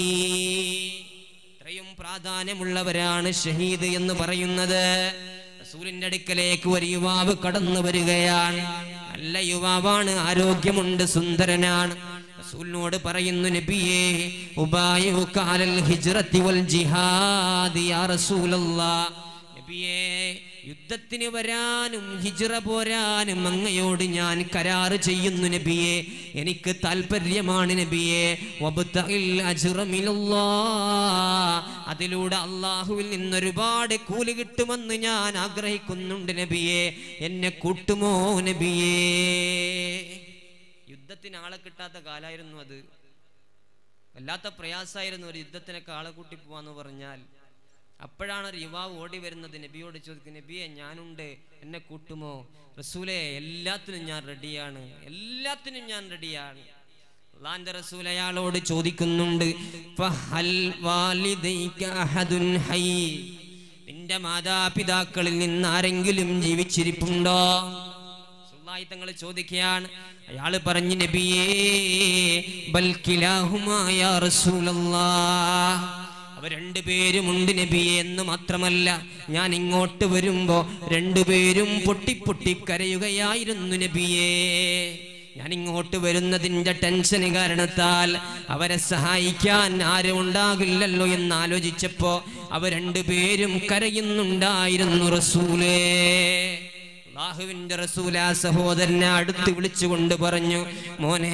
ഇത്രയും പ്രാധാന്യമുള്ളവരാണ് ഷഹീദ് എന്ന് പറയുന്നത്. റസൂലിന്റെ അടുക്കലേക്ക് ഒരു യുവാവ് കടന്നു വരികയാണ്. നല്ല യുവാവാണ്, ആരോഗ്യമുണ്ട്, സുന്ദരനാണ്. റസൂലിനോട് പറയുന്നു, നബിയേ ഉബായിഉക അലൽ ഹിജ്റതി വൽ ജിഹാദി യാ റസൂലല്ലാഹ്. നബിയേ യുദ്ധത്തിന് വരാനും ഹിജ്റ പോരാനും അങ്ങയോട് ഞാൻ കരാറ് ചെയ്യുന്നു നബിയേ, എനിക്ക് താല്പര്യമാണ് നബിയേ. വബ്തഇൽ അജ്റ മിനല്ലാഹ്, അതിലൂടെ അല്ലാഹുവിൽ നിന്ന് ഒരുപാട് കൂലി കിട്ടുമെന്ന് ഞാൻ ആഗ്രഹിക്കുന്നുണ്ട് നബിയേ, എന്നെ കൂട്ടുമോ നബിയേ? യുദ്ധത്തിന് ആളെ കിട്ടാത്ത കാലായിരുന്നു അത്. വല്ലാത്ത പ്രയാസമായിരുന്നു ഒരു യുദ്ധത്തിനൊക്കെ ആളെ കൂട്ടി പോവാന്ന് പറഞ്ഞാൽ. അപ്പോഴാണ് ഒരു യുവാവ് ഓടി വരുന്നത്, നബിയോട് ചോദിക്കും, നബിയെ ഞാനുണ്ട്, എന്നെ കൂട്ടുമോ? റസൂലേ എല്ലാത്തിനും ഞാൻ റെഡിയാണ്, എല്ലാത്തിനും ഞാൻ റെഡിയാണ്. അല്ലാഹുവിന്റെ റസൂൽ അയാളോട് ചോദിക്കുന്നുണ്ട്, ഫഹൽ വാലിദൈക അഹദുൻ ഹയ്യ്, നിന്റെ മാതാപിതാക്കളിൽ നിന്ന് ആരെങ്കിലും ജീവിച്ചിരിപ്പുണ്ടോ? റസൂലുള്ളാഹി തങ്ങൾ ചോദിക്കുകയാണ്. അയാൾ പറഞ്ഞു, നബിയേ ബൽ കിലാഹുമാ യാ റസൂലല്ലാഹ്, അവർ രണ്ടുപേരുമുണ്ട് നബിയെ. എന്ന് മാത്രമല്ല, ഞാൻ ഇങ്ങോട്ട് വരുമ്പോ രണ്ടുപേരും പൊട്ടി പൊട്ടി കരയുകയായിരുന്നു നബിയേ. ഞാൻ ഇങ്ങോട്ട് വരുന്നതിന്റെ ടെൻഷൻ കാരണത്താൽ അവരെ സഹായിക്കാൻ ആരും ഉണ്ടാകില്ലല്ലോ എന്നാലോചിച്ചപ്പോ അവർ രണ്ടുപേരും കരയുന്നുണ്ടായിരുന്നു റസൂലേ. അല്ലാഹുവിന്റെ റസൂൽ ആ സഹോദരനെ അടുത്ത് വിളിച്ചുകൊണ്ട് പറഞ്ഞു, മോനെ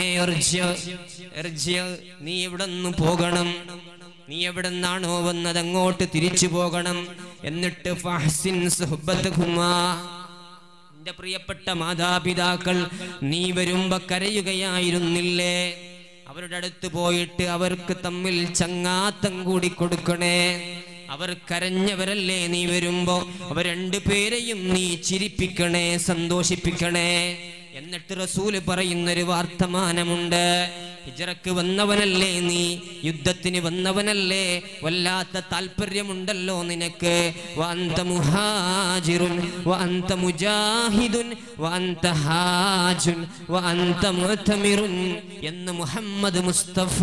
നീ ഇവിടെ നിന്ന് പോകണം, നീ എവിടെ നിന്നാണോ വന്നത് അങ്ങോട്ട് തിരിച്ചു പോകണം. എന്നിട്ട് ഫഹ്സിൻ സുഹ്ബതഹുമാ, എന്റെ പ്രിയപ്പെട്ട മാതാപിതാക്കൾ നീ വരുമ്പോ കരയുകയായിരുന്നില്ലേ, അവരുടെ അടുത്ത് പോയിട്ട് അവർക്ക് തമ്മിൽ ചങ്ങാത്തം കൂടി കൊടുക്കണേ. അവർ കരഞ്ഞവരല്ലേ നീ വരുമ്പോ അവർ രണ്ടുപേരെയും നീ ചിരിപ്പിക്കണേ, സന്തോഷിപ്പിക്കണേ. എന്നിട്ട് റസൂല് പറയുന്നൊരു വർത്തമാനമുണ്ട്. ഹിജ്റക്ക് വന്നവനല്ലേ നീ, യുദ്ധത്തിന് വന്നവനല്ലേ, വല്ലാത്ത താല്പര്യമുണ്ടല്ലോ നിനക്ക്. വഅന്ത മുഹാജിറുൻ വഅന്ത മുജാഹിദുൻ വഅന്ത ഹാജുൻ വഅന്ത മുഅ്തമിറുൻ എന്ന് മുഹമ്മദ് മുസ്തഫ.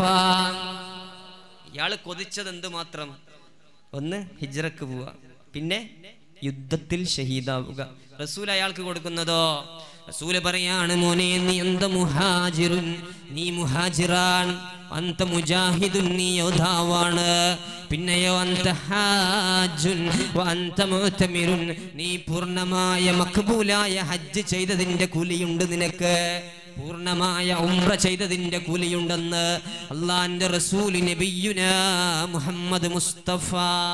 ഇയാൾ കൊതിച്ചത് എന്ത് മാത്രം? ഒന്ന് ഹിജ്റക്ക് പോവുക, പിന്നെ യുദ്ധത്തിൽ ഷഹീദാവുക. റസൂൽ അയാൾക്ക് കൊടുക്കുന്നതോ? റസൂല് പറയാണ്, മോനെ നീ അന്ത മുഹാജിറുൻ, നീ മുഹാജിറാൻ, അന്ത മുജാഹിദുൻ, നീ യോദ്ധാവാണ്. പിന്നെയോ അന്ത ഹാജുൻ വഅന്ത മുഅ്തമിറുൻ, നീ പൂർണ്ണമായ മഖ്ബൂലായ ഹജ്ജ് ചെയ്തതിന്റെ കൂലിയുണ്ട് നിനക്ക്, പൂർണ്ണമായ ഉംറ ചെയ്തതിന്റെ കൂലിയുണ്ടെന്ന് അല്ലാഹുവിന്റെ റസൂൽ നബിയുനാ മുഹമ്മദ് മുസ്തഫ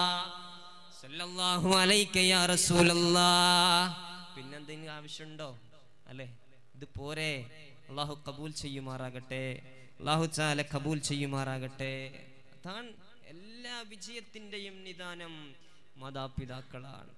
സല്ലല്ലാഹു അലൈക യാ റസൂലല്ലാഹ്. പിന്നെന്തെങ്കിലും ആവശ്യമുണ്ടോ? അല്ലേ, ഇത് പോരെ? അള്ളാഹു കബൂൽ ചെയ്യുമാറാകട്ടെ, അള്ളാഹു തആല കബൂൽ ചെയ്യുമാറാകട്ടെ. അതാണ് എല്ലാ വിജയത്തിന്റെയും നിദാനം മാതാപിതാക്കളാണ്.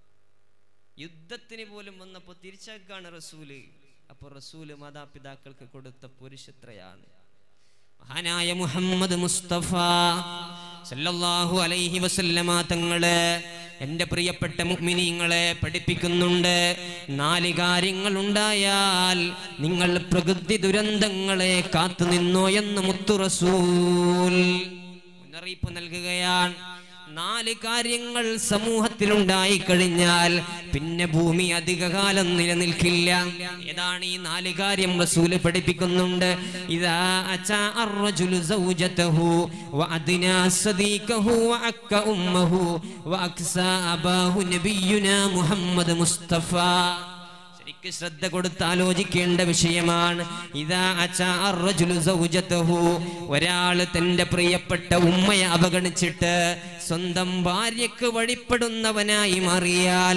യുദ്ധത്തിന് പോലും വന്നപ്പോൾ തിരിച്ചേക്കാണ് റസൂല്. അപ്പോൾ റസൂല് മാതാപിതാക്കൾക്ക് കൊടുത്ത പുരുഷത്രയാണ്. മഹാനായ മുഹമ്മദ് മുസ്തഫ സല്ലല്ലാഹു അലൈഹി വസല്ലമ തങ്ങള് എൻ്റെ പ്രിയപ്പെട്ട മുഅ്മിനീങ്ങളെ പഠിപ്പിക്കുന്നുണ്ട്. നാല് കാര്യങ്ങൾ ഉണ്ടായാൽ നിങ്ങൾ പ്രകൃതി ദുരന്തങ്ങളെ കാത്തു നിന്നോ എന്ന് മുത്തു റസൂൽ മുന്നറിയിപ്പ് നൽകുകയാണ്. നാല് കാര്യങ്ങൾ സമൂഹത്തിൽ ഉണ്ടായി കഴിഞ്ഞാൽ പിന്നെ ഭൂമി അധികകാലം നിലനിൽക്കില്ല. ഏതാണ് ഈ നാല് കാര്യം? റസൂല് പഠിപ്പിക്കുന്നുണ്ട്. ഇദാ അതാ അർറജുലു സൗജതഹു വഅദ്നാ സദീഖഹു വഅക്ക ഉമ്മഹു വഅക്സാ അബാഹു നബിയുനാ മുഹമ്മദ് മുസ്തഫ. ശരിക്ക് ശ്രദ്ധ കൊടുത്ത് ആലോചിക്കേണ്ട വിഷയമാണ്. ഇദാ അതാ അർറജുലു സൗജതഹു, ഒരാൾ തന്റെ പ്രിയപ്പെട്ട ഉമ്മയെ അവഗണിച്ചിട്ട് സ്വന്തം ഭാര്യക്ക് വഴിപ്പെടുന്നവനായി മാറിയാൽ,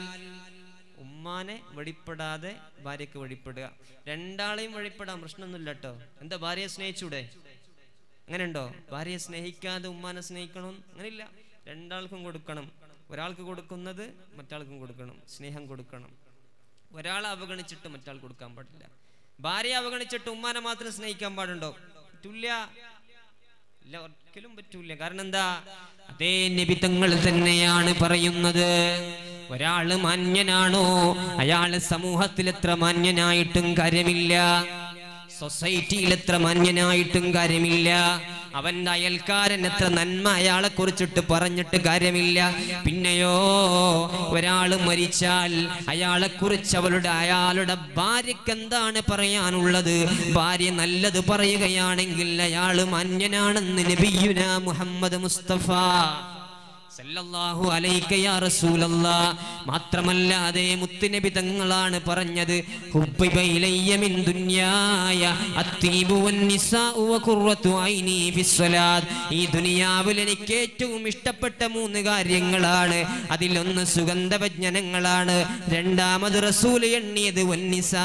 ഉമ്മാനെ വഴിപ്പെടാതെ ഭാര്യക്ക് വഴിപ്പെടുക. രണ്ടാളെയും വഴിപ്പെടാൻ പ്രശ്നമൊന്നുമില്ല കേട്ടോ. എന്താ, ഭാര്യയെ സ്നേഹിച്ചൂടെ? അങ്ങനെ ഉണ്ടോ? ഭാര്യയെ സ്നേഹിക്കാതെ ഉമ്മാനെ സ്നേഹിക്കണം? അങ്ങനെയില്ല. രണ്ടാൾക്കും കൊടുക്കണം. ഒരാൾക്ക് കൊടുക്കുന്നത് മറ്റാൾക്കും കൊടുക്കണം, സ്നേഹം കൊടുക്കണം. ഒരാളെ അവഗണിച്ചിട്ട് മറ്റാൾ കൊടുക്കാൻ പാടില്ല. ഭാര്യയെ അവഗണിച്ചിട്ട് ഉമ്മാനെ മാത്രം സ്നേഹിക്കാൻ പാടുണ്ടോ? പറ്റൂല, ഇല്ല, ഒരിക്കലും പറ്റൂല. കാരണം എന്താ? അതേ നബി തങ്ങൾ തന്നെയാണ് പറയുന്നത്. ഒരാള് മാന്യനാണോ, അയാള് സമൂഹത്തിൽ എത്ര മാന്യനായിട്ടും കാര്യമില്ല, സൊസൈറ്റിയിൽ എത്ര മാന്യനായിട്ടും കാര്യമില്ല, അവന്റെ അയൽക്കാരൻ എത്ര നന്മ അയാളെ കുറിച്ചിട്ട് പറഞ്ഞിട്ട് കാര്യമില്ല. പിന്നെയോ ഒരാൾ മരിച്ചാൽ അയാളെ കുറിച്ച് അവളുടെ അയാളുടെ ഭാര്യക്ക് എന്താണ് പറയാനുള്ളത്? ഭാര്യ നല്ലത് പറയുകയാണെങ്കിൽ അയാൾ മാന്യനാണെന്ന് നബിയുനാ മുഹമ്മദ് മുസ്തഫ സല്ലല്ലാഹു അലൈക യാ റസൂലല്ലാഹ്. മാത്രമല്ല അതേ മുത്തുനബി തങ്ങളാണ് പറഞ്ഞത്, ഹുബ്ബിബ ഇലയ്യ മിൻ ദുനിയായ അത്തീബു വന്നിസാഉ വഖുറത്തു ഐനി ഫിസ്സലാത്ത്. ഈ ദുനിയാവിൽ എനിക്ക് ഏറ്റവും ഇഷ്ടപ്പെട്ട മൂന്ന് കാര്യങ്ങളാണ്. അതിലൊന്ന് സുഗന്ധവ്യഞ്ജനങ്ങളാണ്, രണ്ടാമത് റസൂൽ എണ്ണിയത് വന്നിസാ,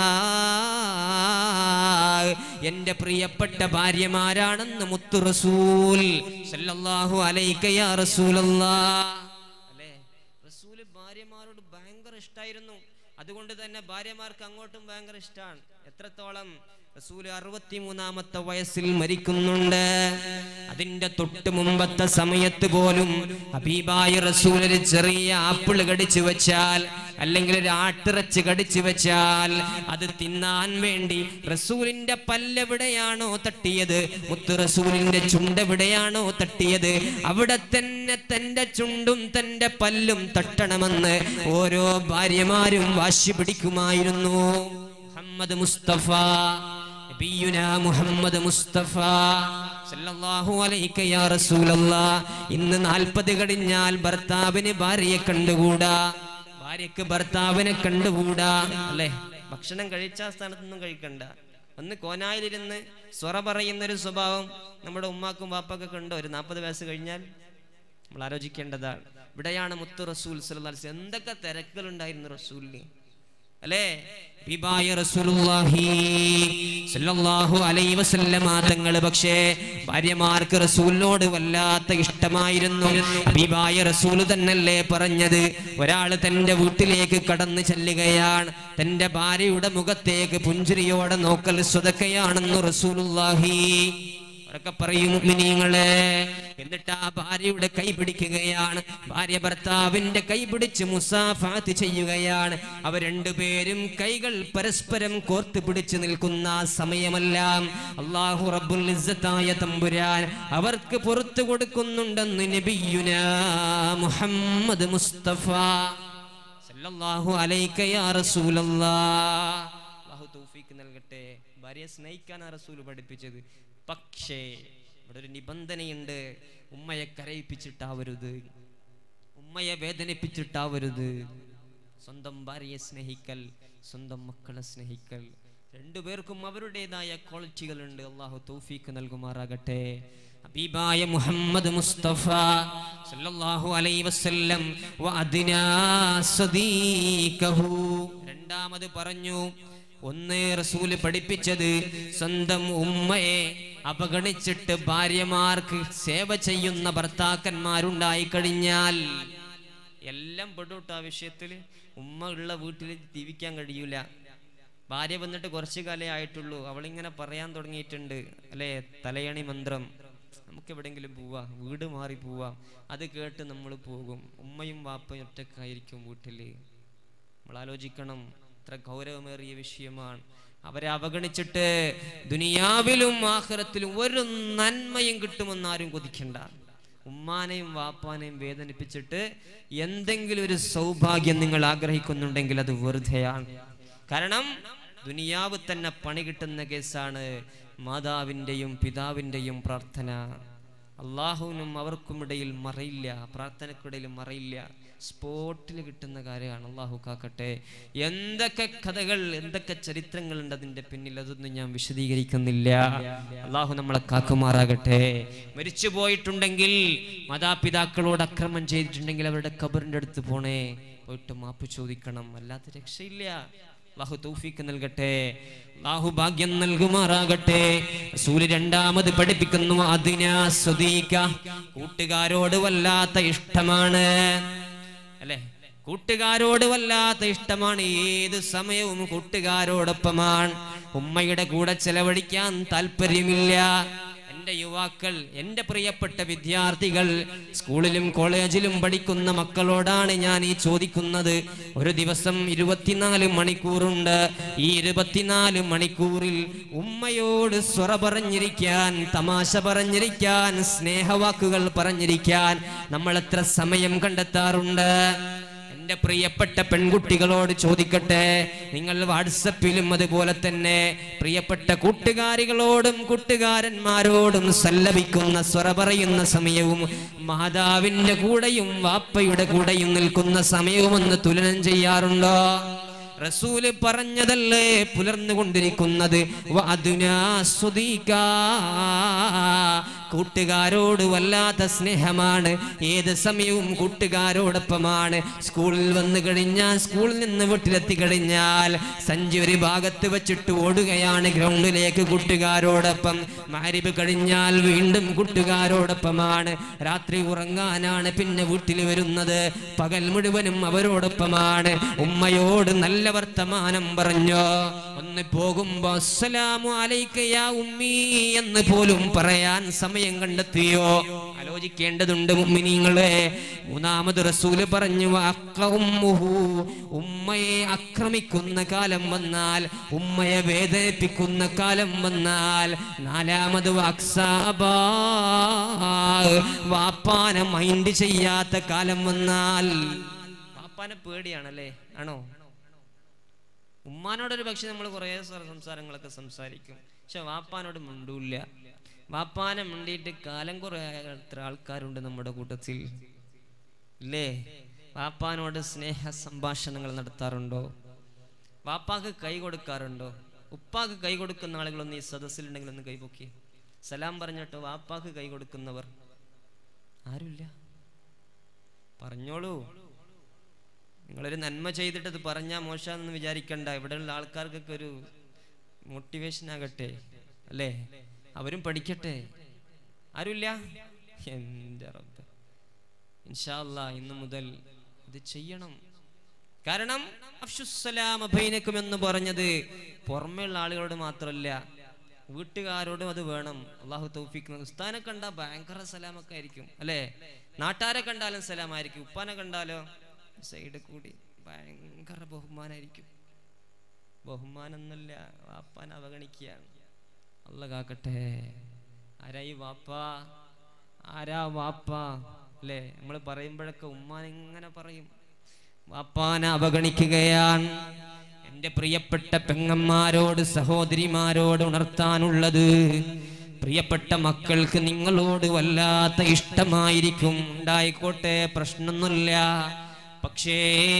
എൻ്റെ പ്രിയപ്പെട്ട ഭാര്യമാരാണെന്ന് മുത്തു റസൂൽ സല്ലല്ലാഹു അലൈക യാ റസൂലല്ലാഹ്. അല്ലേ, റസൂല് ഭാര്യമാരോട് ഭയങ്കര ഇഷ്ടായിരുന്നു. അതുകൊണ്ട് തന്നെ ഭാര്യമാർക്ക് അങ്ങോട്ടും ഭയങ്കര ഇഷ്ടമാണ്. എത്രത്തോളം? റസൂല് അറുപത്തിമൂന്നാമത്തെ വയസ്സിൽ മരിക്കുന്നുണ്ട്. അതിന്റെ തൊട്ട് മുമ്പത്തെ സമയത്ത് പോലും ഹബീബായ റസൂൽ ഒരു ചെറിയ ആപ്പിൾ കടിച്ചു വെച്ചാൽ, അല്ലെങ്കിൽ ഒരു ആട്ടിറച്ചി കടിച്ചു വെച്ചാൽ അത് തിന്നാൻ വേണ്ടി റസൂലിന്റെ പല്ലെവിടെയാണോ തട്ടിയത്, മുത്ത് റസൂലിന്റെ ചുണ്ടെവിടെയാണോ തട്ടിയത്, അവിടെ തന്നെ തന്റെ ചുണ്ടും തന്റെ പല്ലും തട്ടണമെന്ന് ഓരോ ഭാര്യമാരും വാശി പിടിക്കുമായിരുന്നു. മുഹമ്മദ് മുസ്തഫ നബിയുനാ മുഹമ്മദ് മുസ്തഫ സല്ലല്ലാഹു അലൈക യാ റസൂലല്ലാഹ്. ഇന്ന് നാൽപ്പത് കഴിഞ്ഞാൽ ഭർത്താവിന് ഭാര്യയെ കണ്ടുകൂടാ, ഭാര്യക്ക് ഭർത്താവിനെ കണ്ടുകൂടാ. അല്ലേ, ഭക്ഷണം കഴിച്ച സ്ഥാനത്തൊന്നും കഴിക്കണ്ട. ഒന്ന് കോനായിലിരുന്ന് സ്വറ പറയുന്നൊരു സ്വഭാവം നമ്മുടെ ഉമ്മാക്കും വാപ്പാക്കൊക്കെ ഉണ്ടോ? ഒരു നാൽപ്പത് വയസ്സ് കഴിഞ്ഞാൽ നമ്മൾ ആലോചിക്കേണ്ടതാണ്. ഇവിടെയാണ് മുത്തു റസൂൽ സല്ലല്ലാഹു അലൈഹി വസല്ലം. എന്തൊക്കെ തിരക്കുകൾ ഉണ്ടായിരുന്നു റസൂലിന്. അല്ലേ? ഹബീബായ റസൂലുള്ളാഹി സ്വല്ലല്ലാഹു അലൈഹി വസല്ലമ തങ്ങൾ പക്ഷേ ഭാര്യമാർക്ക് റസൂലിനോട് വല്ലാത്ത ഇഷ്ടമായിരുന്നു. ഹബീബായ റസൂൽ തന്നല്ലേ പറഞ്ഞത്, ഒരാൾ തന്റെ വീട്ടിലേക്ക് കടന്നു ചെല്ലുകയാണ്, തന്റെ ഭാര്യയുടെ മുഖത്തേക്ക് പുഞ്ചിരിയോടെ നോക്കൽ സ്വതക്കയാണെന്ന് റസൂലുള്ളാഹി ഒക്കെ പറയും മുഅ്മിനീങ്ങളെ. എന്നിട്ട് ആ ഭാര്യയുടെ കൈ പിടിക്കുകയാണ്, ഭാര്യ ഭർത്താവിന്റെ കൈ പിടിച്ച് മുസാഫാത്ത് ചെയ്യുകയാണ്. അവർ രണ്ടുപേരും കൈകൾ പരസ്പരം കോർത്ത് പിടിച്ചു നിൽക്കുന്ന സമയമെല്ലാം അല്ലാഹു റബ്ബുൽ ഇസ്സത്തായ തമ്പുരാൻ അവർക്ക് പുറത്തു കൊടുക്കുന്നുണ്ടെന്ന് നബിയുനാ മുഹമ്മദ് മുസ്തഫ സല്ലല്ലാഹു അലൈക യാ റസൂലല്ലാഹ്. അല്ലാഹു തൗഫീഖ് നൽകട്ടെ. ഭാര്യയെ സ്നേഹിക്കാനാണ് റസൂൽ പഠിപ്പിച്ചത്. പക്ഷേ ഇവിടെ ഒരു നിബന്ധനയുണ്ട്, ഉമ്മയെ കരയിപ്പിച്ചിട്ടാവരുത്, ഉമ്മയെ വേദനിപ്പിച്ചിട്ടാവരുത്. സ്വന്തം ഭാര്യയെ സ്നേഹിക്കൽ, സ്വന്തം മക്കളെ സ്നേഹിക്കൽ, രണ്ടുപേർക്കും അവരുടേതായ ക്വാളിറ്റികളുണ്ട്. അല്ലാഹു തൗഫീഖ് നൽകുമാറാകട്ടെ. ഹബീബായ മുഹമ്മദ് മുസ്തഫ സല്ലല്ലാഹു അലൈഹി വസല്ലം വഅദ്നാ സദീഖഹു. രണ്ടാമത് പറഞ്ഞു, ഒന്ന് റസൂല് പഠിപ്പിച്ചത് സ്വന്തം ഉമ്മയെ അവഗണിച്ചിട്ട് ഭാര്യമാർക്ക് സേവ ചെയ്യുന്ന ഭർത്താക്കന്മാരുണ്ടായി കഴിഞ്ഞാൽ എല്ലാം പെടുട്ടോ ആ വിഷയത്തില്. ഉമ്മ ഉള്ള വീട്ടിൽ ജീവിക്കാൻ കഴിയൂല. ഭാര്യ വന്നിട്ട് കുറച്ചു കാലേ ആയിട്ടുള്ളൂ, അവളിങ്ങനെ പറയാൻ തുടങ്ങിയിട്ടുണ്ട് അല്ലേ, തലയണി മന്ത്രം, നമുക്ക് എവിടെയെങ്കിലും പോവാ, വീട് മാറി പോവാ. അത് കേട്ട് നമ്മൾ പോകും. ഉമ്മയും വാപ്പയും ഒറ്റക്കായിരിക്കും വീട്ടില്. നമ്മൾ ആലോചിക്കണം, എത്ര ഗൗരവമേറിയ വിഷയമാണ്. അവരെ അവഗണിച്ചിട്ട് ദുനിയാവിലും ആഖിറത്തിലും ഒരു നന്മയും കിട്ടുമെന്ന് ആരും കൊതിക്കണ്ട. ഉമ്മാനെയും വാപ്പാനെയും വേദനിപ്പിച്ചിട്ട് എന്തെങ്കിലും ഒരു സൗഭാഗ്യം നിങ്ങൾ ആഗ്രഹിക്കുന്നുണ്ടെങ്കിൽ അത് വെറുതെയാണ്. കാരണം ദുനിയാവ് തന്നെ പണി കിട്ടുന്ന കേസാണ് മാതാവിൻ്റെയും പിതാവിൻ്റെയും പ്രാർത്ഥന. അള്ളാഹുവിനും അവർക്കും ഇടയിൽ മറയില്ല, പ്രാർത്ഥനക്കിടയിൽ മറയില്ല, സ്പോട്ടിൽ കിട്ടുന്ന കാര്യമാണ്. അള്ളാഹു കാക്കട്ടെ. എന്തൊക്കെ കഥകൾ, എന്തൊക്കെ ചരിത്രങ്ങളുണ്ട് അതിൻ്റെ പിന്നിൽ, അതൊന്നും ഞാൻ വിശദീകരിക്കുന്നില്ല. അള്ളാഹു നമ്മളെ കാക്കുമാറാകട്ടെ. മരിച്ചു പോയിട്ടുണ്ടെങ്കിൽ, മാതാപിതാക്കളോട് അക്രമം ചെയ്തിട്ടുണ്ടെങ്കിൽ അവരുടെ ഖബറിൻ്റെ അടുത്ത് പോണേ, പോയിട്ട് മാപ്പ് ചോദിക്കണം, അല്ലാത്ത രക്ഷയില്ല. അല്ലാഹു തൗഫീഖ് നൽകട്ടെ, അല്ലാഹു ഭാഗ്യം നൽകുമാറാകട്ടെ. റസൂൽ രണ്ടാമത് പഠിപ്പിക്കുന്നു, അദ്നാ സദീഖ, കൂട്ടുകാരോട് വല്ലാത്ത ഇഷ്ടമാണ് അല്ലേ, കൂട്ടുകാരോട് വല്ലാത്ത ഇഷ്ടമാണ്. ഏത് സമയവും കൂട്ടുകാരോടൊപ്പമാണ്. ഉമ്മയുടെ കൂടെ ചെലവഴിക്കാൻ താല്പര്യമില്ല. എൻ്റെ യുവാക്കൾ, എൻ്റെ പ്രിയപ്പെട്ട വിദ്യാർത്ഥികൾ, സ്കൂളിലും കോളേജിലും പഠിക്കുന്ന മക്കളോടാണ് ഞാൻ ഈ ചോദിക്കുന്നത്. ഒരു ദിവസം ഇരുപത്തിനാല് മണിക്കൂറുണ്ട്. ഈ ഇരുപത്തിനാല് മണിക്കൂറിൽ ഉമ്മയോട് സ്വറ പറഞ്ഞിരിക്കാൻ, തമാശ പറഞ്ഞിരിക്കാൻ, സ്നേഹവാക്കുകൾ പറഞ്ഞിരിക്കാൻ നമ്മൾ എത്ര സമയം കണ്ടെത്താറുണ്ട്? എൻ്റെ പ്രിയപ്പെട്ട പെൺകുട്ടികളോട് ചോദിക്കട്ടെ, നിങ്ങൾ വാട്സപ്പിലും അതുപോലെ തന്നെ പ്രിയപ്പെട്ട കൂട്ടുകാരികളോടും കൂട്ടുകാരന്മാരോടും സല്ലപിക്കുന്ന സ്വറ പറയുന്ന സമയവും മാതാവിൻ്റെ കൂടെയും വാപ്പയുടെ കൂടെയും നിൽക്കുന്ന സമയവും ഒന്ന് തുലനം ചെയ്യാറുണ്ടോ? റസൂല് പറഞ്ഞതല്ലേ പുലർന്നുകൊണ്ടിരിക്കുന്നത്. വഅദ്നാ സദീഖ, കൂട്ടുകാരോട് വല്ലാത്ത സ്നേഹമാണ്. ഏത് സമയവും കൂട്ടുകാരോടൊപ്പമാണ്. സ്കൂളിൽ വന്നു കഴിഞ്ഞാൽ, സ്കൂളിൽ നിന്ന് വീട്ടിലെത്തി കഴിഞ്ഞാൽ സഞ്ചി ഒരു ഭാഗത്ത് വെച്ചിട്ട് ഓടുകയാണ് ഗ്രൗണ്ടിലേക്ക് കൂട്ടുകാരോടൊപ്പം. മഗ്‌രിബ് കഴിഞ്ഞാൽ വീണ്ടും കൂട്ടുകാരോടൊപ്പമാണ്. രാത്രി ഉറങ്ങാനാണ് പിന്നെ വീട്ടിൽ വരുന്നത്. പകൽ മുഴുവനും അവരോടൊപ്പമാണ്. ഉമ്മയോട് നല്ല വർത്തമാനം പറഞ്ഞോ, ഒന്ന് പോകുമ്പോ അസ്സലാമു അലൈക യാ ഉമ്മീ എന്ന് പോലും പറയാൻ സമയം കണ്ടെത്തിയോ? ആലോചിക്കേണ്ടതുണ്ട് മുഅ്മിനീങ്ങളെ. മൂന്നാമത് റസൂല് പറഞ്ഞു, വഅഖഉമ്മുഹു, ഉമ്മയെ ആക്രമിക്കുന്ന കാലം വന്നാൽ, ഉമ്മയെ വേദനിപ്പിക്കുന്ന കാലം വന്നാൽ. നാലാമത് വഅക്സാബാ, വാപ്പാനെ മൈൻഡ് ചെയ്യാത്ത കാലം വന്നാൽ. വാപ്പാനെ പേടിയാണല്ലേ? ആണോ? ഉമ്മാനോടൊരു പക്ഷെ നമ്മൾ കുറേ സംസാരങ്ങളൊക്കെ സംസാരിക്കും, പക്ഷെ വാപ്പാനോട് മിണ്ടൂല്ല. വാപ്പാനെ മിണ്ടിയിട്ട് കാലം കുറേ എത്ര ആൾക്കാരുണ്ട് നമ്മുടെ കൂട്ടത്തിൽ ഇല്ലേ? വാപ്പാനോട് സ്നേഹ സംഭാഷണങ്ങൾ നടത്താറുണ്ടോ? വാപ്പാക്ക് കൈ കൊടുക്കാറുണ്ടോ? ഉപ്പാക്ക് കൈ കൊടുക്കുന്ന ആളുകളൊന്ന് ഈ സദസ്സിലുണ്ടെങ്കിൽ ഒന്ന് കൈപൊക്കി. സലാം പറഞ്ഞിട്ട് വാപ്പാക്ക് കൈ കൊടുക്കുന്നവർ ആരുമില്ല? പറഞ്ഞോളൂ. നിങ്ങൾ നിങ്ങളൊരു നന്മ ചെയ്തിട്ട് അത് പറഞ്ഞാൽ മോശമാണെന്ന് വിചാരിക്കണ്ട. ഇവിടെയുള്ള ആൾക്കാർക്കൊക്കെ ഒരു മോട്ടിവേഷൻ ആകട്ടെ, അല്ലേ? അവരും പഠിക്കട്ടെ. ആരുമില്ല? എൻ്റെ റബ്ബ്, ഇൻഷാ അല്ലാഹ് ഇന്നു മുതൽ ഇത് ചെയ്യണം. കാരണം അഫ്ശുസ്സലാമ ബൈനക്കും എന്ന് പറഞ്ഞത് പുറമെയുള്ള ആളുകളോട് മാത്രമല്ല, വീട്ടുകാരോടും അത് വേണം. അള്ളാഹു തൗഫീഖ്. ഉസ്താനെ കണ്ടാൽ ഭയങ്കര സലാമൊക്കെ ആയിരിക്കും, അല്ലേ? നാട്ടാരെ കണ്ടാലും സലാമായിരിക്കും. ഉപ്പാനെ കണ്ടാലോ സൈഡ് കൂടി ഭയങ്കര ബഹുമാനായിരിക്കും. ബഹുമാനം എന്നല്ല, വാപ്പാൻ അവഗണിക്കുകയാണ്. അല്ലാഹ് കാക്കട്ടെ. ആരാ ഈ വാപ്പ? ആരാ വാപ്പ? അല്ലേ? നമ്മൾ പറയുമ്പോഴൊക്കെ ഉമ്മാൻ ഇങ്ങനെ പറയും, വാപ്പാനെ അവഗണിക്കുകയാണ്. എൻ്റെ പ്രിയപ്പെട്ട പെങ്ങന്മാരോട്, സഹോദരിമാരോട് ഉണർത്താനുള്ളത്, പ്രിയപ്പെട്ട മക്കൾക്ക് നിങ്ങളോട് വല്ലാത്ത ഇഷ്ടമായിരിക്കും, ഉണ്ടായിക്കോട്ടെ, പ്രശ്നമൊന്നുമില്ല. പക്ഷേ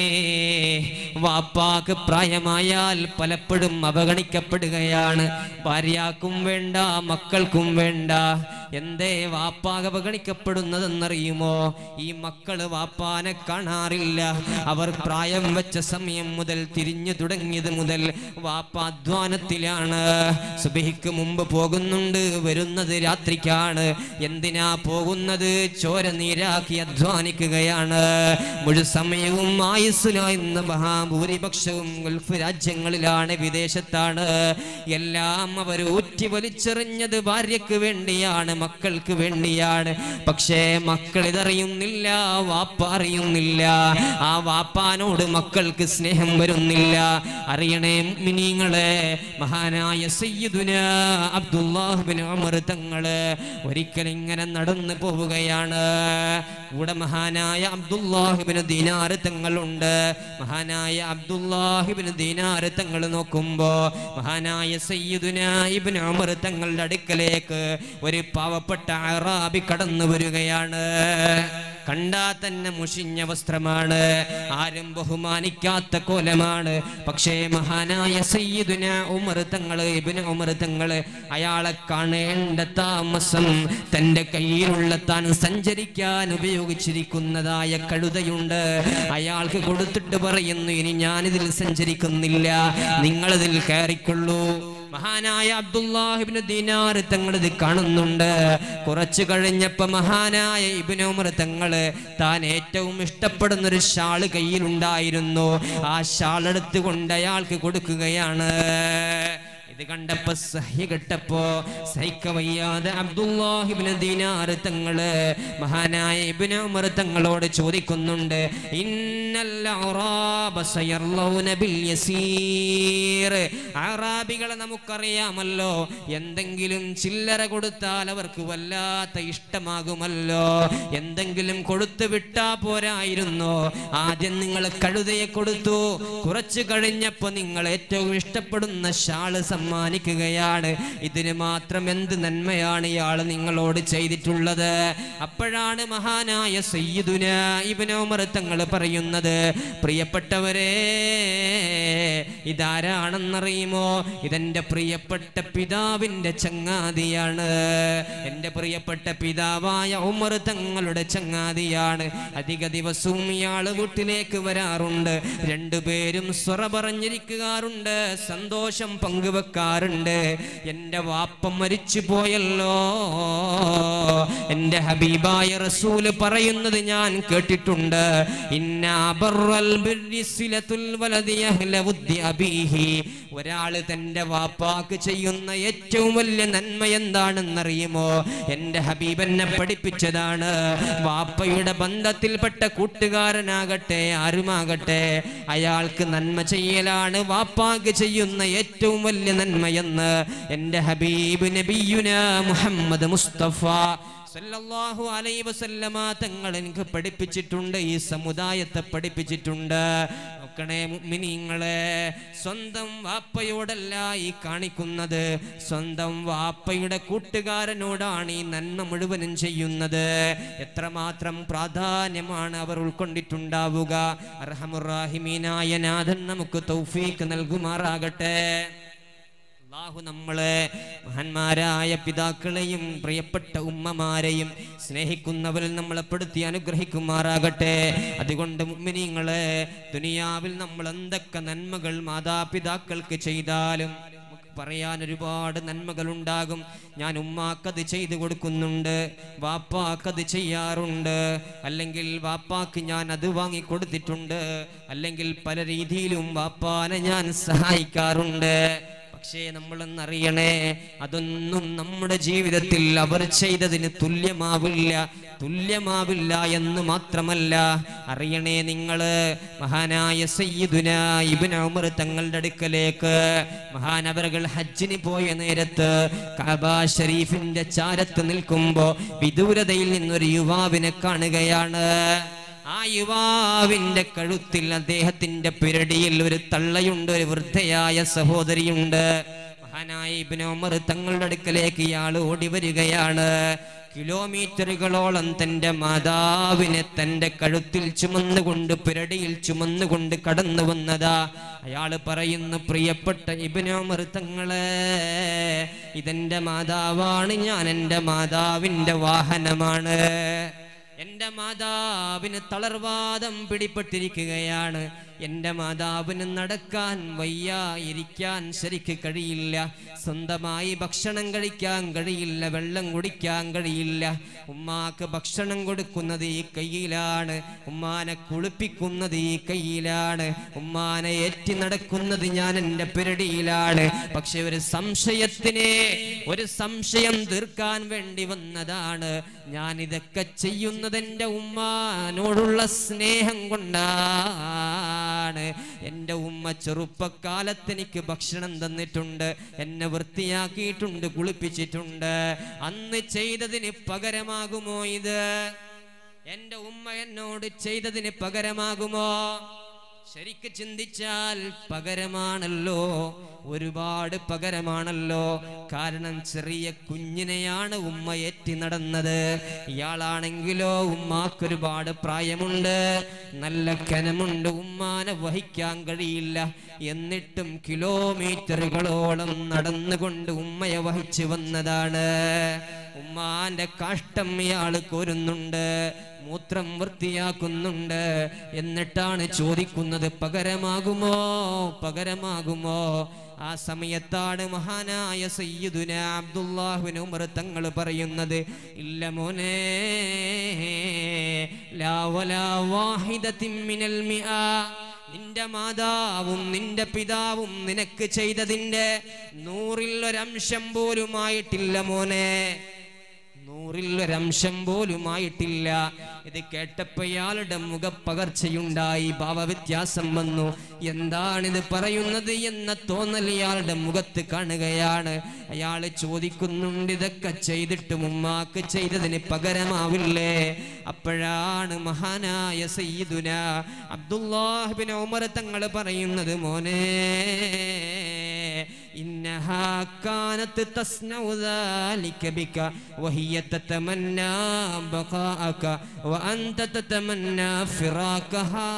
വാപ്പാക്ക് പ്രായമായാൽ പലപ്പോഴും അവഗണിക്കപ്പെടുകയാണ്. ഭാര്യക്കും വേണ്ട, മക്കൾക്കും വേണ്ട. എന്തേ വാപ്പാകെ അവഗണിക്കപ്പെടുന്നതെന്നറിയുമോ? ഈ മക്കള് വാപ്പാനെ കാണാറില്ല. അവർ പ്രായം വെച്ച സമയം മുതൽ, തിരിഞ്ഞു തുടങ്ങിയത് മുതൽ വാപ്പ അധ്വാനത്തിലാണ്. സുബഹിക്ക് മുമ്പ് പോകുന്നുണ്ട്, വരുന്നത് രാത്രിക്കാണ്. എന്തിനാ പോകുന്നത്? ചോര നീരാക്കി അധ്വാനിക്കുകയാണ്. മുഴുസമയവും ആയുസ്സിലായിരുന്ന മഹാഭൂരിപക്ഷവും ഗൾഫ് രാജ്യങ്ങളിലാണ്, വിദേശത്താണ്. എല്ലാം അവർ ഊറ്റി വലിച്ചെറിഞ്ഞത് ഭാര്യക്ക് വേണ്ടിയാണ്, മക്കൾക്ക് വേണ്ടിയാണ്. പക്ഷേ മക്കൾ ഇതറിയുന്നില്ല, വാപ്പ അറിയുന്നില്ല. ആ വാപ്പാനോട് മക്കൾക്ക് സ്നേഹം വരുന്നില്ല. അറിയണേ മുഅ്മിനീങ്ങളെ, മഹാനായ സയ്യിദുനാ അബ്ദുല്ലാഹ് ഇബ്നു ഉമർ തങ്ങള് ഒരിക്കൽ ഇങ്ങനെ നടന്നു പോവുകയാണ്. കൂടെ മഹാനായ അബ്ദുല്ലാഹ് ഇബ്നു ദീനാർ തങ്ങളുണ്ട്. മഹാനായ അബ്ദുല്ലാഹ് ഇബ്നു ദീനാർ തങ്ങൾ നോക്കുമ്പോ മഹാനായ സയ്യിദുനാ ഇബ്നു ഉമർ തങ്ങളുടെ അടുക്കലേക്ക് ഒരു പാവപ്പെട്ട അറാബി കടന്നു വരികയാണ്. കണ്ടാ തന്നെ മുഷിഞ്ഞ വസ്ത്രമാണ്, ആരും ബഹുമാനിക്കാത്ത കോലമാണ്. പക്ഷേ മഹാനായ സയ്യിദുനാ ഉമർ തങ്ങള്, ഇബ്നു ഉമർ തങ്ങള് അയാളെ കാണേണ്ട താമസം തന്റെ കയ്യിലുള്ള താൻ സഞ്ചരിക്കാൻ ഉപയോഗിച്ചിരിക്കുന്നതായ കഴുതയുണ്ട്, അയാൾക്ക് കൊടുത്തിട്ട് പറയുന്നു, ഇനി ഞാനിതിൽ സഞ്ചരിക്കുന്നില്ല, നിങ്ങളിതിൽ കയറിക്കൊള്ളൂ. മഹാനായ അബ്ദുല്ലാഹ് ഇബ്നു ദീനാർ തങ്ങളിത് കാണുന്നുണ്ട്. കുറച്ചു കഴിഞ്ഞപ്പോ മഹാനായ ഇബ്നു ഉമർ തങ്ങള് താൻ ഏറ്റവും ഇഷ്ടപ്പെടുന്ന ഒരു ഷാള് കയ്യിലുണ്ടായിരുന്നു. ആ ഷാൾ എടുത്തുകൊണ്ട് അയാൾക്ക് കൊടുക്കുകയാണ്. ഇത് കണ്ടപ്പോ സഹ്യ കെട്ടപ്പോ സഹിക്കവയ്യാതെ അബ്ദുല്ലാഹ് ഇബ്നു ദീനാർ തങ്ങള് മഹാനായ ഇബ്നു ഉമർ തങ്ങളോട് ചോദിക്കുന്നുണ്ട്, ഇന്നൽ അറാബ സയർലൗന ബിൽ യസീർ. അറാബികളെ നമുക്കറിയാമല്ലോ, എന്തെങ്കിലും ചില്ലറ കൊടുത്താൽ അവർക്ക് വല്ലാത്ത ഇഷ്ടമാകുമല്ലോ. എന്തെങ്കിലും കൊടുത്തു വിട്ടാ പോരായിരുന്നോ? ആദ്യം നിങ്ങൾ കഴുതയെ കൊടുത്തു, കുറച്ചു കഴിഞ്ഞപ്പോ നിങ്ങൾ ഏറ്റവും ഇഷ്ടപ്പെടുന്ന ഷാള് സമ്മാനിക്കുകയാണ്. ഇതിന് മാത്രം എന്ത് നന്മയാണ് ഇയാൾ നിങ്ങളോട് ചെയ്തിട്ടുള്ളത്? അപ്പോഴാണ് മഹാനായ സയ്യിദുനാ ഇബ്നു ഉമർ തങ്ങൾ പറയുന്നത്, പ്രിയപ്പെട്ടവരെ, ഇതാരാണെന്നറിയുമോ? ഇതെന്റെ പ്രിയപ്പെട്ട പിതാവിന്റെ ചങ്ങാതിയാണ്. എന്റെ പ്രിയപ്പെട്ട പിതാവായ ഉമർ തങ്ങളുടെ ചങ്ങാതിയാണ്. അധിക ദിവസവും ഇയാള് വീട്ടിലേക്ക് വരാറുണ്ട്. രണ്ടുപേരും സ്വറ പറഞ്ഞിരിക്കാറുണ്ട്, സന്തോഷം പങ്കുവെക്കാറുണ്ട്. എന്റെ വാപ്പ മരിച്ചു പോയല്ലോ, എന്റെ ഹബീബായ റസൂല് പറയുന്നത് ഞാൻ കേട്ടിട്ടുണ്ട്, ഇന്നാ ബർറൽ ബിർരി സിലത്തുൽ വലദി അഹ്ല വുദ്ദി അബീഹി. ഒരാള് തന്റെ വാപ്പാക്ക് ചെയ്യുന്ന ഏറ്റവും വലിയ നന്മ എന്താണെന്നറിയുമോ? എന്റെ ഹബീബ് എന്നെ പഠിപ്പിച്ചതാണ്. വാപ്പയുടെ ബന്ധത്തിൽപ്പെട്ട കൂട്ടുകാരനാകട്ടെ, ആരുമാകട്ടെ, അയാൾക്ക് നന്മ ചെയ്യലാണ് വാപ്പാക്ക് ചെയ്യുന്ന ഏറ്റവും വലിയ നന്മയെന്ന് എന്റെ ഹബീബ് നബിയുനാ മുഹമ്മദ് മുസ്തഫ സല്ലല്ലാഹു അലൈഹി വസല്ലമ തങ്ങൾ എനിക്ക് പഠിപ്പിച്ചിട്ടുണ്ട്, ഈ സമുദായത്തെ പഠിപ്പിച്ചിട്ടുണ്ട്. നോക്കണേ മുഅ്മിനീങ്ങളെ, സ്വന്തം വാപ്പയോടല്ല ഈ കാണിക്കുന്നത്, സ്വന്തം വാപ്പയുടെ കൂട്ടുകാരനോടാണ് ഈ നന്മ മുഴുവനും ചെയ്യുന്നത്. എത്രമാത്രം പ്രാധാന്യമാണ് അവർ ഉൾക്കൊണ്ടിട്ടുണ്ടാവുക. അർഹമുർ റഹീമീനായ നാഥൻ നമുക്ക് തൗഫീഖ് നൽകുമാറാകട്ടെ. അല്ലാഹു നമ്മളെ മഹാന്മാരായ പിതാക്കളെയും പ്രിയപ്പെട്ട ഉമ്മമാരെയും സ്നേഹിക്കുന്നവരിൽ നമ്മളെ പെടുത്തി അനുഗ്രഹിക്കുമാറാകട്ടെ. അതുകൊണ്ട് മുഅ്മിനീങ്ങളെ, ദുനിയാവിൽ നമ്മൾ എന്തൊക്കെ നന്മകൾ മാതാപിതാക്കൾക്ക് ചെയ്താലും പറയാൻ ഒരുപാട് നന്മകൾ ഉണ്ടാകും. ഞാൻ ഉമ്മാക്കത് ചെയ്തു കൊടുക്കുന്നുണ്ട്, വാപ്പാക്കത് ചെയ്യാറുണ്ട്, അല്ലെങ്കിൽ വാപ്പാക്ക് ഞാൻ അത് വാങ്ങിക്കൊടുത്തിട്ടുണ്ട്, അല്ലെങ്കിൽ പല രീതിയിലും വാപ്പാനെ ഞാൻ സഹായിക്കാറുണ്ട്. പക്ഷേ നമ്മളെന്നറിയണേ, അതൊന്നും നമ്മുടെ ജീവിതത്തിൽ അവർ ചെയ്തതിന് തുല്യമാവില്ല തുല്യമാവില്ല എന്ന് മാത്രമല്ല, അറിയണേ നിങ്ങള് മഹാനായ സയ്യിദുനാ ഇബ്നു ഉമർ തങ്ങളുടെ അടുക്കലേക്ക് മഹാനവറുകൾ ഹജ്ജിന് പോയ നേരത്ത് കഅബ ഷരീഫിന്റെ ചാരത്ത് നിൽക്കുമ്പോ വിദൂരതയിൽ നിന്നൊരു യുവാവിനെ കാണുകയാണ്. ആ യുവാവിന്റെ കഴുത്തിൽ, അദ്ദേഹത്തിന്റെ പിരടിയിൽ ഒരു തള്ളയുണ്ട്, ഒരു വൃദ്ധയായ സഹോദരിയുണ്ട്. മഹാനായ ഇബ്നു ഉമർ തങ്ങളുടെ അടുക്കലേക്ക് ഇയാൾ ഓടി വരികയാണ്. കിലോമീറ്ററുകളോളം തന്റെ മാതാവിനെ തന്റെ കഴുത്തിൽ ചുമന്നുകൊണ്ട്, പിരടിയിൽ ചുമന്നുകൊണ്ട് കടന്നു വന്നതാ. അയാള് പറയുന്നു, പ്രിയപ്പെട്ട ഇബ്നു ഉമർ തങ്ങളെ, ഇതെന്റെ മാതാവാണ്, ഞാൻ എൻ്റെ മാതാവിന്റെ വാഹനമാണ്. എൻ്റെ മാതാവിന് തളർവാദം പിടിപ്പെട്ടിരിക്കുകയാണ്. എൻ്റെ മാതാവിന് നടക്കാൻ വയ്യ, ഇരിക്കാൻ ശരിക്ക് കഴിയില്ല, സ്വന്തമായി ഭക്ഷണം കഴിക്കാൻ കഴിയില്ല, വെള്ളം കുടിക്കാൻ കഴിയില്ല. ഉമ്മാക്ക് ഭക്ഷണം കൊടുക്കുന്നത് ഈ കയ്യിലാണ്, ഉമ്മാനെ കുളിപ്പിക്കുന്നത് ഈ കയ്യിലാണ്, ഉമ്മാനെ ഏറ്റി നടക്കുന്നത് ഞാൻ എൻ്റെ പിരടിയിലാണ്. പക്ഷെ ഒരു സംശയത്തിന് ഒരു സംശയം തീർക്കാൻ വേണ്ടി വന്നതാണ്. ഞാൻ ഇതൊക്കെ ചെയ്യുന്നത് എൻ്റെ ഉമ്മാനോടുള്ള സ്നേഹം കൊണ്ടാണ്. എൻ്റെ ഉമ്മ ചെറുപ്പക്കാലത്ത് എനിക്ക് ഭക്ഷണം തന്നിട്ടുണ്ട്, എന്നെ വൃത്തിയാക്കിയിട്ടുണ്ട്, കുളിപ്പിച്ചിട്ടുണ്ട്. അന്ന് ചെയ്തതിന് പകരമാകുമോ ഇത്? എൻ്റെ ഉമ്മ എന്നോട് ചെയ്തതിന് പകരമാകുമോ? ശരിക്ക് ചിന്തിച്ചാൽ പകരമാണല്ലോ, ഒരുപാട് പകരമാണല്ലോ. കാരണം ചെറിയ കുഞ്ഞിനെയാണ് ഉമ്മ ഏറ്റി നടന്നത്. ഇയാളാണെങ്കിലോ ഉമ്മാക്കൊരുപാട് പ്രായമുണ്ട്, നല്ല കനമുണ്ട്, ഉമ്മാനെ വഹിക്കാൻ കഴിയില്ല. എന്നിട്ടും കിലോമീറ്ററുകളോളം നടന്നുകൊണ്ട് ഉമ്മയെ വഹിച്ചു വന്നതാണ്. ഉമ്മാന്റെ കാഷ്ടം ഇയാൾ കോരുന്നുണ്ട്, മൂത്രം വൃത്തിയാക്കുന്നുണ്ട്. എന്നിട്ടാണ് ചോദിക്കുന്നത്, പകരമാകുമോ പകരമാകുമോ? ആ സമയത്താണ് മഹാനായ സയ്യിദുനാ അബ്ദുല്ലാഹ് ഇബ്നു ഉമർ തങ്ങൾ പറയുന്നത്, ഇല്ല മോനെ, ലാ വലാ വാഹിദത്തിൻ മിനൽ മിആ, നിന്റെ മാതാവും നിന്റെ പിതാവും നിനക്ക് ചെയ്തതിന്റെ നൂറിൽ ഒരംശം പോലുമായിട്ടില്ല മോനെ, നൂറിൽ ഒരംശം പോലുമായിട്ടില്ല. ഇത് കേട്ടപ്പോൾ ഇയാളുടെ മുഖപ്പകർച്ചയുണ്ടായി, ഭാവവ്യത്യാസം വന്നു. എന്താണിത് പറയുന്നത് എന്ന തോന്നൽ ഇയാളുടെ മുഖത്ത് കാണുകയാണ്. അയാൾ ചോദിക്കുന്നുണ്ട്, ഇതൊക്കെ ചെയ്തിട്ടും ഉമ്മാക്ക് ചെയ്തതിന് പകരമാവില്ലേ? അപ്പോഴാണ് മഹാനായ സയ്യിദുനാ അബ്ദുല്ലാഹ് ഇബ്നു ഉമർ തങ്ങൾ പറയുന്നത്, മോനെ, ഇന്നഹാ കാനത് തസ്നഉ ദാലിക ബിക വഹിയ തതമന്നാ ബഖാഅക വഅൻത തതമന്നാ ഫിറാഖഹാ.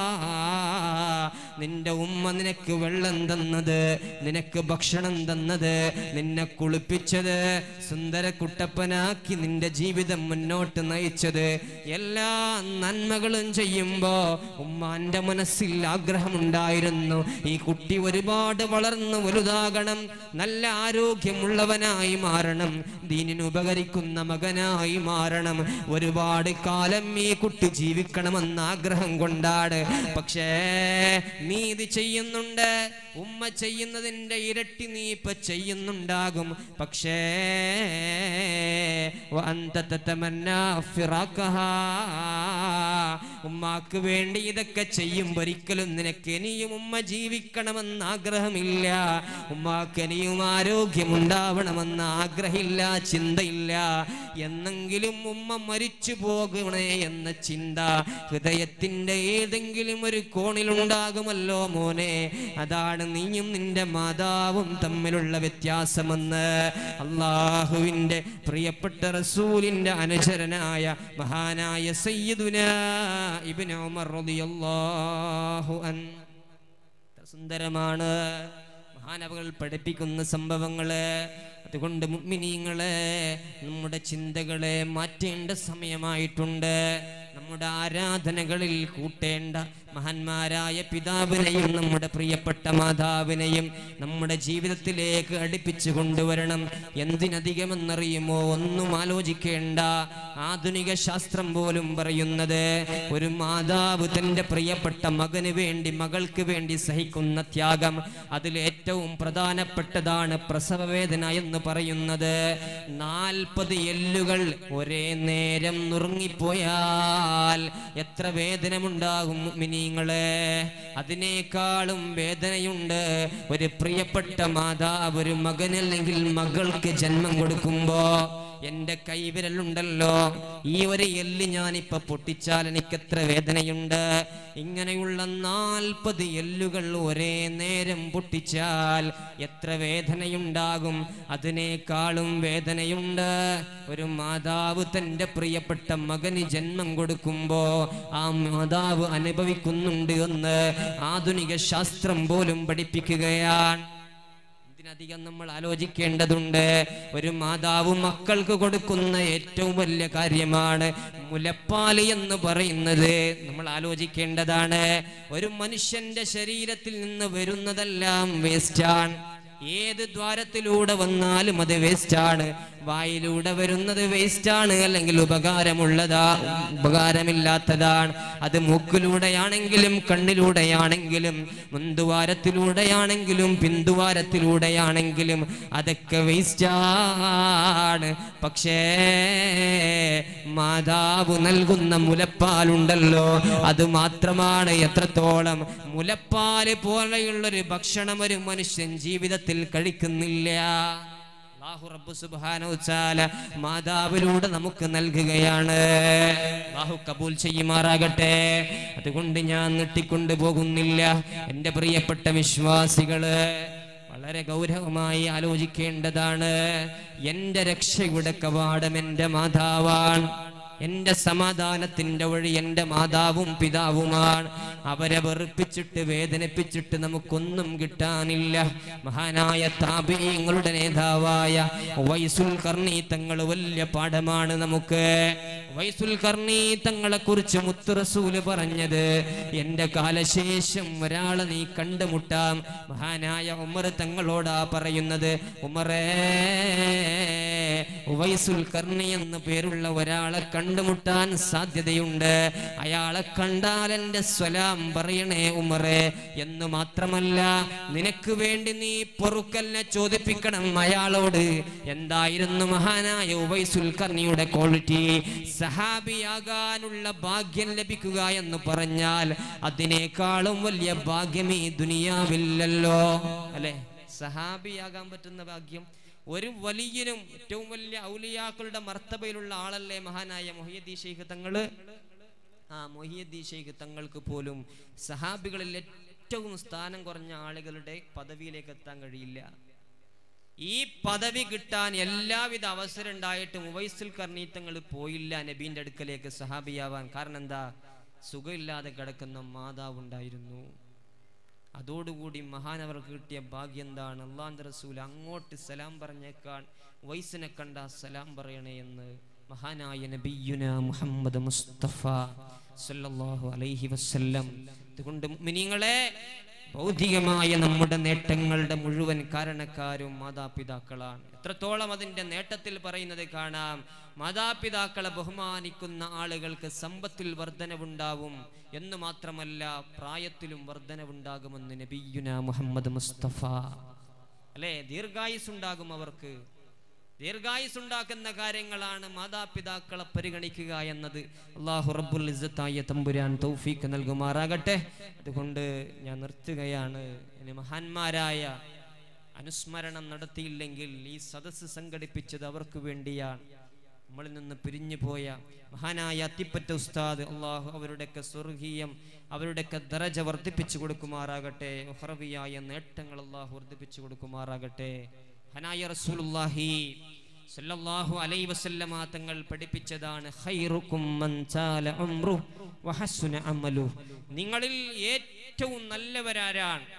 നിന്റെ ഉമ്മ നിനക്ക് വെള്ളം തന്നത്, നിനക്ക് ഭക്ഷണം തന്നത്, നിന്നെ കുളിപ്പിച്ചത്, സുന്ദര കുട്ടപ്പനാക്കി നിന്റെ ജീവിതം മുന്നോട്ട് നയിച്ചത്, എല്ലാ നന്മകളും ചെയ്യുമ്പോ ഉമ്മാന്റെ മനസ്സിൽ ആഗ്രഹമുണ്ടായിരുന്നു, ഈ കുട്ടി ഒരുപാട് വളർന്നു വലുതാകണം, നല്ല ആരോഗ്യമുള്ളവനായി മാറണം, ദീനിന് ഉപകരിക്കുന്ന മകനായി മാറണം, ഒരുപാട് കാലം ഈ കുട്ടി ജീവിക്കണമെന്ന ആഗ്രഹം കൊണ്ടാണ്. പക്ഷേ നീ ഇത് ചെയ്യുന്നുണ്ട്, ഉമ്മ ചെയ്യുന്നതിന്റെ ഇരട്ടി നീ ഇപ്പൊ ചെയ്യുന്നുണ്ടാകും. പക്ഷേ ഉമ്മാക്ക് വേണ്ടി ഇതൊക്കെ ചെയ്യുമ്പോൾ ഒരിക്കലും നിനക്ക് ഇനിയും ഉമ്മ ജീവിക്കണമെന്ന് ആഗ്രഹമില്ല, ഉമ്മാക്ക് ഇനിയും ആരോഗ്യമുണ്ടാവണമെന്ന് ആഗ്രഹമില്ല, ചിന്തയില്ല. എന്നെങ്കിലും ഉമ്മ മരിച്ചു പോകണേ എന്ന ചിന്ത ഹൃദയത്തിന്റെ ഏതെങ്കിലും ഒരു കോണിലുണ്ടാകുമല്ലോ മോനെ. അതാണ് നീയും നിന്റെ മാതാവും തമ്മിലുള്ള വ്യത്യാസമെന്ന് അള്ളാഹുവിന്റെ പ്രിയപ്പെട്ട റസൂലിന്റെ അനുചരനായ മഹാനായ സയ്യിദുനാ ഇബ്നു ഉമർ റളിയല്ലാഹു അൻഹു. സുന്ദരമാണ് മഹാനവകൾ പഠിപ്പിക്കുന്ന സംഭവങ്ങള്. അതുകൊണ്ട് മുഅ്മിനീങ്ങളെ, നമ്മുടെ ചിന്തകളെ മാറ്റേണ്ട സമയമായിട്ടുണ്ട്. നമ്മുടെ ആരാധനകളിൽ കൂട്ടേണ്ട മഹാന്മാരായ പിതാവിനെയും നമ്മുടെ പ്രിയപ്പെട്ട മാതാവിനെയും നമ്മുടെ ജീവിതത്തിലേക്ക് അടുപ്പിച്ചു കൊണ്ടുവരണം. എന്തിനധികമെന്നറിയുമോ? ഒന്നും ആലോചിക്കേണ്ട. ആധുനിക ശാസ്ത്രം പോലും പറയുന്നത് ഒരു മാതാവ് തൻ്റെ പ്രിയപ്പെട്ട മകന് വേണ്ടി, മകൾക്ക് വേണ്ടി സഹിക്കുന്ന ത്യാഗം, അതിൽ ഏറ്റവും പ്രധാനപ്പെട്ടതാണ് പ്രസവവേദന എന്ന് പറയുന്നത്. നാൽപ്പത് എല്ലുകൾ ഒരേ നേരം നുറുങ്ങിപ്പോയാൽ എത്ര വേദനമുണ്ടാകും മുഅ്മിനീങ്ങളെ. അതിനേക്കാളും വേദനയുണ്ട് ഒരു പ്രിയപ്പെട്ട മാതാവ് ഒരു മകനല്ലെങ്കിൽ മകൾക്ക് ജന്മം കൊടുക്കുമ്പോ. എന്റെ കൈവിരലുണ്ടല്ലോ, ഈ ഒരു എല്ല് ഞാനിപ്പോ പൊട്ടിച്ചാൽ എനിക്ക് എത്ര വേദനയുണ്ട്. ഇങ്ങനെയുള്ള നാൽപ്പത് എല്ലുകൾ ഒരേ നേരം പൊട്ടിച്ചാൽ എത്ര വേദനയുണ്ടാകും. അതിനേക്കാളും വേദനയുണ്ട് ഒരു മാതാവ് തൻ്റെ പ്രിയപ്പെട്ട മകന് ജന്മം കൊടുക്കുമ്പോ ആ മാതാവ് അനുഭവിക്കുന്നുണ്ട് എന്ന് ആധുനിക ശാസ്ത്രം പോലും പഠിപ്പിക്കുകയാണ്. അധികം നമ്മൾ ആലോചിക്കേണ്ടതുണ്ട്. ഒരു മാതാവ് മക്കൾക്ക് കൊടുക്കുന്ന ഏറ്റവും വലിയ കാര്യമാണ് മുലപ്പാല് എന്ന് പറയുന്നത്. നമ്മൾ ആലോചിക്കേണ്ടതാണ്. ഒരു മനുഷ്യന്റെ ശരീരത്തിൽ നിന്ന് വരുന്നതെല്ലാം വേസ്റ്റാണ്. ഏത് ദ്വാരത്തിലൂടെ വന്നാലും അത് വേസ്റ്റാണ്. വായിലൂടെ വരുന്നത് വേസ്റ്റാണ്, അല്ലെങ്കിൽ ഉപകാരമുള്ളതാ ഉപകാരമില്ലാത്തതാണ്. അത് മൂക്കിലൂടെയാണെങ്കിലും കണ്ണിലൂടെയാണെങ്കിലും മുൻദ്വാരത്തിലൂടെയാണെങ്കിലും പിന്തുവാരത്തിലൂടെയാണെങ്കിലും അതൊക്കെ വേസ്റ്റാണ്. പക്ഷേ മാതാവ് നൽകുന്ന മുലപ്പാലുണ്ടല്ലോ, അത് മാത്രമാണ് എത്രത്തോളം. മുലപ്പാല് പോലെയുള്ളൊരു ഭക്ഷണം ഒരു മനുഷ്യൻ ജീവിതത്തിൽ കഴിക്കുന്നില്ല. അല്ലാഹു റബ്ബ് സുബ്ഹാനഹു വ തആല മാതാവിലൂടെ നമുക്ക് നൽകുകയാണ്. അല്ലാഹു കബൂൽ ചെയ്യുമാറാകട്ടെ. അതുകൊണ്ട് ഞാൻ നീട്ടിക്കൊണ്ടു പോകുന്നില്ല. എൻ്റെ പ്രിയപ്പെട്ട വിശ്വാസികള്, വളരെ ഗൗരവമായി ആലോചിക്കേണ്ടതാണ്. എൻ്റെ രക്ഷയുടെ കവാടം എൻ്റെ മാതാവാണ്. എന്റെ സമാധാനത്തിന്റെ വഴി എൻ്റെ മാതാവും പിതാവുമാണ്. അവരെ വെറുപ്പിച്ചിട്ട് വേദനിപ്പിച്ചിട്ട് നമുക്കൊന്നും കിട്ടാനില്ല. മഹാനായ താബിഈങ്ങളുടെ നേതാവായ വൈസുൽ ഖർണി തങ്ങൾ വലിയ പാഠമാണ് നമുക്ക്. വൈസുൽ ഖർണി തങ്ങളെ കുറിച്ച് മുത്ത് റസൂല് പറഞ്ഞത്, എൻ്റെ കാലശേഷം ഒരാളെ നീ കണ്ടുമുട്ടാം. മഹാനായ ഉമർ തങ്ങളോടാ പറയുന്നത്, ഉമറേ, വൈസുൽ ഖർണി എന്ന് പേരുള്ള ഒരാളെ കണ്ടുമുട്ടാൻ സാധ്യതയുണ്ട്. അയാളെ കണ്ടാൽ എൻ്റെ സ്വലാം പറയണേ ഉമറേ. എന്ന് മാത്രമല്ല, നിനക്ക് വേണ്ടി നീ പൊറുക്കലിനെ ചോദിപ്പിക്കണം അയാളോട്. എന്തായിരുന്നു മഹാനായ ഉവൈസുൽ ഖർണിയുടെ ക്വാളിറ്റി? സഹാബിയാകാനുള്ള ഭാഗ്യം ലഭിക്കുക എന്ന് പറഞ്ഞാൽ അതിനേക്കാളും വലിയ ഭാഗ്യം ഈ ദുനിയാവില്ലല്ലോ, അല്ലെ? സഹാബിയാകാൻ പറ്റുന്ന ഭാഗ്യം ഒരു വലിയനും ഏറ്റവും വലിയ ഔലിയാക്കളുടെ മർത്തബയിലുള്ള ആളല്ലേ മഹാനായ മുഹയ്യിദ്ദീൻ ശൈഖ് തങ്ങള്. ആ മുഹയ്യിദ്ദീൻ ശൈഖ് തങ്ങൾക്ക് പോലും സഹാബികളിൽ ഏറ്റവും സ്ഥാനം കുറഞ്ഞ ആളുകളുടെ പദവിയിലേക്ക് എത്താൻ കഴിയില്ല. ഈ പദവി കിട്ടാൻ എല്ലാവിധ അവസരം ഉണ്ടായിട്ടും ഉവൈസുൽ ഖർണി തങ്ങൾ പോയില്ല നബീന്റെ അടുക്കലേക്ക് സഹാബിയാവാൻ. കാരണം എന്താ? സുഖമില്ലാതെ കിടക്കുന്ന മാതാവ് ഉണ്ടായിരുന്നു. അതോടുകൂടി മഹാനവർക്ക് കിട്ടിയ ഭാഗ്യം എന്താണ്? അല്ലാഹുവിന്റെ റസൂൽ അങ്ങോട്ട് സലാം പറഞ്ഞേക്കാൻ വൈസിനെ കണ്ട സലാം പറയണേ എന്ന് മഹാനായ നബിയുന മുഹമ്മദ് മുസ്തഫ സല്ലല്ലാഹു അലൈഹി വസല്ലം. അതുകൊണ്ട് മുഅ്മിനീങ്ങളെ, ഭൗതികമായ നമ്മുടെ നേട്ടങ്ങളുടെ മുഴുവൻ കാരണക്കാരും മാതാപിതാക്കളാണ്. എത്രത്തോളം അതിൻ്റെ നേട്ടത്തിൽ പറയുന്നത് കാണാം. മാതാപിതാക്കളെ ബഹുമാനിക്കുന്ന ആളുകൾക്ക് സമ്പത്തിൽ വർധനവുണ്ടാവും എന്ന് മാത്രമല്ല, പ്രായത്തിലും വർധനവുണ്ടാകുമെന്ന് നബിയുന മുഹമ്മദ് മുസ്തഫ, അല്ലെ? ദീർഘായുസ് ഉണ്ടാകും അവർക്ക്. ദീർഘായുസ് ഉണ്ടാക്കുന്ന കാര്യങ്ങളാണ് മാതാപിതാക്കളെ പരിഗണിക്കുക എന്നത്. അല്ലാഹു റബ്ബുൽ ഇസ്സത്തായ തമ്പുരാൻ തൗഫീഖ് നൽകുമാറാകട്ടെ. അതുകൊണ്ട് ഞാൻ നിർത്തുകയാണ്. ഇനി മഹാന്മാരായ അനുസ്മരണം നടത്തിയില്ലെങ്കിൽ ഈ സദസ്സ് സംഘടിപ്പിച്ചത് അവർക്ക് വേണ്ടിയാണ്. നമ്മളിൽ നിന്ന് പിരിഞ്ഞു പോയ മഹാനായ അത്തിപ്പറ്റ ഉസ്താദ്, അള്ളാഹു അവരുടെയൊക്കെ സ്വർഗീയം, അവരുടെയൊക്കെ ദറജ വർദ്ധിപ്പിച്ചു കൊടുക്കുമാറാകട്ടെ. ഉഖറവിയായ നേട്ടങ്ങൾ അള്ളാഹു വർദ്ധിപ്പിച്ചു കൊടുക്കുമാറാകട്ടെ. ഹനായ റസൂലുള്ളാഹി സല്ലല്ലാഹു അലൈഹി വസല്ലമ തങ്ങൾ പഠിപ്പിച്ചതാണ്, ഖൈറുക്കും മൻ താല ഉംറു വഹസുന അമലു. നിങ്ങളിൽ ഏറ്റവും നല്ലവരാരാണ്?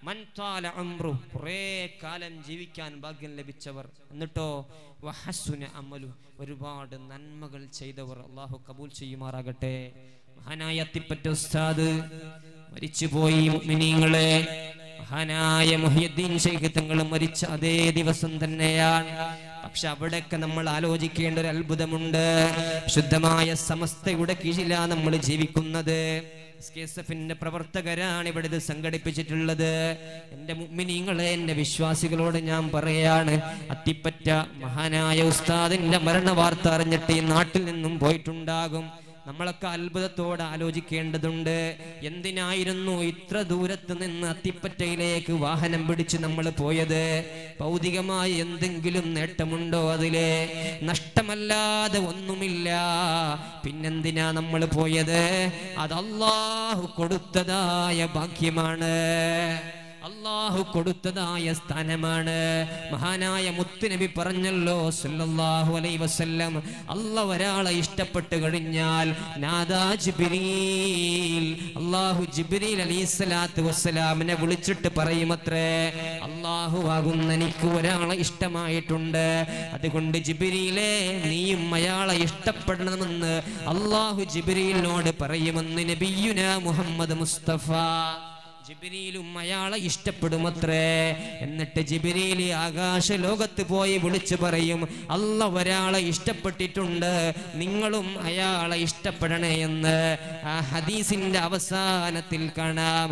മൻ താല അംറു, കുറേ കാലം ജീവിക്കാൻ ഭാഗ്യം ലഭിച്ചവർ, എന്നിട്ടോ വഹസുന അമലു, ഒരുപാട് നന്മകൾ ചെയ്തവർ. അള്ളാഹു കബൂൽ ചെയ്യുമാറാകട്ടെ. മഹാനായ അത്തിപ്പറ്റ ഉസ്താദ് മരിച്ചുപോയി. മുഅ്മിനീങ്ങളെ, മഹാനായ മുഹ്യിദ്ദീൻ ശൈഖ് തങ്ങൾ മരിച്ച അതേ ദിവസം തന്നെയാണ്. പക്ഷെ അവിടെയൊക്കെ നമ്മൾ ആലോചിക്കേണ്ട ഒരു അത്ഭുതമുണ്ട്. ശുദ്ധമായ സമസ്തയുടെ കീഴിലാണ് നമ്മൾ ജീവിക്കുന്നത്. എസ് കെ എസ് എഫിന്റെ പ്രവർത്തകരാണ് ഇവിടെ ഇത് സംഘടിപ്പിച്ചിട്ടുള്ളത്. എന്റെ മുഅ്മിനീങ്ങളെ, എന്റെ വിശ്വാസികളോട് ഞാൻ പറയാണ്, അത്തിപ്പറ്റ മഹാനായ ഉസ്താദിന്റെ മരണ വാർത്ത അറിഞ്ഞിട്ട് ഈ നാട്ടിൽ നിന്നും പോയിട്ടുണ്ടാകും. നമ്മളൊക്കെ അത്ഭുതത്തോടെ ആലോചിക്കേണ്ടതുണ്ട്. എന്തിനായിരുന്നു ഇത്ര ദൂരത്ത് നിന്ന് അത്തിപ്പറ്റയിലേക്ക് വാഹനം പിടിച്ച് നമ്മൾ പോയത്? ഭൗതികമായി എന്തെങ്കിലും നേട്ടമുണ്ടോ? അതിലെ നഷ്ടമല്ലാതെ ഒന്നുമില്ല. പിന്നെന്തിനാ നമ്മൾ പോയത്? അത് അല്ലാഹു കൊടുത്തതായ ഭാഗ്യമാണ്, അല്ലാഹു കൊടുത്തതായ സ്ഥാനമാണ്. മഹാനായ മുത്തുനബി പറഞ്ഞല്ലോ സല്ലല്ലാഹു അലൈഹി വസല്ലം, അല്ലാഹു ഒരാളെ ഇഷ്ടപ്പെട്ട് കഴിഞ്ഞാൽ നാദാ ജിബ്രീൽ, അല്ലാഹു ജിബ്രീൽ അലൈഹിസ്സലാത്തു വസ്സലാമിനെ വിളിച്ചിട്ട് പറയുമത്രേ, അല്ലാഹു ആകുന്ന എനിക്ക് ഒരാളെ ഇഷ്ടമായിട്ടുണ്ട്, അതുകൊണ്ട് ജിബ്രീലേ നീയും അയാളെ ഇഷ്ടപ്പെടണമെന്ന് അല്ലാഹു ജിബ്രീലിനോട് പറയുമെന്ന് നബിയുനാ മുഹമ്മദ് മുസ്തഫ. ജിബ്രീലും അയാളെ ഇഷ്ടപ്പെടുമത്രേ. എന്നിട്ട് ജിബ്രീല് ആകാശ ലോകത്ത് പോയി വിളിച്ചു പറയും, അല്ലാഹു ഒരാളെ ഇഷ്ടപ്പെട്ടിട്ടുണ്ട്, നിങ്ങളും അയാളെ ഇഷ്ടപ്പെടണേ എന്ന്. ആ ഹദീസിന്റെ അവസാനത്തിൽ കാണാം,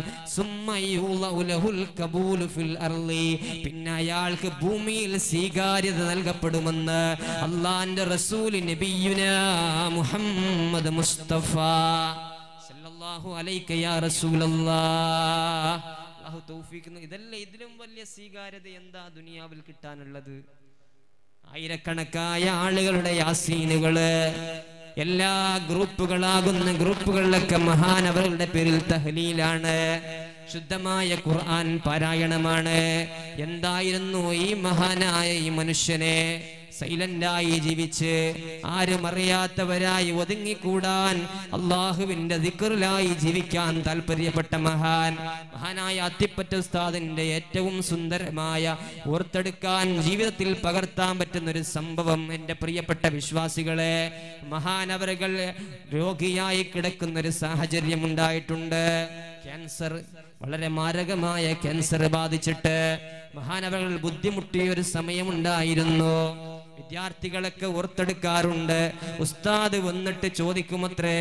പിന്നെ അയാൾക്ക് ഭൂമിയിൽ സ്വീകാര്യത നൽകപ്പെടുമെന്ന് അള്ളാന്റെ റസൂൽ നബിയുനാ മുഹമ്മദ് മുസ്തഫ സല്ലല്ലാഹു അലൈക യാ റസൂലല്ലാഹ്. അല്ലാഹു തൗഫീഖ്. ഇതല്ല, ഇതിലും വലിയ സ്വീകാര്യത എന്താ ദുനിയാവിൽ കിട്ടാനുള്ളത്? ആയിരക്കണക്കായ ആളുകളുടെ യാസീനുകള്, എല്ലാ ഗ്രൂപ്പുകളാകുന്ന ഗ്രൂപ്പുകളിലൊക്കെ മഹാനവരുടെ പേരിൽ തഹ്ലീലാണ്, ശുദ്ധമായ ഖുർആൻ പാരായണമാണ്. എന്തായിരുന്നു ഈ മഹാനായ ഈ മനുഷ്യനെ സൈലന്റായി ജീവിച്ച് ആരും അറിയാത്തവരായി ഒതുങ്ങിക്കൂടാൻ അള്ളാഹുവിന്റെ ദിക്റിലായി ജീവിക്കാൻ താല്പര്യപ്പെട്ട മഹാൻ മഹാനായ അത്തിപ്പറ്റ ഉസ്താദിന്റെ ഏറ്റവും സുന്ദരമായ ഓർത്തെടുക്കാൻ ജീവിതത്തിൽ പകർത്താൻ പറ്റുന്ന ഒരു സംഭവം, എൻ്റെ പ്രിയപ്പെട്ട വിശ്വാസികളെ, മഹാനവറുകൾ രോഗിയായി കിടക്കുന്ന ഒരു സാഹചര്യം ഉണ്ടായിട്ടുണ്ട്. ക്യാൻസർ, വളരെ മാരകമായ ക്യാൻസർ ബാധിച്ചിട്ട് മഹാനവറുകൾ ബുദ്ധിമുട്ടിയ ഒരു സമയമുണ്ടായിരുന്നു. വിദ്യാർത്ഥികളൊക്കെ ഓർത്തെടുക്കാറുണ്ട്. ഉസ്താദ് വന്നിട്ട് ചോദിക്കുമത്രേ,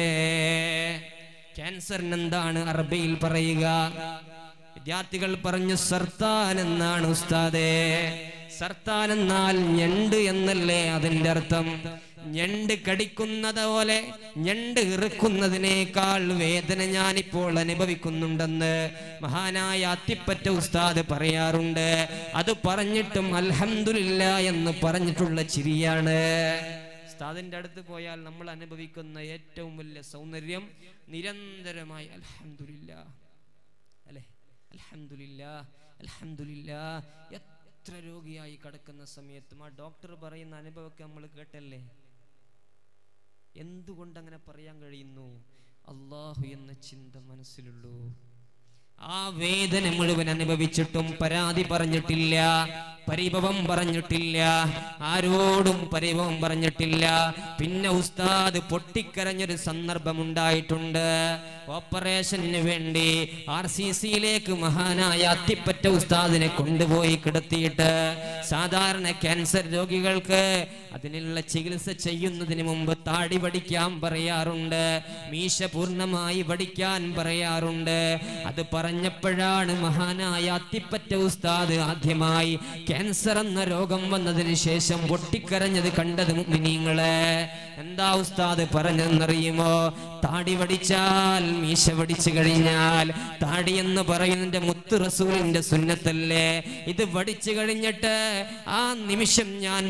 ക്യാൻസറിന് എന്താണ് അറബിയിൽ പറയുക? വിദ്യാർത്ഥികൾ പറഞ്ഞു, സർത്താൻ എന്നാണ് ഉസ്താദേ. സർത്താൻ എന്നാൽ ഞണ്ട് എന്നല്ലേ അതിന്റെ അർത്ഥം? ഞണ്ട് കടിക്കുന്നത് പോലെ, ഞണ്ട് ഇറുക്കുന്നതിനേക്കാൾ വേദന ഞാനിപ്പോൾ അനുഭവിക്കുന്നുണ്ടെന്ന് മഹാനായ അത്തിപ്പറ്റ ഉസ്താദ് പറയാറുണ്ട്. അത് പറഞ്ഞിട്ടും അൽഹംദുലില്ലാ എന്ന് പറഞ്ഞിട്ടുള്ള ചിരിയാണ്. ഉസ്താദിന്റെ അടുത്ത് പോയാൽ നമ്മൾ അനുഭവിക്കുന്ന ഏറ്റവും വലിയ സൗന്ദര്യം നിരന്തരമായി അൽഹംദുലില്ലാ, അല്ലെ? അൽഹംദുലില്ലാ, അൽഹംദുലില്ലാ. എത്ര രോഗിയായി കിടക്കുന്ന സമയത്തും ആ ഡോക്ടർ പറയുന്ന അനുഭവമൊക്കെ നമ്മൾ കേട്ടല്ലേ? എന്തുകൊണ്ട് അങ്ങനെ പറയാൻ കഴിയുന്നു? അല്ലാഹു എന്ന ചിന്ത മനസ്സിലുള്ളൂ. ആ വേദന മുഴുവൻ അനുഭവിച്ചിട്ടും പരാതി പറഞ്ഞിട്ടില്ല, പരിഭവം പറഞ്ഞിട്ടില്ല, ആരോടും പരിഭവം പറഞ്ഞിട്ടില്ല. പിന്നെ ഉസ്താദ് പൊട്ടിക്കരഞ്ഞൊരു സന്ദർഭം ഉണ്ടായിട്ടുണ്ട്. ഓപ്പറേഷന് വേണ്ടി ആർ സി സിയിലേക്ക് മഹാനായ അത്തിപ്പറ്റ ഉസ്താദിനെ കൊണ്ടുപോയി കിടത്തിയിട്ട്, സാധാരണ ക്യാൻസർ രോഗികൾക്ക് അതിനുള്ള ചികിത്സ ചെയ്യുന്നതിന് മുമ്പ് താടി വടിക്കാൻ പറയാറുണ്ട്, മീശ പൂർണ്ണമായി വടിക്കാൻ പറയാറുണ്ട്. അത് പറഞ്ഞപ്പോഴാണ് മഹാനായ അത്തിപ്പറ്റ ഉസ്താദ് ആദ്യമായി ക്യാൻസർ എന്ന രോഗം വന്നതിന് ശേഷം പൊട്ടിക്കരഞ്ഞത് കണ്ടത്. മുഅ്മിനീങ്ങളെ, എന്താ ഉസ്താദ് പറഞ്ഞതെന്നറിയുമോ? താടി വടിച്ചാൽ, മീശ വടിച്ചു കഴിഞ്ഞാൽ, താടി എന്ന് പറയുന്നതിന്റെ മുത്ത് റസൂലിന്റെ സുന്നത്തല്ലേ? ഇത് വടിച്ചു കഴിഞ്ഞിട്ട് ആ നിമിഷം ഞാൻ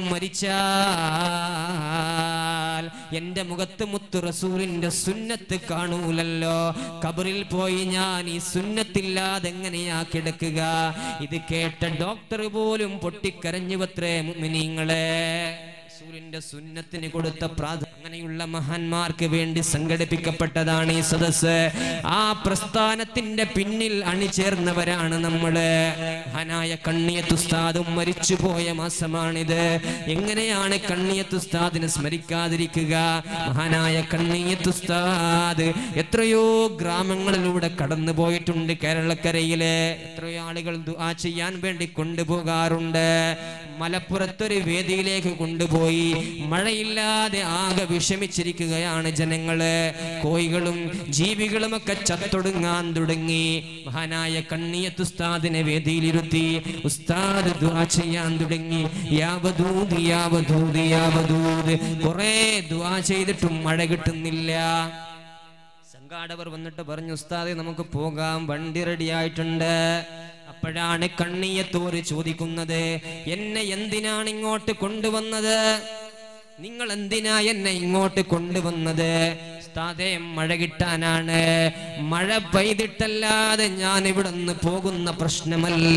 മരിച്ചാൽ എന്റെ മുഖത്ത് മുത്ത് റസൂലിന്റെ സുന്നത്ത് കാണൂലല്ലോ. ഖബറിൽ പോയി ഞാൻ ഈ സുന്നത്തില്ലാതെ എങ്ങനെയാ കിടക്കുക? ഇത് കേട്ട ഡോക്ടർ പോലും പൊട്ടിക്കരഞ്ഞു. പത്രേ മുഅ്മിനീങ്ങളെ, റസൂലിന്റെ സുന്നത്തിന് കൊടുത്ത പ്രാധാന്യം, അങ്ങനെയുള്ള മഹാന്മാർക്ക് വേണ്ടി സംഘടിപ്പിക്കപ്പെട്ടതാണ് ഈ സദസ്സ്. ആ പ്രസ്ഥാനത്തിന്റെ പിന്നിൽ അണിചേർന്നവരാണ് നമ്മള്. മഹാനായ കണ്ണിയത്ത് ഉസ്താദും മരിച്ചുപോയ മാസമാണിത്. എങ്ങനെയാണ് കണ്ണിയത്ത് ഉസ്താദിനെ സ്മരിക്കാതിരിക്കുക? മഹാനായ കണ്ണിയത്ത് ഉസ്താദ് എത്രയോ ഗ്രാമങ്ങളിലൂടെ കടന്നു പോയിട്ടുണ്ട്. കേരളക്കരയിലെ എത്രയോ ആളുകൾ ദുആ ചെയ്യാൻ വേണ്ടി കൊണ്ടുപോകാറുണ്ട്. മലപ്പുറത്തൊരു വേദിയിലേക്ക് കൊണ്ടുപോയി. മഴയില്ലാതെ ആകെ വിഷമിച്ചിരിക്കുകയാണ് ജനങ്ങള്. കോഴികളും ജീവികളും ഒക്കെ ചത്തൊടുങ്ങാൻ തുടങ്ങി. മഹാനായ കണ്ണിയത്ത് ഉസ്താദിനെ വേദിയിലിരുത്തി ഉസ്താദ് ദുആ ചെയ്യാൻ തുടങ്ങി. യാ വദൂദ് യാ വദൂദ് യാ വദൂദ്. കുറെ ദുആ ചെയ്തിട്ടും മഴ കിട്ടുന്നില്ല. സംഘാടകർ വന്നിട്ട് പറഞ്ഞു, ഉസ്താദേ നമുക്ക് പോകാം, വണ്ടി റെഡി ആയിട്ടുണ്ട്. അപ്പോഴാണ് കണ്ണിയത്തോര് ചോദിക്കുന്നത്, എന്നെ എന്തിനാണ് ഇങ്ങോട്ട് കൊണ്ടുവന്നത്? നിങ്ങൾ എന്തിനാ എന്നെ ഇങ്ങോട്ട് കൊണ്ടുവന്നത്? ഉസ്താദേ മഴ കിട്ടാനാണ്. മഴ പെയ്തിട്ടല്ലാതെ ഞാൻ ഇവിടെ നിന്ന് പോകുന്ന പ്രശ്നമല്ല.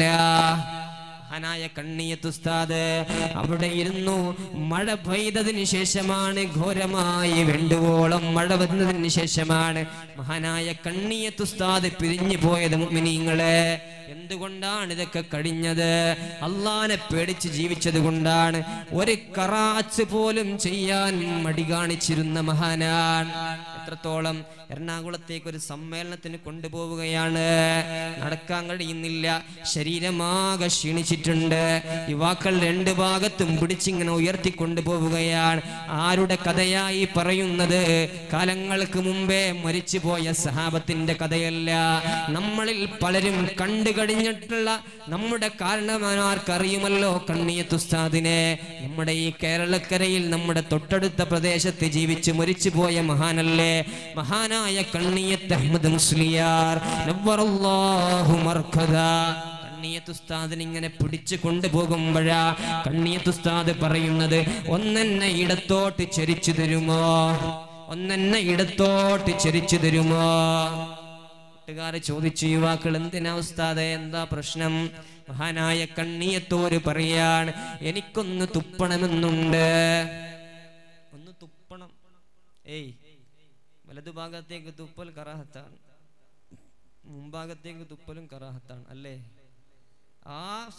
മഹാനായ കണ്ണിയത്ത് ഉസ്താദ് അവിടെ ഇരുന്നു. മഴ പെയ്തതിന് ശേഷമാണ്, ഘോരമായി വേണ്ടുവോളം മഴ വന്നതിന് ശേഷമാണ് മഹാനായ കണ്ണിയത്ത് ഉസ്താദ് പിരിഞ്ഞു പോയത്. മുഅ്മിനീങ്ങളെ, എന്തുകൊണ്ടാണ് ഇതൊക്കെ കഴിഞ്ഞത്? അള്ളാനെ പേടിച്ച് ജീവിച്ചത് കൊണ്ടാണ്. ഒരു കറാച്ച് പോലും ചെയ്യാൻ മടി കാണിച്ചിരുന്ന മഹാനാൻ. എത്രത്തോളം എറണാകുളത്തേക്ക് ഒരു സമ്മേളനത്തിന് കൊണ്ടുപോവുകയാണ്. നടക്കാൻ കഴിയുന്നില്ല, ശരീരമാകെ ക്ഷീണിച്ചിട്ടുണ്ട്. യുവാക്കൾ രണ്ട് ഭാഗത്തും പിടിച്ചിങ്ങനെ ഉയർത്തി കൊണ്ടുപോവുകയാണ്. ആരുടെ കഥയായി പറയുന്നത്? കാലങ്ങൾക്ക് മുമ്പേ മരിച്ചുപോയ സഹാബത്തിന്റെ കഥയല്ല. നമ്മളിൽ പലരും കണ്ടു കഴിഞ്ഞിട്ടുള്ള നമ്മുടെ കാരണവന്മാർക്കറിയുമല്ലോ കണ്ണിയത്ത് ഉസ്താദിനെ. നമ്മുടെ ഈ കേരളക്കരയിൽ നമ്മുടെ തൊട്ടടുത്ത പ്രദേശത്ത് ജീവിച്ച് മരിച്ചുപോയ മഹാനല്ലേ മഹാനായ കണ്ണിയത്ത് അഹ്മദ് മുസ്ലിയാർ നവ്വറല്ലാഹു മർഖദ. കണ്ണിയത്ത് ഉസ്താദിനെ ഇങ്ങനെ പിടിച്ചു കൊണ്ടുപോകുമ്പോഴാ കണ്ണിയത്ത് ഉസ്താദ് പറയുന്നത്, ഒന്നെന്നെ ഇടത്തോട്ട് ചരിച്ചു തരുമോ? ഒന്നെന്നെ ഇടത്തോട്ട് ചരിച്ചു തരുമോ? കൂട്ടുകാരെ ചോദിച്ചു, യുവാക്കൾ എന്തിനാ ഉസ്താദേ, എന്താ പ്രശ്നം? മഹാനായ കണ്ണിയത്തോര് പറയാണ്, എനിക്കൊന്ന് തുപ്പണമെന്നുണ്ട്. ഒന്ന് തുപ്പണം. ഏയ്, വലതുഭാഗത്തേക്ക് തുപ്പൽ കറാഹത്താണ്, മുൻഭാഗത്തേക്ക് തുപ്പലും കറാഹത്താണ് അല്ലേ? ആ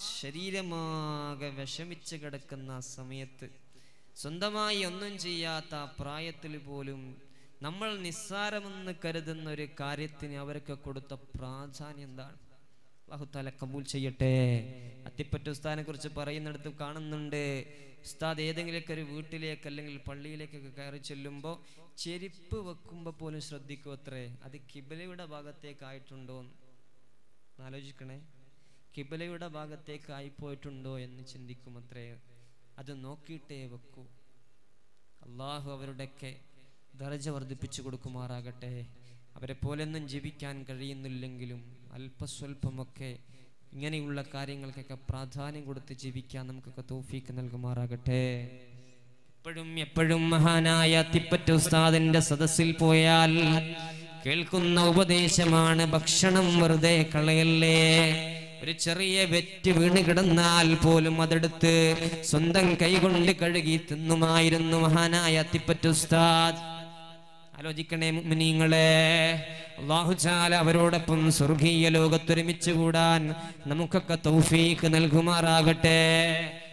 ശരീരമാകെ വിഷമിച്ച് കിടക്കുന്ന സമയത്ത്, സ്വന്തമായി ഒന്നും ചെയ്യാത്ത പ്രായത്തിൽ പോലും നമ്മൾ നിസ്സാരമെന്ന് കരുതുന്ന ഒരു കാര്യത്തിന് അവർക്ക് കൊടുത്ത പ്രാധാന്യം എന്താണ്? അല്ലാഹു തആല കബൂൽ ചെയ്യട്ടെ. അത്തിപ്പറ്റ ഉസ്താദിനെ കുറിച്ച് പറയുന്നിടത്ത് കാണുന്നുണ്ട്, ഉസ്താദ് ഏതെങ്കിലുമൊക്കെ ഒരു വീട്ടിലേക്ക് അല്ലെങ്കിൽ പള്ളിയിലേക്കൊക്കെ കയറി ചെല്ലുമ്പോൾ ചെരുപ്പ് വെക്കുമ്പോൾ പോലും ശ്രദ്ധിക്കും അത്രേ, അത് കിബിലയുടെ ഭാഗത്തേക്കായിട്ടുണ്ടോ എന്ന് ആലോചിക്കണേ. കിബിലയുടെ ഭാഗത്തേക്ക് ആയിപ്പോയിട്ടുണ്ടോ എന്ന് ചിന്തിക്കും അത്രേ. അത് നോക്കിയിട്ടേ വെക്കൂ. അള്ളാഹു അവരുടെയൊക്കെ ദർജ വർദ്ധിപ്പിച്ചു കൊടുക്കുമാറാകട്ടെ. അവരെ പോലൊന്നും ജീവിക്കാൻ കഴിയുന്നില്ലെങ്കിലും അല്പസ്വല്പമൊക്കെ ഇങ്ങനെയുള്ള കാര്യങ്ങൾക്കൊക്കെ പ്രാധാന്യം കൊടുത്ത് ജീവിക്കാൻ നമുക്കൊക്കെ തൗഫീക്ക് നൽകുമാറാകട്ടെ. എപ്പോഴും എപ്പോഴും മഹാനായ തിപ്പറ്റ ഉസ്താദിന്റെ സദസ്സിൽ പോയാൽ കേൾക്കുന്ന ഉപദേശമാണ്, ഭക്ഷണം വെറുതെ കളയല്ലേ. ഒരു ചെറിയ വെറ്റ് വീണ് കിടന്നാൽ പോലും അതെടുത്ത് സ്വന്തം കൈകൊണ്ട് കഴുകി തിന്നുമായിരുന്നു മഹാനായ തിപ്പറ്റ ഉസ്താദ്. ആലോചിക്കണേ മുഅ്മിനീങ്ങളെ, അല്ലാഹു തആല അവരോടൊപ്പം സ്വർഗീയ ലോകത്തൊരുമിച്ച് കൂടാൻ നമുക്കൊക്കെ തൗഫീക്ക് നൽകുമാറാകട്ടെ.